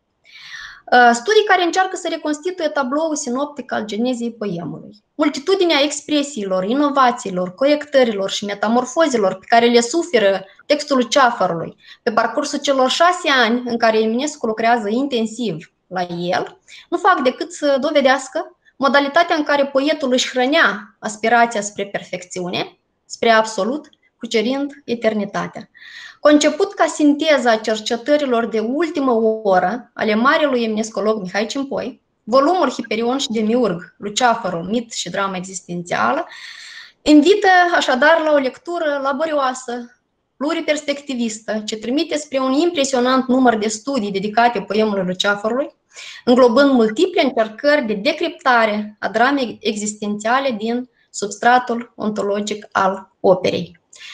studii care încearcă să reconstituie tabloul sinoptic al genezei poemului. Multitudinea expresiilor, inovațiilor, corectărilor și metamorfozelor pe care le suferă textul Luceafărului pe parcursul celor șase ani în care Eminescu lucrează intensiv la el, nu fac decât să dovedească modalitatea în care poetul își hrănea aspirația spre perfecțiune, spre absolut, cucerind eternitatea. Conceput ca sinteza cercetărilor de ultimă oră ale marelui eminescolog Mihai Cimpoi, volumul Hiperion și Demiurg, Luceafărul, mit și dramă existențială, invită așadar la o lectură laborioasă, pluriperspectivistă, ce trimite spre un impresionant număr de studii dedicate poemului Luceafărului, înglobând multiple încercări de decriptare a dramei existențiale din substratul ontologic al operei.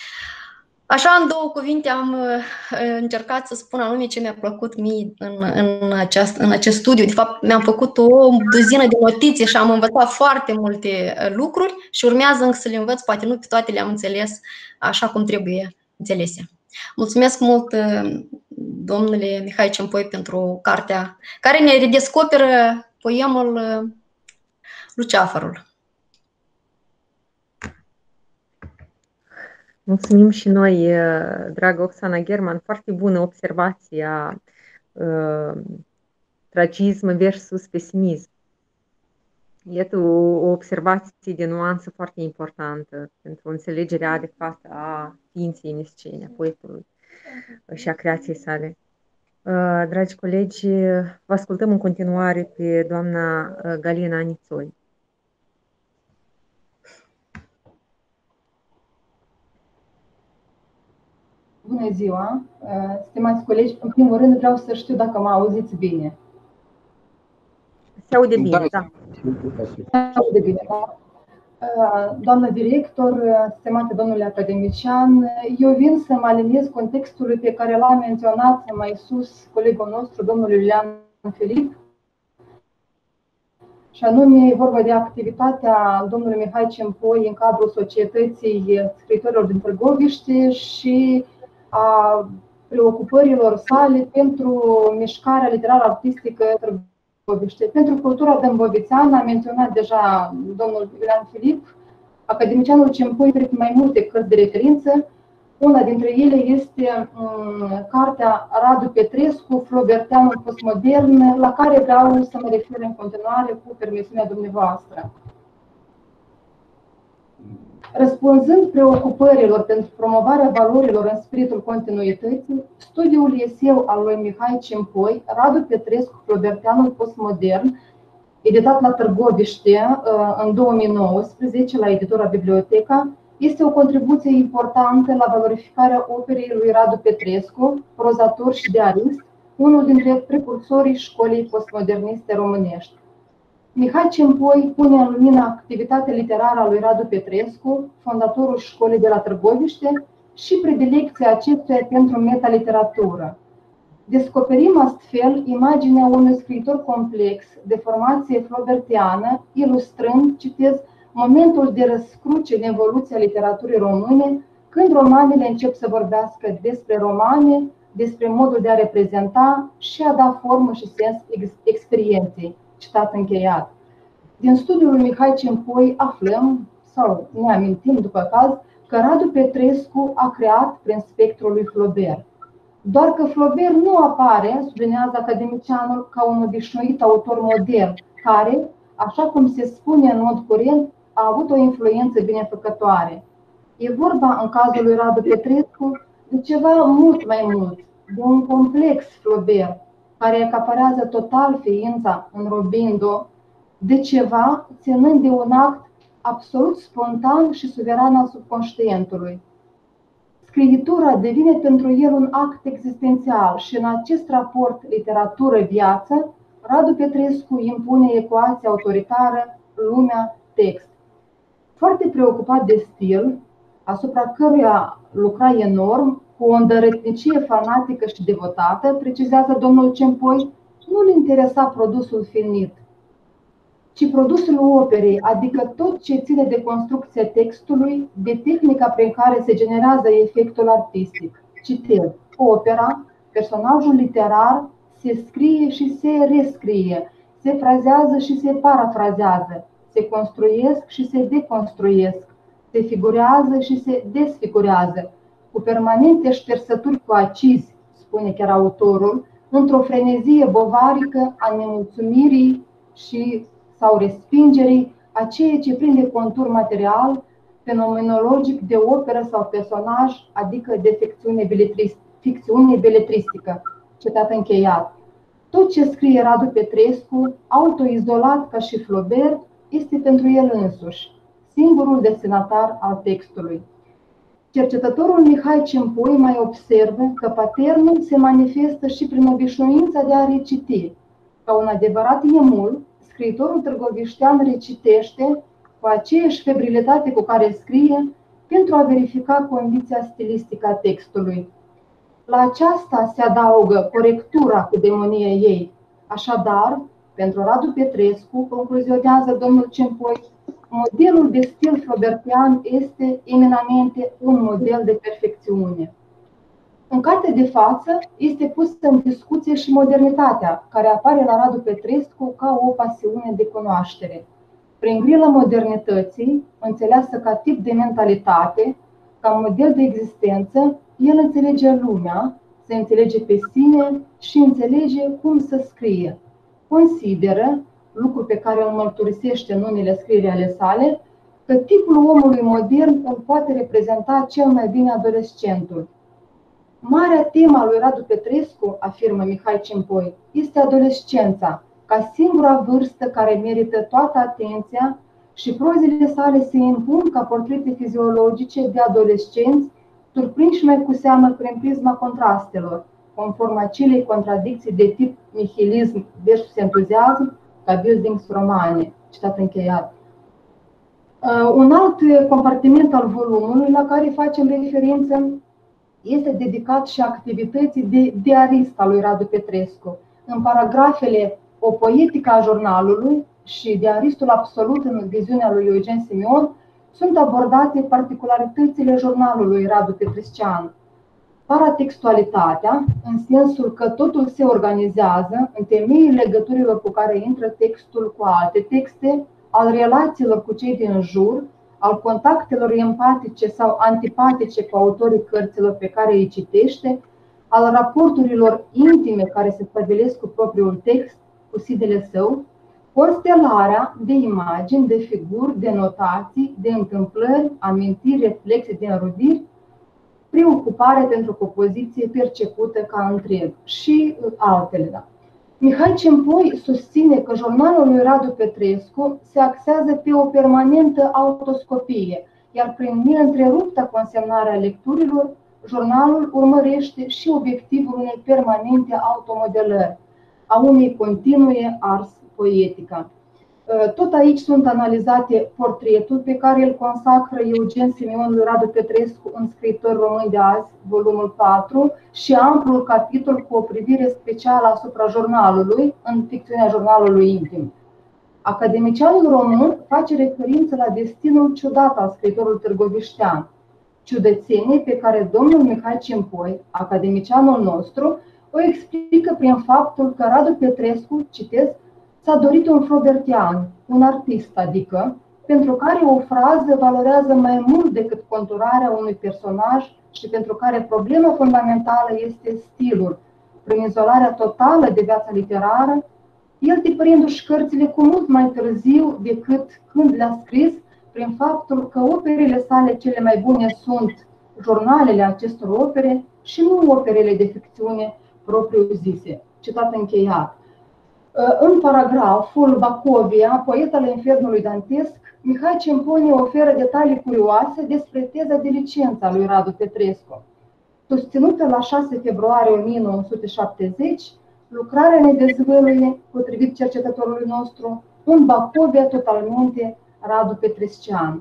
Așa, în două cuvinte, am încercat să spun anume ce mi-a plăcut mie în, în, aceast, în acest studiu. De fapt, mi-am făcut o duzină de notițe și am învățat foarte multe lucruri și urmează încă să le învăț, poate nu pe toate le-am înțeles așa cum trebuie înțelese. Mulțumesc mult, domnule Mihai Cimpoi, pentru cartea care ne redescoperă poemul Luceafărul. Mulțumim și noi, dragă Oxana German, foarte bună observația, uh, tragism versus pesimism. Iată o, o observație de nuanță foarte importantă pentru înțelegerea adecvată a ființei emnescene, a poetului și a creației sale. Uh, dragi colegi, vă ascultăm în continuare pe doamna Galina Anițoi. Bună ziua, stimați colegi, în primul rând vreau să știu dacă mă auziți bine. Se aude bine, da. da. Se aude bine, da. Doamnă director, stimate domnule academician, eu vin să mă aliniez contextului pe care l-a menționat mai sus colegul nostru, domnul Iulian Filip, și anume e vorba de activitatea domnului Mihai Cimpoi în cadrul Societății Scriitorilor din Târgoviște și a preocupărilor sale pentru mișcarea literar-artistică Târgoviște. Pentru cultura dâmbovițeană a menționat deja domnul Iulian Filip, academicianul Cimpoi trec mai multe cărți de referință. Una dintre ele este um, cartea Radu Petrescu, Flaubertianul postmodern, la care vreau să mă refer în continuare cu permisiunea dumneavoastră. Răspunzând preocupărilor pentru promovarea valorilor în spiritul continuității, studiul eseu al lui Mihai Cimpoi, Radu Petrescu, Flaubertianul postmodern, editat la Târgoviște în două mii nouăsprezece la editura Biblioteca, este o contribuție importantă la valorificarea operei lui Radu Petrescu, prozator și diarist, unul dintre precursorii școlii postmoderniste românești. Mihai Cimpoi pune în lumină activitatea literară a lui Radu Petrescu, fondatorul școlii de la Târgoviște, și predilecția acestuia pentru metaliteratură. Descoperim astfel imaginea unui scriitor complex de formație flaubertiană, ilustrând, citez, momentul de răscruce în evoluția literaturii române, când romanele încep să vorbească despre romane, despre modul de a reprezenta și a da formă și sens experienței. Citat încheiat. Din studiul lui Mihai Cimpoi aflăm, sau ne amintim după caz, că Radu Petrescu a creat prin spectrul lui Flaubert. Doar că Flaubert nu apare, sublinează academicianul, ca un obișnuit autor modern, care, așa cum se spune în mod curent, a avut o influență binefăcătoare. E vorba, în cazul lui Radu Petrescu, de ceva mult mai mult, de un complex Flaubert, care acaparează total ființa înrobind-o, de ceva ținând de un act absolut spontan și suveran al subconștientului. Scriitura devine pentru el un act existențial și în acest raport literatură-viață, Radu Petrescu impune ecuația autoritară lumea-text. Foarte preocupat de stil, asupra căruia lucra enorm, cu o îndărătnicie fanatică și devotată, precizează domnul Cimpoi, nu-l interesa produsul finit, ci produsul operei, adică tot ce ține de construcția textului, de tehnica prin care se generează efectul artistic. Citez, opera, personajul literar, se scrie și se rescrie, se frazează și se parafrazează, se construiesc și se deconstruiesc, se figurează și se desfigurează, cu permanente ștersături cu acizi, spune chiar autorul, într-o frenezie bovarică a nemulțumirii și sau respingerii a ceea ce prinde contur material, fenomenologic de operă sau personaj, adică de ficțiune beletristică. Citat încheiat. Tot ce scrie Radu Petrescu, autoizolat ca și Flaubert, este pentru el însuși, singurul destinatar al textului. Cercetătorul Mihai Cimpoi mai observă că paternul se manifestă și prin obișnuința de a reciti. Ca un adevărat emul, scriitorul târgoviștean recitește cu aceeași febrilitate cu care scrie pentru a verifica condiția stilistică a textului. La aceasta se adaugă corectura cu demonia ei. Așadar, pentru Radu Petrescu, concluzionează domnul Cimpoi, modelul de stil flaubertian este eminamente un model de perfecțiune. În cartea de față este pusă în discuție și modernitatea, care apare la Radu Petrescu ca o pasiune de cunoaștere. Prin grila modernității, înțeleasă ca tip de mentalitate, ca model de existență, el înțelege lumea, se înțelege pe sine și înțelege cum să scrie. Consideră, lucru pe care îl mărturisește în unele scrieri ale sale, că tipul omului modern îl poate reprezenta cel mai bine adolescentul. Marea temă a lui Radu Petrescu, afirmă Mihai Cimpoi, este adolescența, ca singura vârstă care merită toată atenția și prozele sale se impun ca portrete fiziologice de adolescenți, surprinși mai cu seamă prin prisma contrastelor, conform acelei contradicții de tip nihilism versus entuziasm, ca buildings romane. Citat încheiat. Uh, un alt compartiment al volumului la care facem referință este dedicat și activității de diarist al lui Radu Petrescu. În paragrafele O poetică a jurnalului și Diaristul absolut în viziunea lui Eugen Simion sunt abordate particularitățile jurnalului Radu Petrescian. Paratextualitatea, în sensul că totul se organizează în temeiul legăturilor cu care intră textul cu alte texte, al relațiilor cu cei din jur, al contactelor empatice sau antipatice cu autorii cărților pe care îi citește, al raporturilor intime care se stabilesc cu propriul text, cu sidele său, constelarea de imagini, de figuri, de notații, de întâmplări, amintiri, reflexe, de înrudiri, preocupare pentru compoziție percepută ca întreg și altele. Da. Mihai Cimpoi susține că jurnalul lui Radu Petrescu se axează pe o permanentă autoscopie, iar prin neîntreruptă consemnare a lecturilor, jurnalul urmărește și obiectivul unei permanente automodelări, a unei continue ars poetica. Tot aici sunt analizate portretul pe care îl consacră Eugen Simeon lui Radu Petrescu în Scriitori români de azi, volumul patru, și amplul capitol cu o privire specială asupra jurnalului, în ficțiunea Jurnalului intim. Academicianul român face referință la destinul ciudat al scriitorului târgoviștean, ciudățenie pe care domnul Mihai Cimpoi, academicianul nostru, o explică prin faptul că Radu Petrescu, citez, s-a dorit un frobertian, un artist, adică, pentru care o frază valorează mai mult decât conturarea unui personaj și pentru care problema fundamentală este stilul, prin izolarea totală de viața literară, el tipărindu-și cărțile cu mult mai târziu decât când le-a scris, prin faptul că operele sale cele mai bune sunt jurnalele acestor opere și nu operele de ficțiune propriu-zise. Citat încheiat. În paragraful Bacovia, poet al infernului dantesc, Mihai Cimpoi oferă detalii curioase despre teza de licență a lui Radu Petrescu. Susținută la șase februarie o mie nouă sute șaptezeci, lucrarea ne dezvăluie, potrivit cercetătorului nostru, un Bacovia totalmente Radu Petrescian.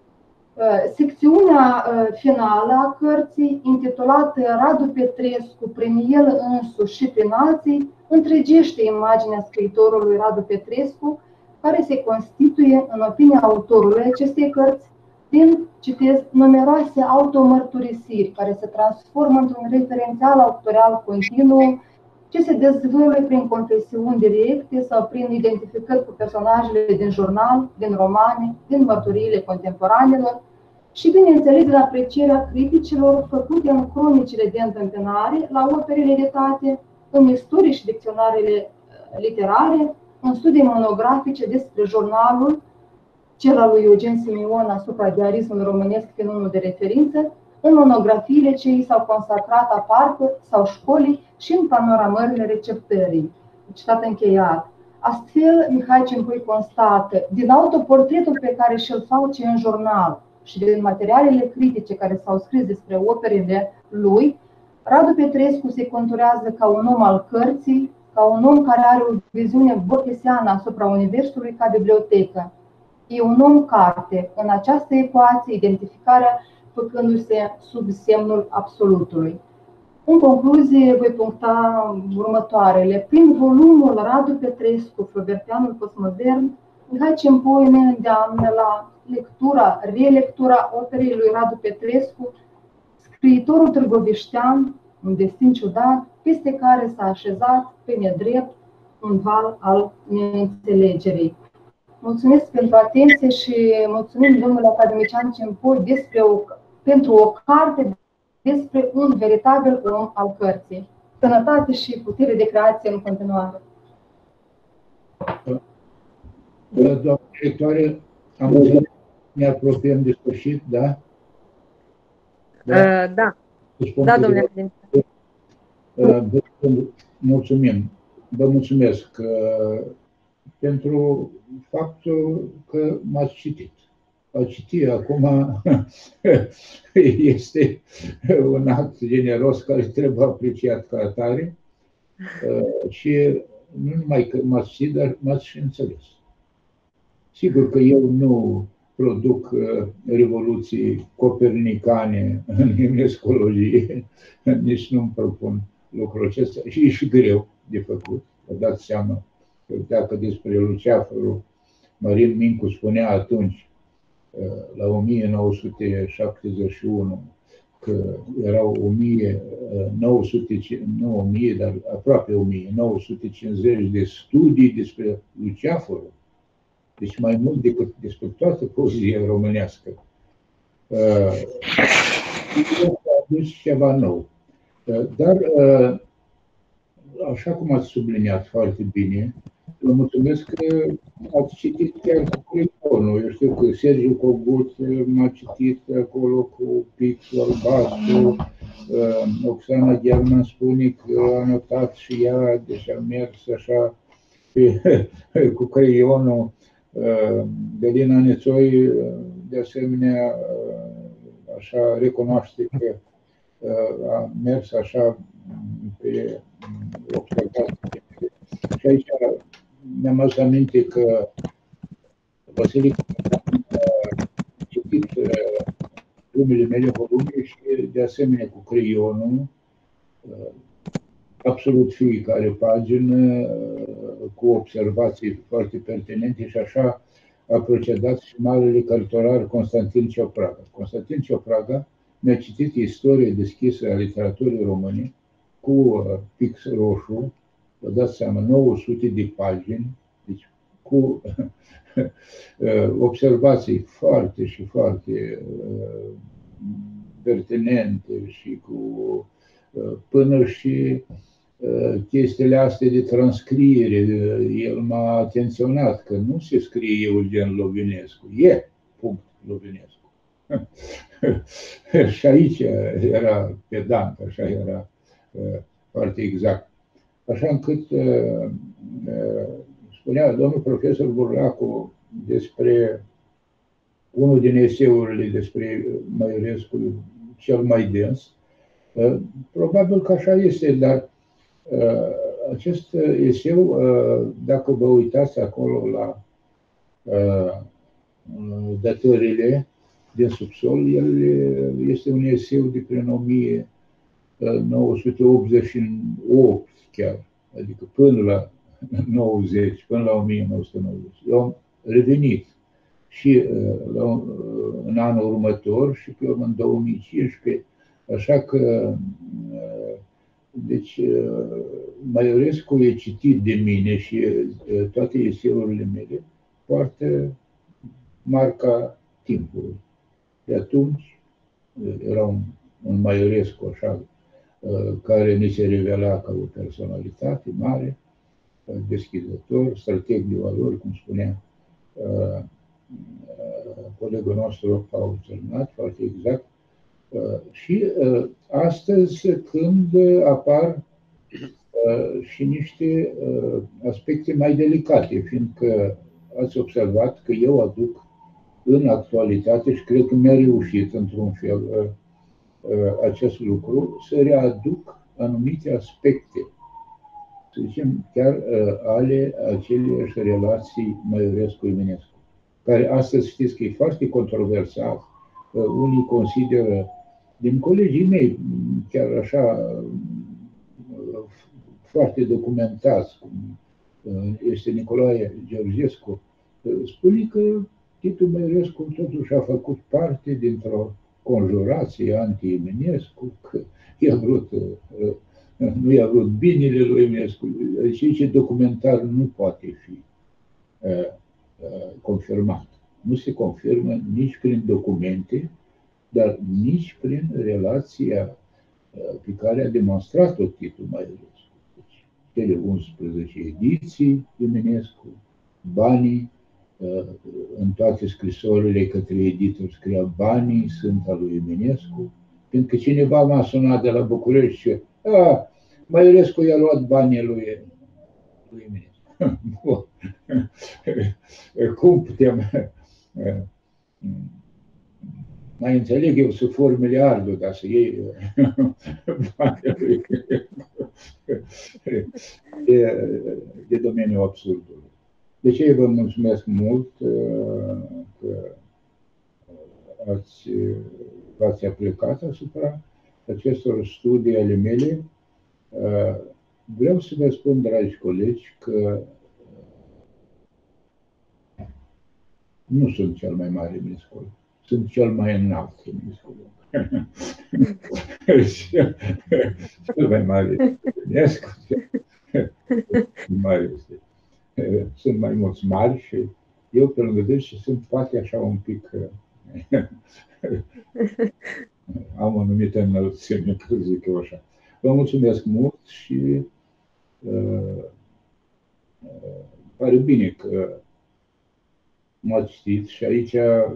Secțiunea finală a cărții, intitulată Radu Petrescu prin el însuși și prin alții, întregește imaginea scriitorului Radu Petrescu, care se constituie, în opinia autorului acestei cărți, din, citez, numeroase automărturisiri care se transformă într-un referențial autorial continuu, ce se dezvăluie prin confesiuni directe sau prin identificări cu personajele din jurnal, din romane, din mărturiile contemporanelor și, bineînțeles, din aprecierea criticilor făcute în cronicile de întâmpinare la operele editate, în istorii și dicționarele literare, în studii monografice despre jurnalul, cel al lui Eugen Simeon asupra diarismului românesc fiind unul de referință, în monografiile ce i s-au consacrat aparte sau școlii și în panoramările receptării. Citat încheiat. Astfel, Mihai Cimpoi constată, din autoportretul pe care și-l face în jurnal și din materialele critice care s-au scris despre operele lui, Radu Petrescu se conturează ca un om al cărții, ca un om care are o viziune borgheseană asupra universului ca bibliotecă. E un om carte, în această ecuație, identificarea făcându-se sub semnul absolutului. În concluzie, voi puncta următoarele. Prin volumul Radu Petrescu, Frobertianul postmodern, Mihai Cimpoi ne îndeamnă la lectura, relectura operei lui Radu Petrescu, scriitorul târgoviștean, un destin ciudat, peste care s-a așezat pe nedrept un val al neînțelegerii. Mulțumesc pentru atenție și mulțumim domnule academician Cimpoi despre o, pentru o carte despre un veritabil om al cărții. Sănătate și putere de creație în continuare. Doamna directoare, am înțeles, ne apropiem de sfârșit, da? Da, uh, da. Da, domnule academician. Uh, mulțumim. Vă mulțumesc uh, pentru faptul că m-ați citit. A citi acum este un act generos care trebuie apreciat ca atare și nu numai că m-ați citit, dar m-ați și înțeles. Sigur că eu nu produc revoluții copernicane în imnescologie, nici nu-mi propun lucrul acesta și e și greu de făcut. Vă dați seama că dacă despre Luceafărul, Marin Mincu spunea atunci, la o mie nouă sute șaptezeci și unu, că erau o mie nouă sute, nu o mie, dar aproape o mie nouă sute cincizeci de studii despre Luceafărul. Deci mai mult decât despre toată poezia românească. A adus ceva nou. Dar, așa cum ați subliniat foarte bine, vă mulțumesc că ați citit chiar cu Criconul. Eu știu că Sergiu Cogut m-a citit acolo cu pixul albastru, Oxana Gherman spune că a notat și ea, deci a mers așa pe, cu creionul. Belina Nețoi, de asemenea, așa recunoaște că a mers așa pe observație. Și aici mi-am adus aminte că Vasilica, am citit primele mele volume și de asemenea cu creionul, absolut fiecare pagină, cu observații foarte pertinente și așa a procedat și marele cărturar Constantin Ciopraga. Constantin Ciopraga mi-a citit istorie deschisă a literaturii române cu pix roșu, vă dați seama, nouă sute de pagini, deci cu observații foarte și foarte pertinente și cu până și chestiile astea de transcriere. El m-a atenționat că nu se scrie Eugen Lovinescu, e punct Lovinescu. Și aici era pedant, așa era foarte exact. Așa încât spunea domnul profesor Burlacu despre unul din eseurile despre Maiorescu, cel mai dens. Probabil că așa este, dar acest eseu, dacă vă uitați acolo la datările din subsol, el este un eseu de prin o mie nouă sute optzeci și opt chiar, adică până la nouăzeci, până la o mie nouă sute nouăzeci. Eu am revenit și la, în anul următor și pe urmă în două mii cincisprezece, așa că deci Maiorescu e citit de mine și toate eseurile mele poartă marca timpului. De atunci era un, un Maiorescu așa, care ni se revela ca o personalitate mare, deschizător, strateg de valori, cum spunea colegul nostru Paul Cernat, foarte exact. Și astăzi, când apar și niște aspecte mai delicate, fiindcă ați observat că eu aduc în actualitate, și cred că mi-a reușit într-un fel acest lucru, să readuc anumite aspecte, să zicem, chiar ale aceleiași relații Maiorescu-Eminescu, care astăzi știți că e foarte controversat. Unii consideră, din colegii mei, chiar așa, foarte documentați, cum este Nicolae Georgescu, spune că Titu Maiorescu totuși a făcut parte dintr-o conjurație anti-Eminescu, că i-a vrut, nu i-a vrut binele lui Eminescu. Deci ce documentar nu poate fi confirmat. Nu se confirmă nici prin documente, dar nici prin relația pe care a demonstrat-o Titu Maiorescu. Deci, cele unsprezece ediții Eminescu, banii, în toate scrisorile către editor scria banii sunt al lui Eminescu, pentru că cineva m-a sunat de la București și a, Maiorescu i-a luat banii lui, lui Eminescu. Cum putem... Mai înțeleg eu să fur miliardul, dar să iei banii lui. De, de domeniul absurdului. De ce vă mulțumesc mult că ați, v-ați aplicat asupra acestor studii ale mele. Vreau să vă spun, dragi colegi, că nu sunt cel mai mare Eminescu, sunt cel mai înalt Eminescu. Cel mai mare Eminescu. Mare este. Sunt mai mulți mari și eu pe lângă dâns și sunt poate așa un pic, am o anumită înălțime, că zic eu așa. Vă mulțumesc mult și uh, uh, pare bine că m-ați citit și aici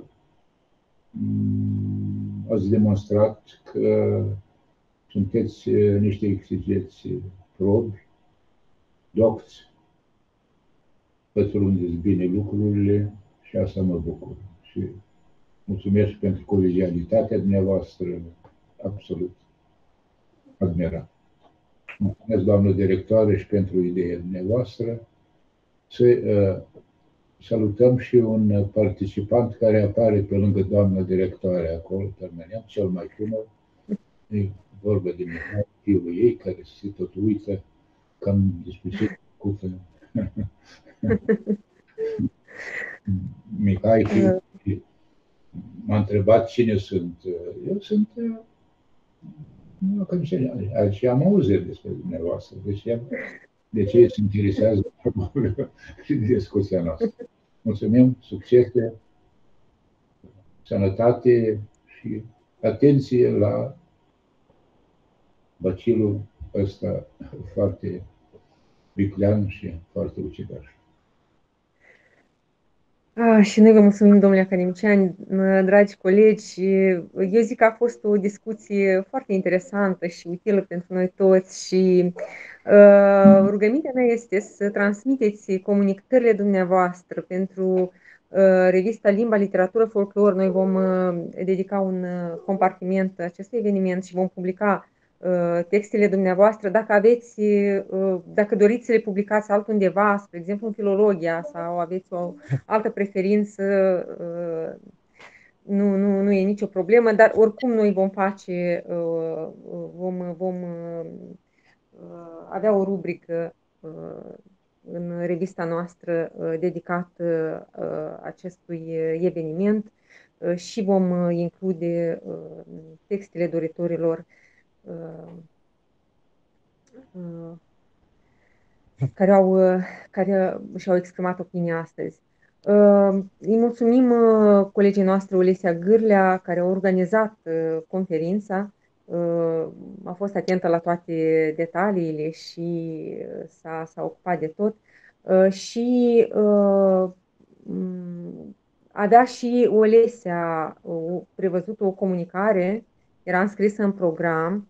um, ați demonstrat că sunteți niște exigeți probi, docți, pătrundeți bine lucrurile și asta mă bucur. Și mulțumesc pentru colegialitatea dumneavoastră, absolut admirat. Mulțumesc, doamnă directoare, și pentru ideea dumneavoastră să, salutăm și un participant care apare pe lângă doamna directoare acolo, terminăm, cel mai tânăr. E vorba de Mihai, fiul ei, care se tot uită cam despre ce discută. Mihai, fiul, m-a întrebat cine sunt. Eu sunt și am auzit despre dumneavoastră. Deci, de ce se interesează și de discuția noastră. Mulțumim, succese, sănătate și atenție la bacilul ăsta foarte viclean și foarte ucigaș. Ah, și noi vă mulțumim, domnule academician, dragi colegi. Eu zic că a fost o discuție foarte interesantă și utilă pentru noi toți și uh, rugămintea mea este să transmiteți comunicările dumneavoastră pentru uh, revista Limba, Literatură, Folclor. Noi vom uh, dedica un uh, compartiment acestui eveniment și vom publica textele dumneavoastră. Dacă aveți, dacă doriți să le publicați altundeva, spre exemplu în Filologia, sau aveți o altă preferință, nu, nu, nu e nicio problemă, dar oricum noi vom face, vom, vom avea o rubrică în revista noastră dedicată acestui eveniment și vom include textele doritorilor care, au, care și-au exprimat opinia astăzi. Îi mulțumim colegii noastre Olesia Gârlea, care a organizat conferința, a fost atentă la toate detaliile și s-a, s-a ocupat de tot și avea și Olesia prevăzut o comunicare, era înscrisă în program.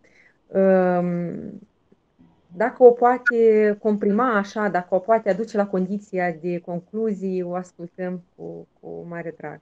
Dacă o poate comprima așa, dacă o poate aduce la condiția de concluzii, o ascultăm cu, cu mare drag.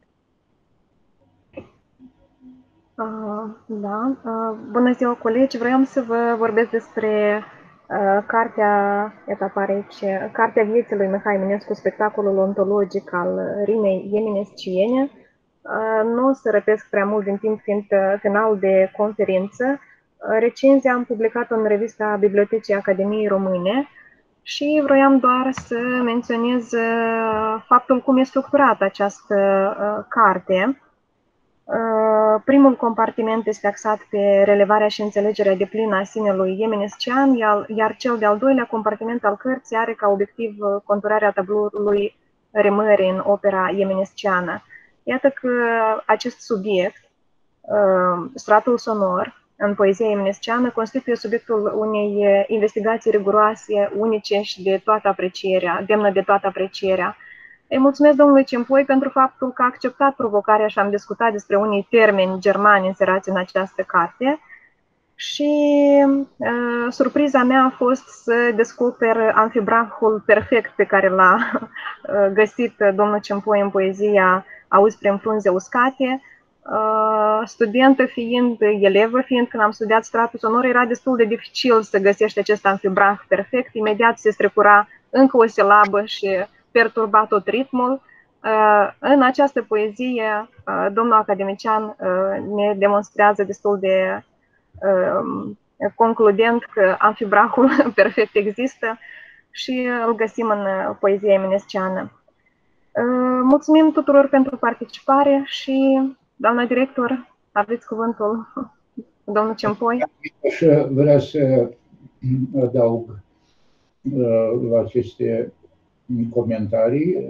Uh, da. Uh, bună ziua, colegi! Vreau să vă vorbesc despre uh, cartea etapa rece, cartea vieții lui Mihai Eminescu, spectacolul ontologic al Rimei Eminesciene. Uh, nu o să răpesc prea mult din timp, fiind final de conferință. Recenzia am publicat-o în revista Bibliotecii Academiei Române și vroiam doar să menționez faptul cum e structurată această carte. Primul compartiment este axat pe relevarea și înțelegerea deplină a sinelui eminescian, iar cel de-al doilea compartiment al cărții are ca obiectiv conturarea tabloului rimării în opera eminesciană. Iată că acest subiect, stratul sonor, în poezia eminesciană, constituie subiectul unei investigații riguroase, unice și de toată aprecierea, demnă de toată aprecierea. Îi mulțumesc domnului Cimpoi pentru faptul că a acceptat provocarea și am discutat despre unii termeni germani inserați în această carte. Și uh, surpriza mea a fost să descoper amfibrahul perfect pe care l-a uh, găsit domnul Cimpoi în poezia Auzi prin frunze uscate. Uh, studentă fiind, elevă fiind, când am studiat stratul sonor, era destul de dificil să găsești acest amfibrah perfect. Imediat se strecura încă o silabă și perturba tot ritmul. Uh, în această poezie, uh, domnul academician uh, ne demonstrează destul de uh, concludent că amfibrahul perfect există și îl găsim în poezia eminesciană. Uh, mulțumim tuturor pentru participare și doamna director, aveți cuvântul, domnul Cimpoi. Aș vrea să adaug la aceste comentarii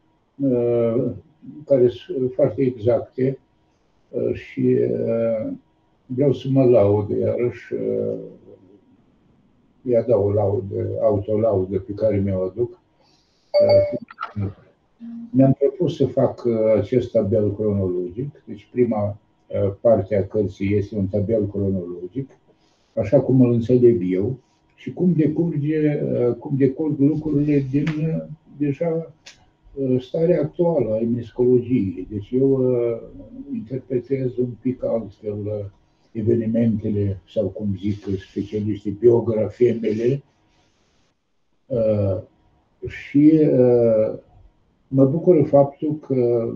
care sunt foarte exacte și vreau să mă laud iarăși, îi adaug o laudă, autolaudă pe care mi-o aduc. Mi-am propus să fac acest tabel cronologic, deci prima parte a cărții este un tabel cronologic, așa cum îl înțeleg eu și cum decurge, cum decurg lucrurile din deja starea actuală a eminescologiei. Deci eu interpretez un pic altfel evenimentele, sau cum zic specialiștii, biografemele și Mă bucură faptul că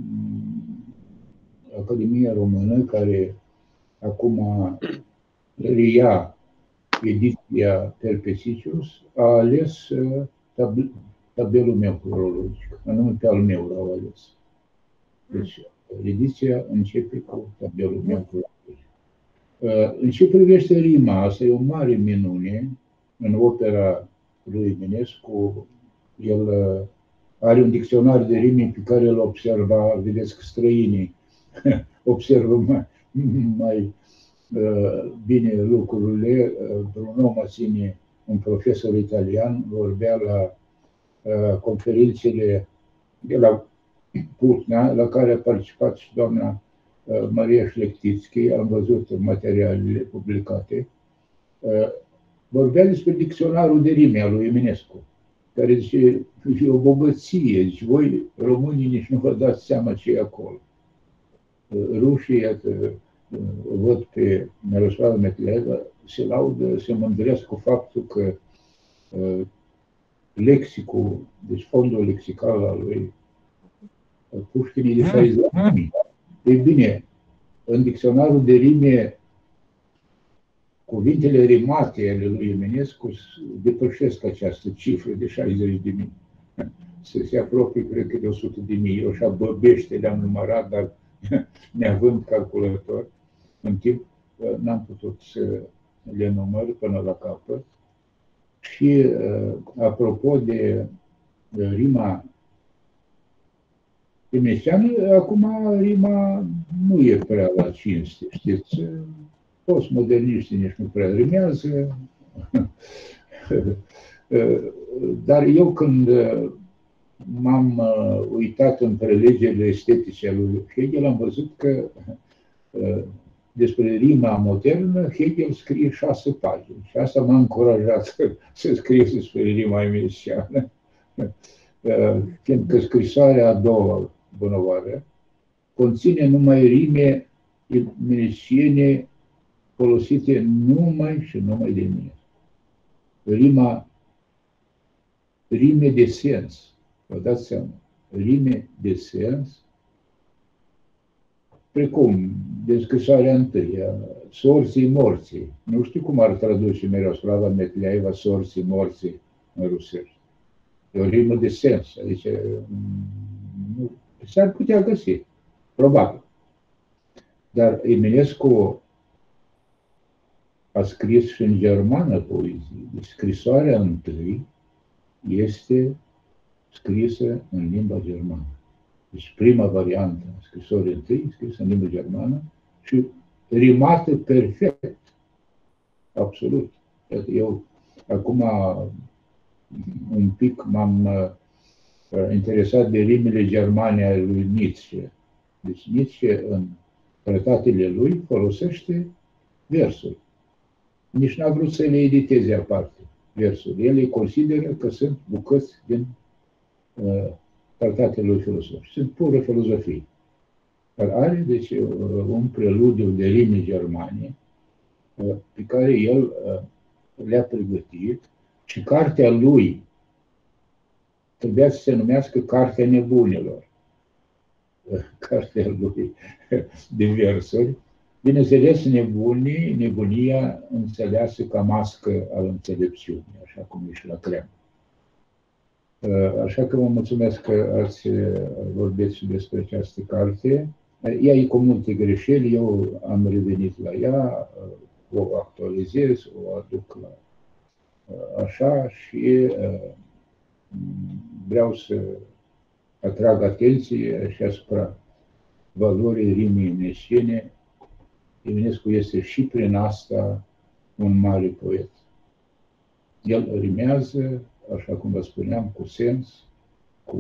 Academia Română, care acum reia ediția Perpesicius, a ales tab- tabelul meu filologic, anume pe al meu l-au ales. Deci, ediția începe cu tabelul meu filologic. În ce privește rima, asta e o mare minune în opera lui Eminescu. El are un dicționar de rime pe care îl observa, vedeți că străinii observă mai, mai uh, bine lucrurile. Bruno Mazzini, un profesor italian, vorbea la uh, conferințele de la Putna, la care a participat și doamna uh, Maria Șlectițchi, am văzut în materialele publicate. Uh, vorbea despre dicționarul de rime al lui Eminescu, care zice, e o bogăție, zice, voi românii nici nu vă dați seama ce e acolo. Rușii, iată, o văd pe Miroslava Metleeva, se laudă, se mândresc cu faptul că uh, lexicul, deci fondul lexical al lui Pușkin e de șaizeci de mii. Ei bine, în dicționarul de rime, cuvintele rimate ale lui Eminescu depășesc această cifră de șaizeci de mii. Se, se apropie, cred că, de o sută de mii. Eu așa băbește le-am numărat, dar neavând calculator, în timp n-am putut să le număr până la capăt. Și apropo de rima emineseană, acum rima nu e prea la cinste, știți? Postmoderniștii nici nu prea rimează. Dar eu când m-am uitat în prelegerile estetice ale lui Hegel, am văzut că despre rima modernă Hegel scrie șase pagini și asta m-a încurajat să, să scriu despre rima emineseană. Fiindcă scrisoarea a doua, Bunăoară, conține numai rime eminesiene folosite numai și numai de mine. Rima, rime de sens, vă dați seama, rime de sens, precum din scrisoarea întâia, sorții morții. Nu știu cum ar traduce Miroslava Metleeva sorții morții în rusești. E o rimă de sens, adică nu, s-ar putea găsi, probabil. Dar Eminescu a scris și în germană poezie. Deci scrisoarea întâi este scrisă în limba germană. Deci prima variantă a scrisorii întâi, scrisă în limba germană și rimată perfect. Absolut. Eu acum un pic m-am uh, interesat de rimele germane ale lui Nietzsche. Deci Nietzsche în tratatele lui folosește versuri. Nici n-a vrut să le editeze aparte versuri. El le consideră că sunt bucăți din uh, tratatele lui filosofice. Sunt pură filozofie. Dar are, deci, uh, un preludiu de rime germane uh, pe care el uh, le-a pregătit și cartea lui trebuia să se numească Cartea Nebunilor. Cartea lui de versuri. Bineînțeles, nebunii, nebunia înțeleasă ca mască al înțelepciunii, așa cum e și la Kreml. Așa că vă mulțumesc că ați vorbit și despre această carte. Ea e cu multe greșeli, eu am revenit la ea, o actualizez, o aduc la așa și vreau să atrag atenție și asupra valorii rimii eminesene. Eminescu este și prin asta un mare poet. El rimează, așa cum vă spuneam, cu sens, cu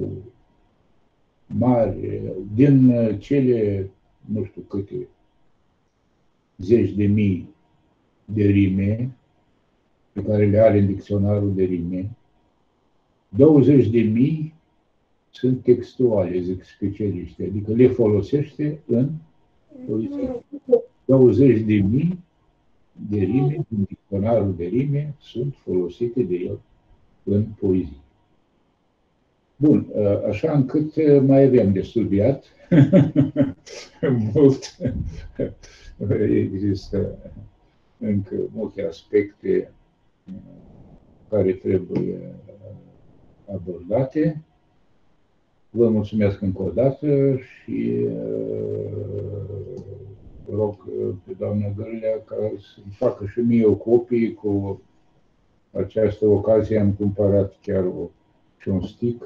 mare, din cele, nu știu câte, zeci de mii de rime pe care le are în dicționarul de rime, douăzeci de mii sunt textuale, zic specialiști, adică le folosește în poezie. douăzeci de mii de rime, din dicționarul de rime, sunt folosite de el în poezie. Bun, așa încât mai avem de studiat. Mult. Există încă multe aspecte care trebuie abordate. Vă mulțumesc încă o dată și rog pe doamna Gârlea ca să-mi facă și mie o copie. Cu această ocazie am cumpărat chiar o, și un stick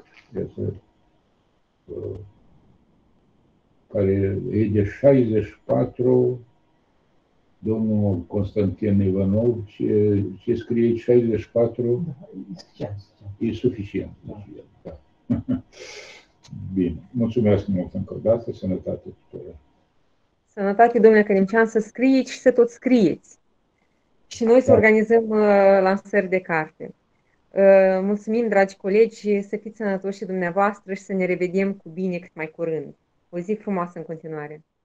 care e de șaizeci și patru. Domnul Constantin Ivanov, ce, ce scrie șaizeci și patru? E suficient. Da. Bine. Mulțumesc mult încă o dată. Sănătate tuturor. Sănătate, domnule Căremcean, să scrieți și să tot scrieți. Și noi să da. organizăm uh, lansări de carte. Uh, mulțumim, dragi colegi, să fiți sănătoși și dumneavoastră și să ne revedem cu bine cât mai curând. O zi frumoasă în continuare.